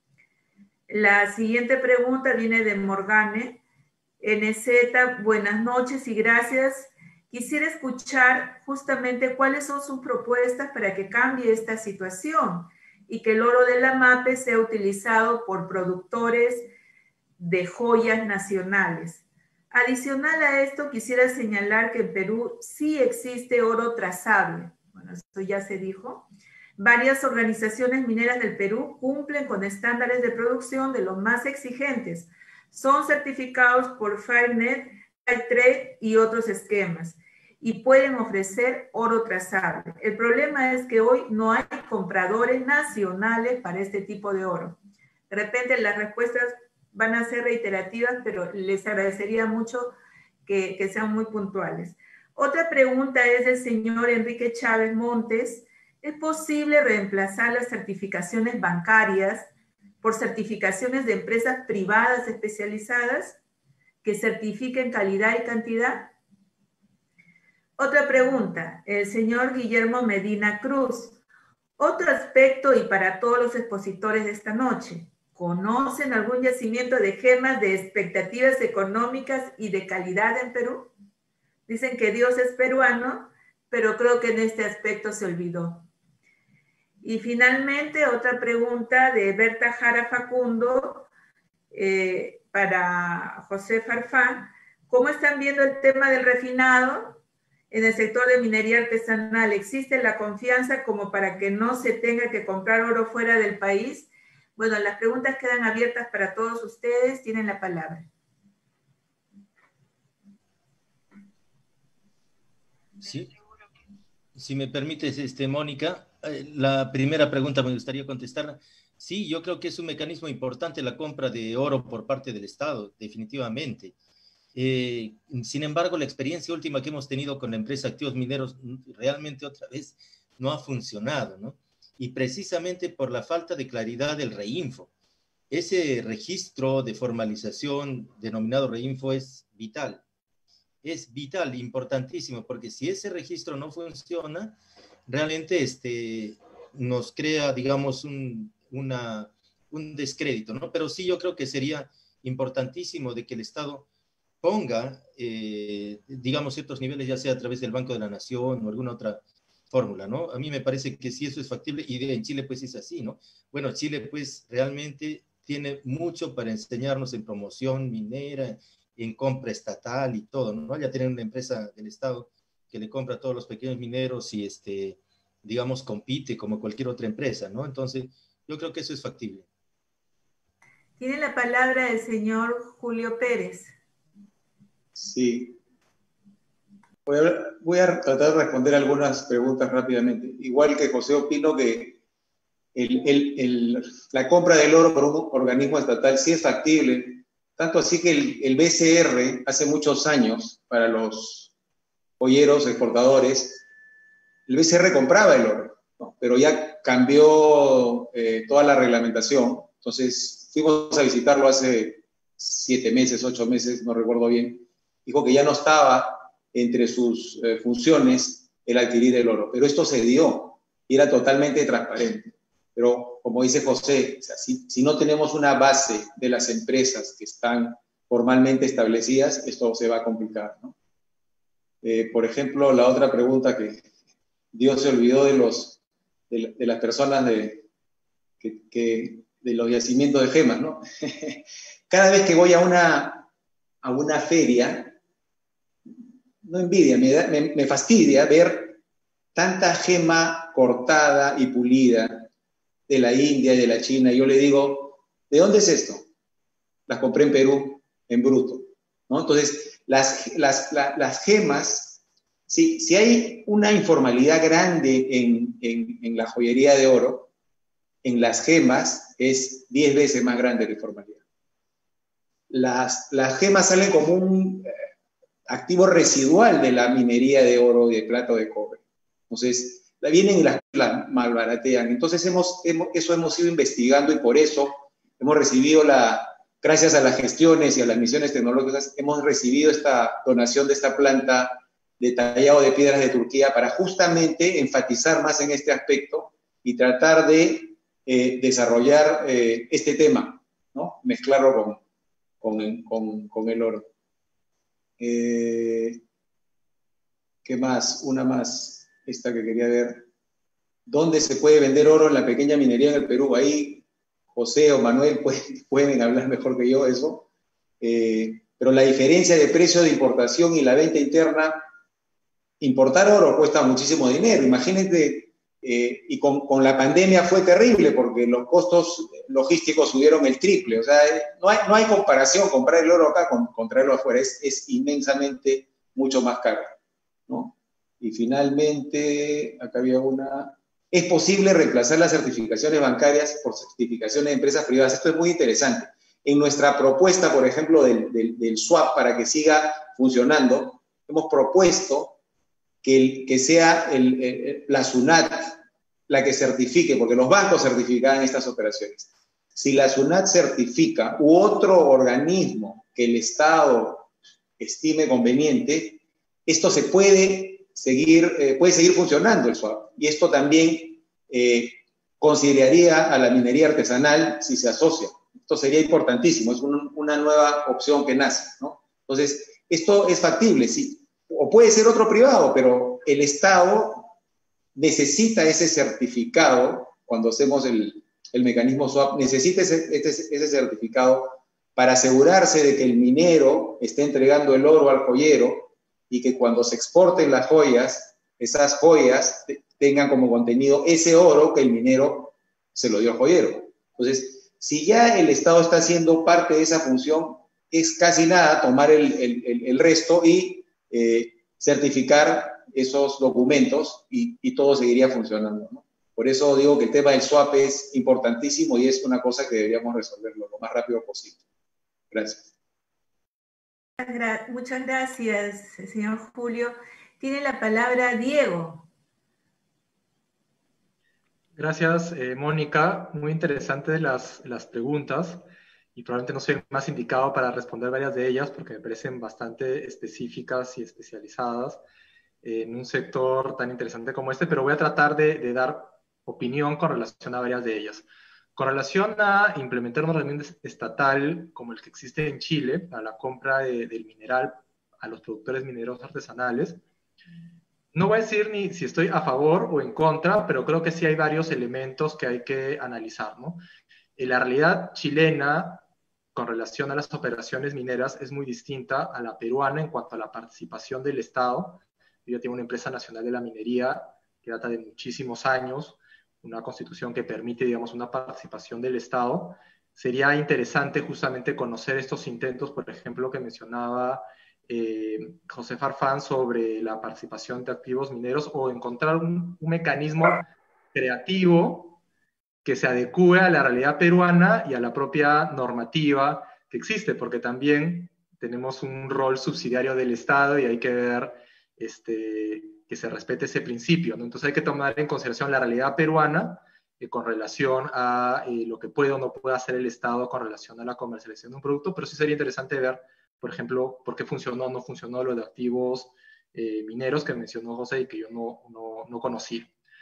La siguiente pregunta viene de Morgane. N Z, buenas noches y gracias. Quisiera escuchar justamente cuáles son sus propuestas para que cambie esta situación y que el oro de la MAPE sea utilizado por productores de joyas nacionales. Adicional a esto, quisiera señalar que en Perú sí existe oro trazable. Bueno, esto ya se dijo. Varias organizaciones mineras del Perú cumplen con estándares de producción de los más exigentes. Son certificados por Fairnet, Fairtrade y otros esquemas y pueden ofrecer oro trazable. El problema es que hoy no hay compradores nacionales para este tipo de oro. De repente las respuestas van a ser reiterativas, pero les agradecería mucho que, que sean muy puntuales. Otra pregunta es del señor Enrique Chávez Montes. ¿Es posible reemplazar las certificaciones bancarias por certificaciones de empresas privadas especializadas que certifiquen calidad y cantidad? Otra pregunta, el señor Guillermo Medina Cruz. Otro aspecto y para todos los expositores de esta noche. ¿Conocen algún yacimiento de gemas de expectativas económicas y de calidad en Perú? Dicen que Dios es peruano, pero creo que en este aspecto se olvidó. Y finalmente, otra pregunta de Berta Jara Facundo eh, para José Farfán. ¿Cómo están viendo el tema del refinado en el sector de minería artesanal? ¿Existe la confianza como para que no se tenga que comprar oro fuera del país? Bueno, las preguntas quedan abiertas para todos ustedes. Tienen la palabra. Sí. Si me permites, este, Mónica, eh, la primera pregunta me gustaría contestarla. Sí, yo creo que es un mecanismo importante la compra de oro por parte del Estado, definitivamente. Eh, sin embargo, la experiencia última que hemos tenido con la empresa Activos Mineros realmente otra vez no ha funcionado, ¿no? Y precisamente por la falta de claridad del REINFO. Ese registro de formalización denominado REINFO es vital. Es vital, importantísimo, porque si ese registro no funciona, realmente este, nos crea, digamos, un, una, un descrédito, ¿no? Pero sí yo creo que sería importantísimo de que el Estado ponga, eh, digamos, ciertos niveles, ya sea a través del Banco de la Nación o alguna otra fórmula, ¿no? A mí me parece que sí eso es factible y en Chile pues es así, ¿no? Bueno, Chile pues realmente tiene mucho para enseñarnos en promoción minera, en compra estatal y todo, ¿no? Ya tienen una empresa del Estado que le compra a todos los pequeños mineros y, este, digamos, compite como cualquier otra empresa, ¿no? Entonces, yo creo que eso es factible. Tiene la palabra el señor Julio Pérez. Sí. Voy a, voy a tratar de responder algunas preguntas rápidamente. Igual que José, opino que el, el, el, la compra del oro por un organismo estatal sí es factible, tanto así que el, el B C R hace muchos años, para los joyeros exportadores, el B C R compraba el oro, ¿no? Pero ya cambió eh, toda la reglamentación. Entonces fuimos a visitarlo hace siete meses, ocho meses, no recuerdo bien. Dijo que ya no estaba entre sus eh, funciones el adquirir el oro, pero esto se dio y era totalmente transparente. Pero como dice José, o sea, si, si no tenemos una base de las empresas que están formalmente establecidas, esto se va a complicar, ¿no? Eh, por ejemplo, la otra pregunta que Dios se olvidó de, los, de, de las personas de, que, que, de los yacimientos de gemas, ¿no? Cada vez que voy a una, a una feria, no envidia, me, da, me, me fastidia ver tanta gema cortada y pulida de la India y de la China. Yo le digo, ¿de dónde es esto? Las compré en Perú, en bruto, ¿no? Entonces, las, las, las, las gemas, si, si hay una informalidad grande en, en, en la joyería de oro, en las gemas es diez veces más grande la informalidad. Las, las gemas salen como un activo residual de la minería de oro, de plata o de cobre. Entonces, la vienen y las, las malbaratean. Entonces, hemos, hemos, eso hemos ido investigando y por eso hemos recibido la, gracias a las gestiones y a las misiones tecnológicas, hemos recibido esta donación de esta planta de tallado de piedras de Turquía para justamente enfatizar más en este aspecto y tratar de eh, desarrollar eh, este tema, ¿no? Mezclarlo con, con, con, con el oro. Eh, ¿Qué más? Una más, esta que quería ver. ¿Dónde se puede vender oro en la pequeña minería en el Perú? Ahí José o Manuel pueden, pueden hablar mejor que yo eso. Eh, pero la diferencia de precio de importación y la venta interna, importar oro cuesta muchísimo dinero. Imagínate, eh, y con, con la pandemia fue terrible porque los costos logísticos subieron el triple. O sea, no hay, no hay comparación comprar el oro acá con, con traerlo afuera. Es, es inmensamente mucho más caro, ¿no? Y finalmente, acá había una... ¿Es posible reemplazar las certificaciones bancarias por certificaciones de empresas privadas? Esto es muy interesante. En nuestra propuesta, por ejemplo, del, del, del swap para que siga funcionando, hemos propuesto que, el, que sea el, el, la SUNAT la que certifique, porque los bancos certifican estas operaciones. Si la SUNAT certifica u otro organismo que el Estado estime conveniente, esto se puede seguir, eh, puede seguir funcionando el swap. Y esto también eh, consideraría a la minería artesanal si se asocia. Esto sería importantísimo, es un, una nueva opción que nace, ¿no? Entonces, esto es factible, sí. O puede ser otro privado, pero el Estado necesita ese certificado, cuando hacemos el, el mecanismo swap, necesita ese, ese, ese certificado para asegurarse de que el minero esté entregando el oro al joyero y que cuando se exporten las joyas, esas joyas tengan como contenido ese oro que el minero se lo dio al joyero. Entonces, si ya el Estado está haciendo parte de esa función, es casi nada tomar el, el, el resto y eh, certificar esos documentos y, y todo seguiría funcionando, ¿no? Por eso digo que el tema del swap es importantísimo y es una cosa que deberíamos resolverlo lo más rápido posible. Gracias. Muchas gracias, señor Julio. Tiene la palabra Diego. Gracias, eh, Mónica. Muy interesantes las, las preguntas y probablemente no soy más indicado para responder varias de ellas porque me parecen bastante específicas y especializadas eh, en un sector tan interesante como este, pero voy a tratar de, de dar opinión con relación a varias de ellas. Con relación a implementar un régimen estatal como el que existe en Chile para la compra de, del mineral a los productores mineros artesanales, no voy a decir ni si estoy a favor o en contra, pero creo que sí hay varios elementos que hay que analizar, ¿no? En la realidad chilena, con relación a las operaciones mineras, es muy distinta a la peruana en cuanto a la participación del Estado. Yo tengo una empresa nacional de la minería que data de muchísimos años, una constitución que permite, digamos, una participación del Estado. Sería interesante justamente conocer estos intentos, por ejemplo, que mencionaba eh, José Farfán sobre la participación de activos mineros o encontrar un, un mecanismo creativo que se adecue a la realidad peruana y a la propia normativa que existe, porque también tenemos un rol subsidiario del Estado y hay que ver este, que se respete ese principio, ¿no? Entonces hay que tomar en consideración la realidad peruana eh, con relación a eh, lo que puede o no puede hacer el Estado con relación a la comercialización de un producto, pero sí sería interesante ver, por ejemplo, por qué funcionó o no funcionó lo de activos eh, mineros que mencionó José y que yo no, no, no conocí.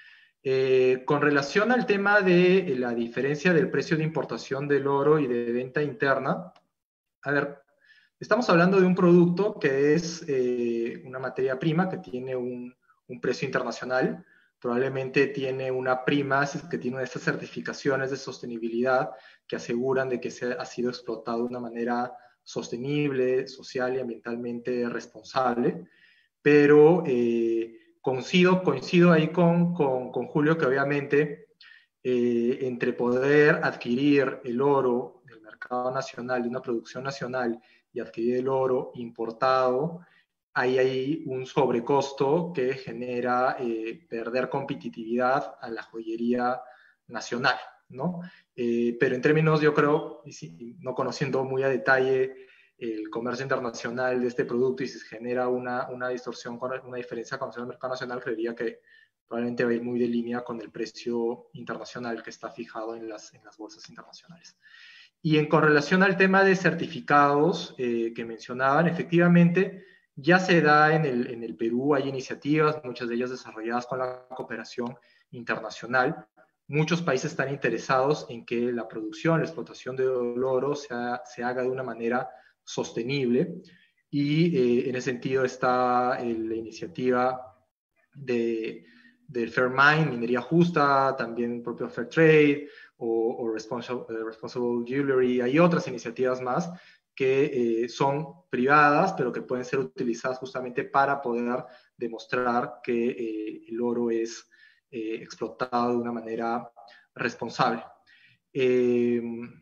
Eh, con relación al tema de la diferencia del precio de importación del oro y de venta interna, a ver, estamos hablando de un producto que es eh, una materia prima que tiene un, un precio internacional, probablemente tiene una prima que tiene estas certificaciones de sostenibilidad que aseguran de que se ha sido explotado de una manera sostenible, social y ambientalmente responsable, pero eh, coincido, coincido ahí con, con, con Julio que obviamente eh, entre poder adquirir el oro del mercado nacional, de una producción nacional, y adquirir el oro importado, ahí hay un sobrecosto que genera eh, perder competitividad a la joyería nacional, ¿no? Eh, pero en términos, yo creo, y si, no conociendo muy a detalle el comercio internacional de este producto y si se genera una, una distorsión, con una diferencia con el mercado nacional, creería que probablemente va a ir muy de línea con el precio internacional que está fijado en las, en las bolsas internacionales. Y en con relación al tema de certificados eh, que mencionaban, efectivamente ya se da en el, en el Perú, hay iniciativas, muchas de ellas desarrolladas con la cooperación internacional. Muchos países están interesados en que la producción, la explotación del oro se, se haga de una manera sostenible, y eh, en ese sentido está eh, la iniciativa de, del Fair Mine, minería justa, también el propio Fair Trade o, o Responsible, uh, Responsible Jewelry. Hay otras iniciativas más que eh, son privadas, pero que pueden ser utilizadas justamente para poder demostrar que eh, el oro es eh, explotado de una manera responsable. Eh,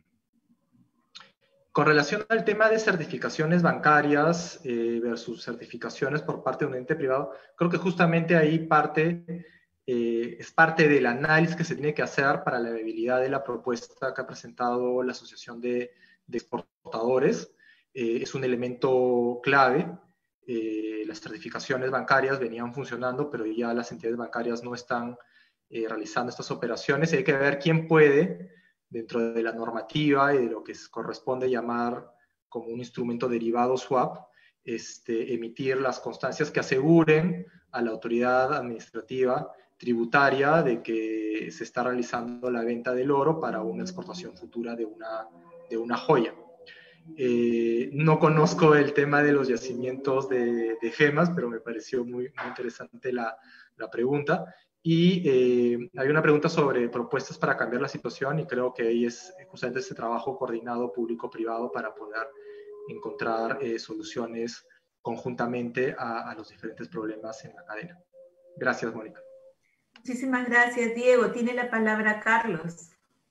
Con relación al tema de certificaciones bancarias eh, versus certificaciones por parte de un ente privado, creo que justamente ahí parte, eh, es parte del análisis que se tiene que hacer para la viabilidad de la propuesta que ha presentado la Asociación de, de Exportadores. Eh, es un elemento clave. Eh, las certificaciones bancarias venían funcionando, pero ya las entidades bancarias no están eh, realizando estas operaciones, y hay que ver quién puede, dentro de la normativa y de lo que corresponde llamar como un instrumento derivado swap, este, emitir las constancias que aseguren a la autoridad administrativa tributaria de que se está realizando la venta del oro para una exportación futura de una, de una joya. Eh, no conozco el tema de los yacimientos de, de gemas, pero me pareció muy, muy interesante la, la pregunta. Y eh, hay una pregunta sobre propuestas para cambiar la situación, y creo que ahí es justamente ese trabajo coordinado público-privado para poder encontrar eh, soluciones conjuntamente a, a los diferentes problemas en la cadena. Gracias, Mónica. Muchísimas gracias, Diego. Tiene la palabra Carlos.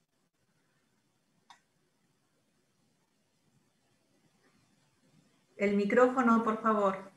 El micrófono, por favor.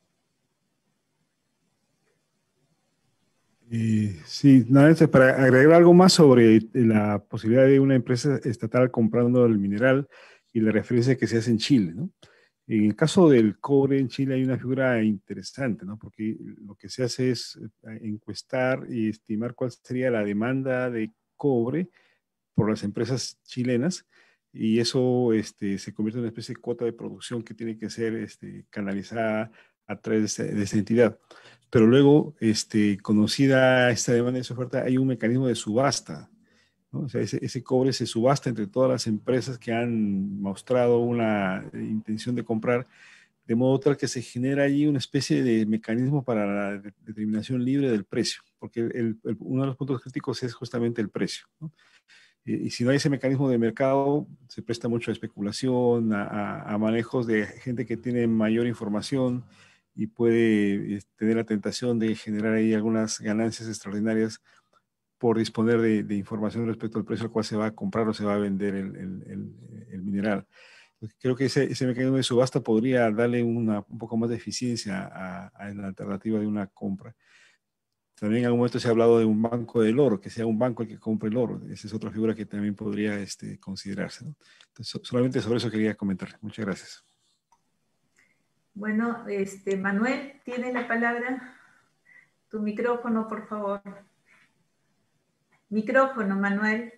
Eh, sí, nada, para agregar algo más sobre la posibilidad de una empresa estatal comprando el mineral y la referencia que se hace en Chile, ¿no? En el caso del cobre en Chile hay una figura interesante, ¿no? Porque lo que se hace es encuestar y estimar cuál sería la demanda de cobre por las empresas chilenas, y eso este, se convierte en una especie de cuota de producción que tiene que ser este, canalizada a través de esta, de esta entidad. Pero luego, este, conocida esta demanda y esa oferta, hay un mecanismo de subasta, ¿no? O sea, ese, ese cobre se subasta entre todas las empresas que han mostrado una intención de comprar, de modo tal que se genera allí una especie de mecanismo para la determinación libre del precio, porque el, el, uno de los puntos críticos es justamente el precio, ¿no? Y, y si no hay ese mecanismo de mercado, se presta mucho a especulación, a, a, a manejos de gente que tiene mayor información y puede tener la tentación de generar ahí algunas ganancias extraordinarias por disponer de, de información respecto al precio al cual se va a comprar o se va a vender el, el, el, el mineral. Creo que ese, ese mecanismo de subasta podría darle una, un poco más de eficiencia a, a la alternativa de una compra. También en algún momento se ha hablado de un banco del oro, que sea un banco el que compre el oro. Esa es otra figura que también podría este, considerarse, ¿no? Entonces, solamente sobre eso quería comentar. Muchas gracias. Bueno, este, Manuel, ¿tiene la palabra? Tu micrófono, por favor. Micrófono, Manuel.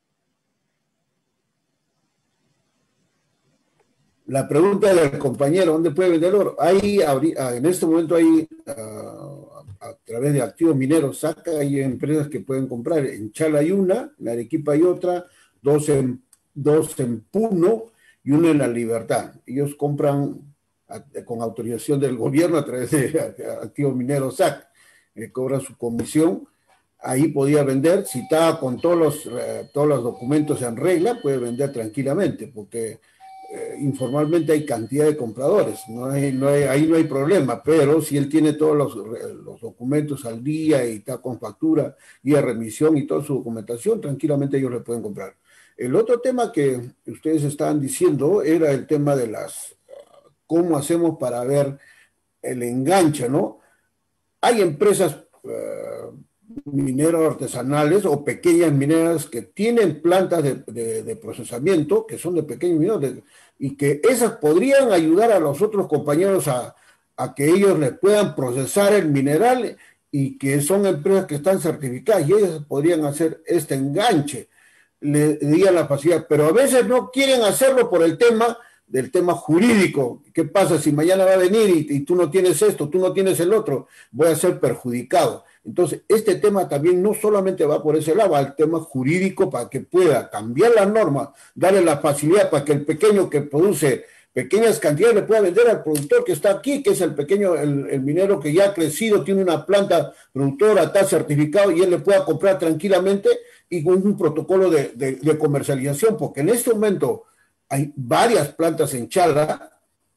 La pregunta del compañero, ¿dónde puede vender oro? Hay, en este momento hay uh, a través de activos mineros S A C, hay empresas que pueden comprar. En Chala hay una, en Arequipa hay otra, dos en, dos en Puno y una en La Libertad. Ellos compran a, con autorización del gobierno a través de activos mineros S A C, eh, cobran su comisión. Ahí podía vender, si estaba con todos los, eh, todos los documentos en regla, puede vender tranquilamente, porque eh, informalmente hay cantidad de compradores, no hay, no hay, ahí no hay problema, pero si él tiene todos los, los documentos al día y está con factura y a remisión y toda su documentación, tranquilamente ellos le pueden comprar. El otro tema que ustedes estaban diciendo era el tema de las, cómo hacemos para ver el enganche, ¿no? Hay empresas Uh, mineros artesanales o pequeñas mineras que tienen plantas de, de, de procesamiento, que son de pequeños mineros, de, y que esas podrían ayudar a los otros compañeros a, a que ellos les puedan procesar el mineral, y que son empresas que están certificadas, y ellas podrían hacer este enganche, le dirían la facilidad, pero a veces no quieren hacerlo por el tema del tema jurídico. ¿Qué pasa si mañana va a venir y, y tú no tienes esto, tú no tienes el otro? Voy a ser perjudicado. Entonces, este tema también no solamente va por ese lado, va al tema jurídico para que pueda cambiar las normas, darle la facilidad para que el pequeño que produce pequeñas cantidades le pueda vender al productor que está aquí, que es el pequeño, el, el minero que ya ha crecido, tiene una planta productora, está certificado, y él le pueda comprar tranquilamente y con un protocolo de, de, de comercialización, porque en este momento hay varias plantas en Chala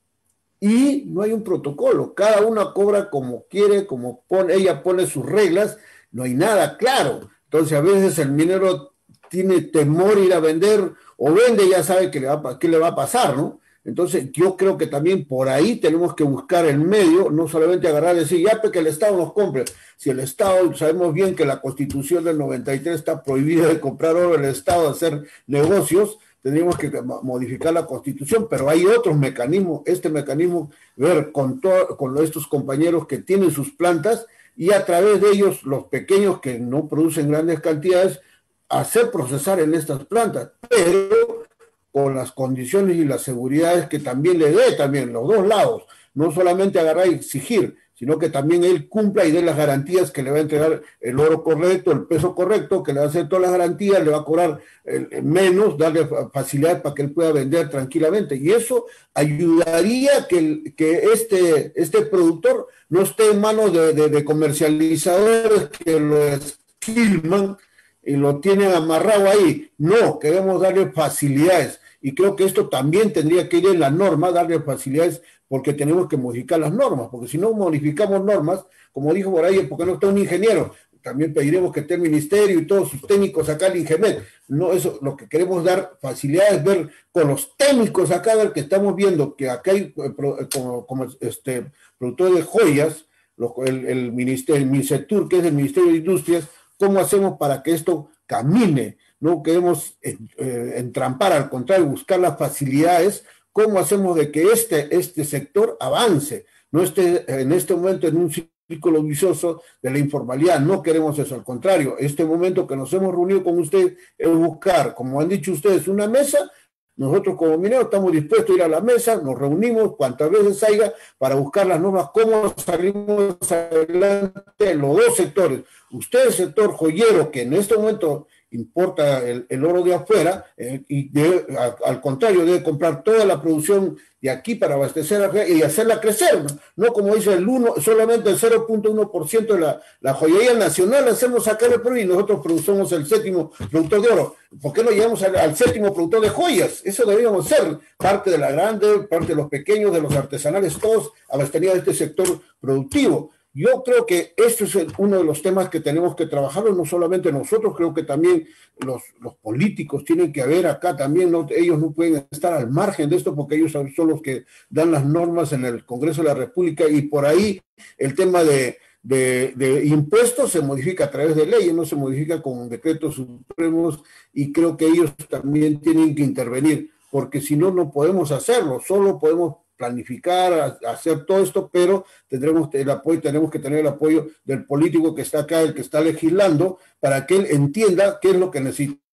y no hay un protocolo. Cada una cobra como quiere, como pone, ella pone sus reglas, no hay nada claro. Entonces a veces el minero tiene temor ir a vender, o vende, ya sabe que le va, qué le va a pasar, ¿no? Entonces yo creo que también por ahí tenemos que buscar el medio, no solamente agarrar y decir, ya que el Estado nos compre. Si el Estado, sabemos bien que la Constitución del noventa y tres está prohibida de comprar oro, el Estado hacer negocios, tendríamos que modificar la Constitución, pero hay otros mecanismos, este mecanismo, ver con, to, con estos compañeros que tienen sus plantas, y a través de ellos, los pequeños que no producen grandes cantidades, hacer procesar en estas plantas, pero con las condiciones y las seguridades que también le dé también los dos lados, no solamente agarrar y exigir, sino que también él cumpla y dé las garantías que le va a entregar el oro correcto, el peso correcto, que le va a hacer todas las garantías, le va a cobrar eh, menos, darle facilidad para que él pueda vender tranquilamente. Y eso ayudaría que, el, que este, este productor no esté en manos de, de, de comercializadores que lo esquilman y lo tienen amarrado ahí. No, queremos darle facilidades. Y creo que esto también tendría que ir en la norma, darle facilidades, porque tenemos que modificar las normas, porque si no modificamos normas, como dijo por ahí, porque no está un ingeniero, también pediremos que esté el ministerio y todos sus técnicos acá al Ingemet. No, eso, lo que queremos dar facilidades, ver con los técnicos acá, ver que estamos viendo que acá hay como, como este productor de joyas, el, el ministerio, el MINCETUR, que es el Ministerio de Industrias, cómo hacemos para que esto camine. No queremos eh, eh, entrampar, al contrario, buscar las facilidades. ¿Cómo hacemos de que este, este sector avance? No esté en este momento en un círculo vicioso de la informalidad. No queremos eso, al contrario. Este momento que nos hemos reunido con ustedes es buscar, como han dicho ustedes, una mesa. Nosotros como mineros estamos dispuestos a ir a la mesa, nos reunimos cuantas veces haya para buscar las normas, cómo salimos adelante en los dos sectores. Usted, el sector joyero, que en este momento importa el, el oro de afuera, eh, y debe, a, al contrario, debe comprar toda la producción de aquí para abastecer a, y hacerla crecer, ¿no? No como dice el uno, solamente el cero punto uno por ciento de la, la joyería nacional hacemos sacar el Perú, y nosotros producimos el séptimo productor de oro. ¿Por qué no llegamos al, al séptimo productor de joyas? Eso deberíamos ser, parte de la grande, parte de los pequeños, de los artesanales, todos abastecidos de este sector productivo. Yo creo que esto es uno de los temas que tenemos que trabajarlo, no solamente nosotros, creo que también los, los políticos tienen que haber acá también, no, ellos no pueden estar al margen de esto, porque ellos son los que dan las normas en el Congreso de la República, y por ahí el tema de, de, de impuestos se modifica a través de leyes, no se modifica con decretos supremos, y creo que ellos también tienen que intervenir, porque si no, no podemos hacerlo, solo podemos planificar, hacer todo esto, pero tendremos el apoyo, tenemos que tener el apoyo del político que está acá, el que está legislando, para que él entienda qué es lo que necesitamos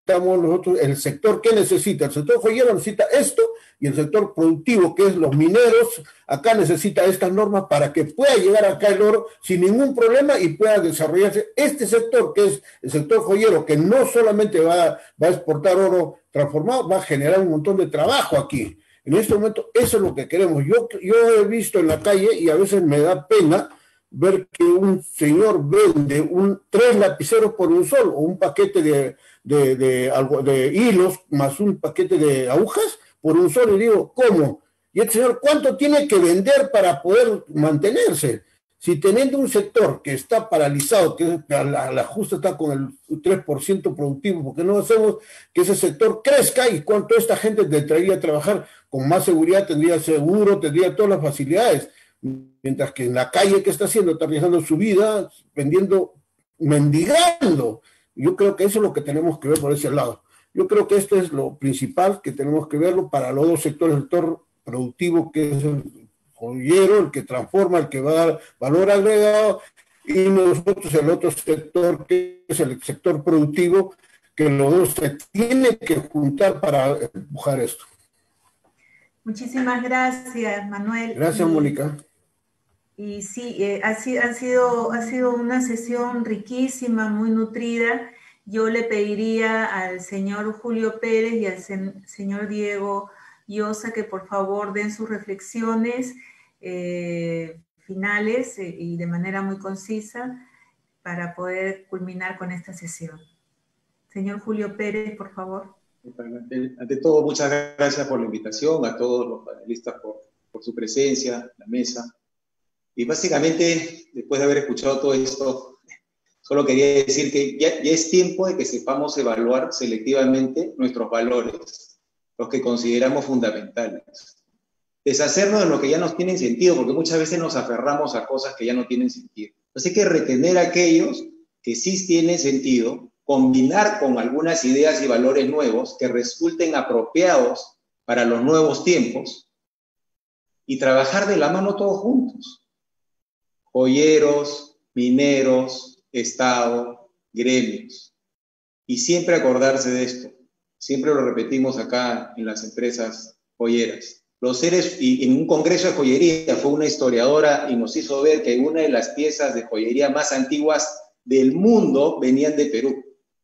necesitamos nosotros, el sector, ¿qué necesita? El sector joyero necesita esto, y el sector productivo, que es los mineros, acá necesita estas normas para que pueda llegar acá el oro sin ningún problema y pueda desarrollarse este sector, que es el sector joyero, que no solamente va, va a exportar oro transformado, va a generar un montón de trabajo aquí. En este momento, eso es lo que queremos. Yo, yo he visto en la calle, y a veces me da pena, ver que un señor vende un, tres lapiceros por un sol, o un paquete de, de, de, de, de hilos, más un paquete de agujas, por un sol, y digo, ¿cómo? Y el señor, ¿cuánto tiene que vender para poder mantenerse? Si teniendo un sector que está paralizado, que la, la justa está con el tres por ciento productivo, porque no hacemos que ese sector crezca, y cuánto esta gente tendría a trabajar con más seguridad, tendría seguro, tendría todas las facilidades, mientras que en la calle, ¿qué está haciendo? Está arriesgando su vida, vendiendo, mendigando. Yo creo que eso es lo que tenemos que ver por ese lado. Yo creo que esto es lo principal que tenemos que verlo para los dos sectores, el sector productivo, que es el joyero, el que transforma, el que va a dar valor agregado, y nosotros el otro sector, que es el sector productivo, que los dos se tienen que juntar para empujar esto. Muchísimas gracias, Manuel. Gracias, y, Mónica. Y sí, eh, ha, ha, sido, ha sido una sesión riquísima, muy nutrida. Yo le pediría al señor Julio Pérez y al sen, señor Diego Llosa que por favor den sus reflexiones eh, finales eh, y de manera muy concisa para poder culminar con esta sesión. Señor Julio Pérez, por favor. Ante, ante todo, muchas gracias por la invitación, a todos los panelistas por, por su presencia, la mesa. Y básicamente, después de haber escuchado todo esto, solo quería decir que ya, ya es tiempo de que sepamos evaluar selectivamente nuestros valores, los que consideramos fundamentales. Deshacernos de lo que ya no tienen sentido, porque muchas veces nos aferramos a cosas que ya no tienen sentido. Así que retener aquellos que sí tienen sentido, combinar con algunas ideas y valores nuevos que resulten apropiados para los nuevos tiempos y trabajar de la mano todos juntos. Joyeros, mineros, Estado, gremios. Y siempre acordarse de esto. Siempre lo repetimos acá en las empresas joyeras. Los seres, y en un congreso de joyería fue una historiadora y nos hizo ver que una de las piezas de joyería más antiguas del mundo venían de Perú.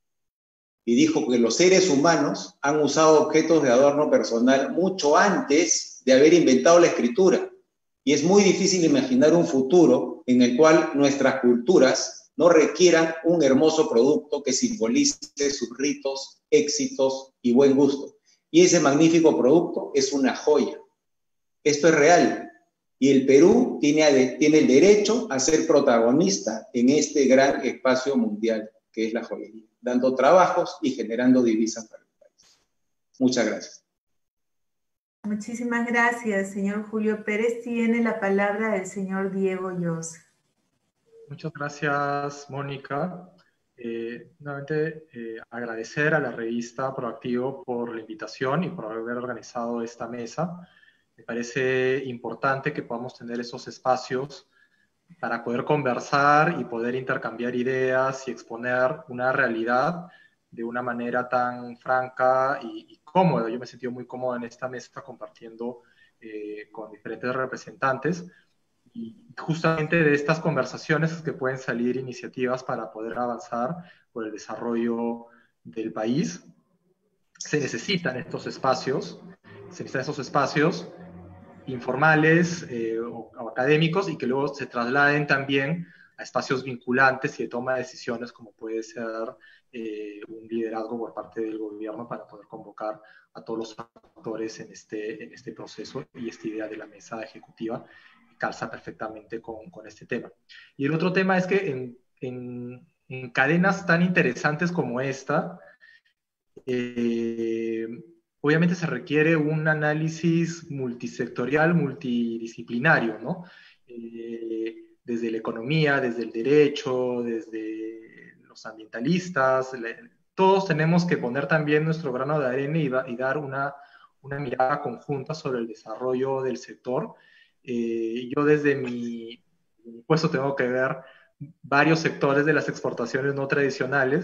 Y dijo que los seres humanos han usado objetos de adorno personal mucho antes de haber inventado la escritura. Y es muy difícil imaginar un futuro en el cual nuestras culturas no requieran un hermoso producto que simbolice sus ritos, éxitos y buen gusto. Y ese magnífico producto es una joya. Esto es real. Y el Perú tiene, tiene el derecho a ser protagonista en este gran espacio mundial que es la joyería, dando trabajos y generando divisas para el país. Muchas gracias. Muchísimas gracias, señor Julio Pérez. Tiene la palabra el señor Diego Llosa. Muchas gracias, Mónica. Eh, nuevamente, eh, agradecer a la revista Proactivo por la invitación y por haber organizado esta mesa. Me parece importante que podamos tener esos espacios para poder conversar y poder intercambiar ideas y exponer una realidad de una manera tan franca y, y cómoda. Yo me he sentido muy cómodo en esta mesa compartiendo eh, con diferentes representantes, y justamente de estas conversaciones es que pueden salir iniciativas para poder avanzar por el desarrollo del país. Se necesitan estos espacios, se necesitan esos espacios informales eh, o, o académicos, y que luego se trasladen también a espacios vinculantes y de toma de decisiones, como puede ser eh, un liderazgo por parte del gobierno para poder convocar a todos los actores en este, en este proceso, y esta idea de la mesa ejecutiva calza perfectamente con, con este tema. Y el otro tema es que en, en, en cadenas tan interesantes como esta, eh, obviamente se requiere un análisis multisectorial, multidisciplinario, ¿no? Eh, desde la economía, desde el derecho, desde los ambientalistas, le, todos tenemos que poner también nuestro grano de arena y, da, y dar una, una mirada conjunta sobre el desarrollo del sector. Eh, yo desde mi, mi puesto tengo que ver varios sectores de las exportaciones no tradicionales,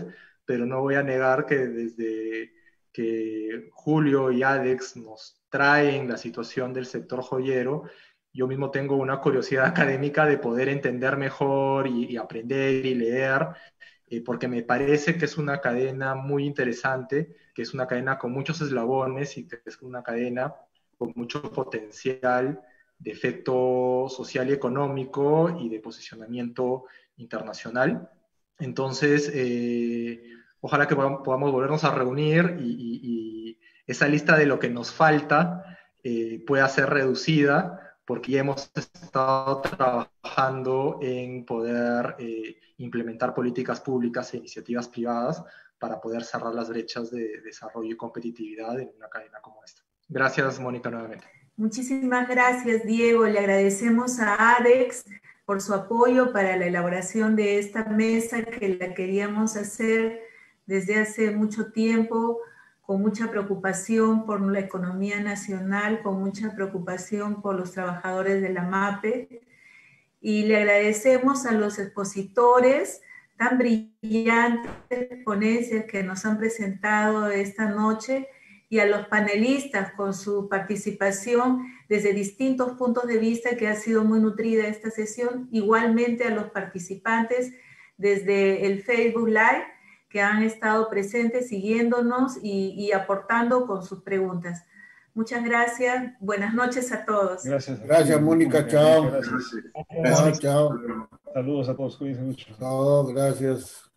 pero no voy a negar que desde que Julio y Alex nos traen la situación del sector joyero, yo mismo tengo una curiosidad académica de poder entender mejor y, y aprender y leer, eh, porque me parece que es una cadena muy interesante, que es una cadena con muchos eslabones y que es una cadena con mucho potencial de efecto social y económico y de posicionamiento internacional. Entonces, eh, ojalá que podamos volvernos a reunir y, y, y esa lista de lo que nos falta eh, pueda ser reducida, porque ya hemos estado trabajando en poder eh, implementar políticas públicas e iniciativas privadas para poder cerrar las brechas de desarrollo y competitividad en una cadena como esta. Gracias, Mónica, nuevamente. Muchísimas gracias, Diego. Le agradecemos a ADEX por su apoyo para la elaboración de esta mesa que la queríamos hacer desde hace mucho tiempo, con mucha preocupación por la economía nacional, con mucha preocupación por los trabajadores de la MAPE. Y le agradecemos a los expositores tan brillantes ponencias que nos han presentado esta noche y a los panelistas con su participación desde distintos puntos de vista, que ha sido muy nutrida esta sesión. Igualmente a los participantes desde el Facebook Live, que han estado presentes siguiéndonos y, y aportando con sus preguntas. Muchas gracias. Buenas noches a todos. Gracias. Gracias, Mónica. Chao. Gracias. Chao, chao. Saludos a todos. Cuídense mucho. Chao, gracias.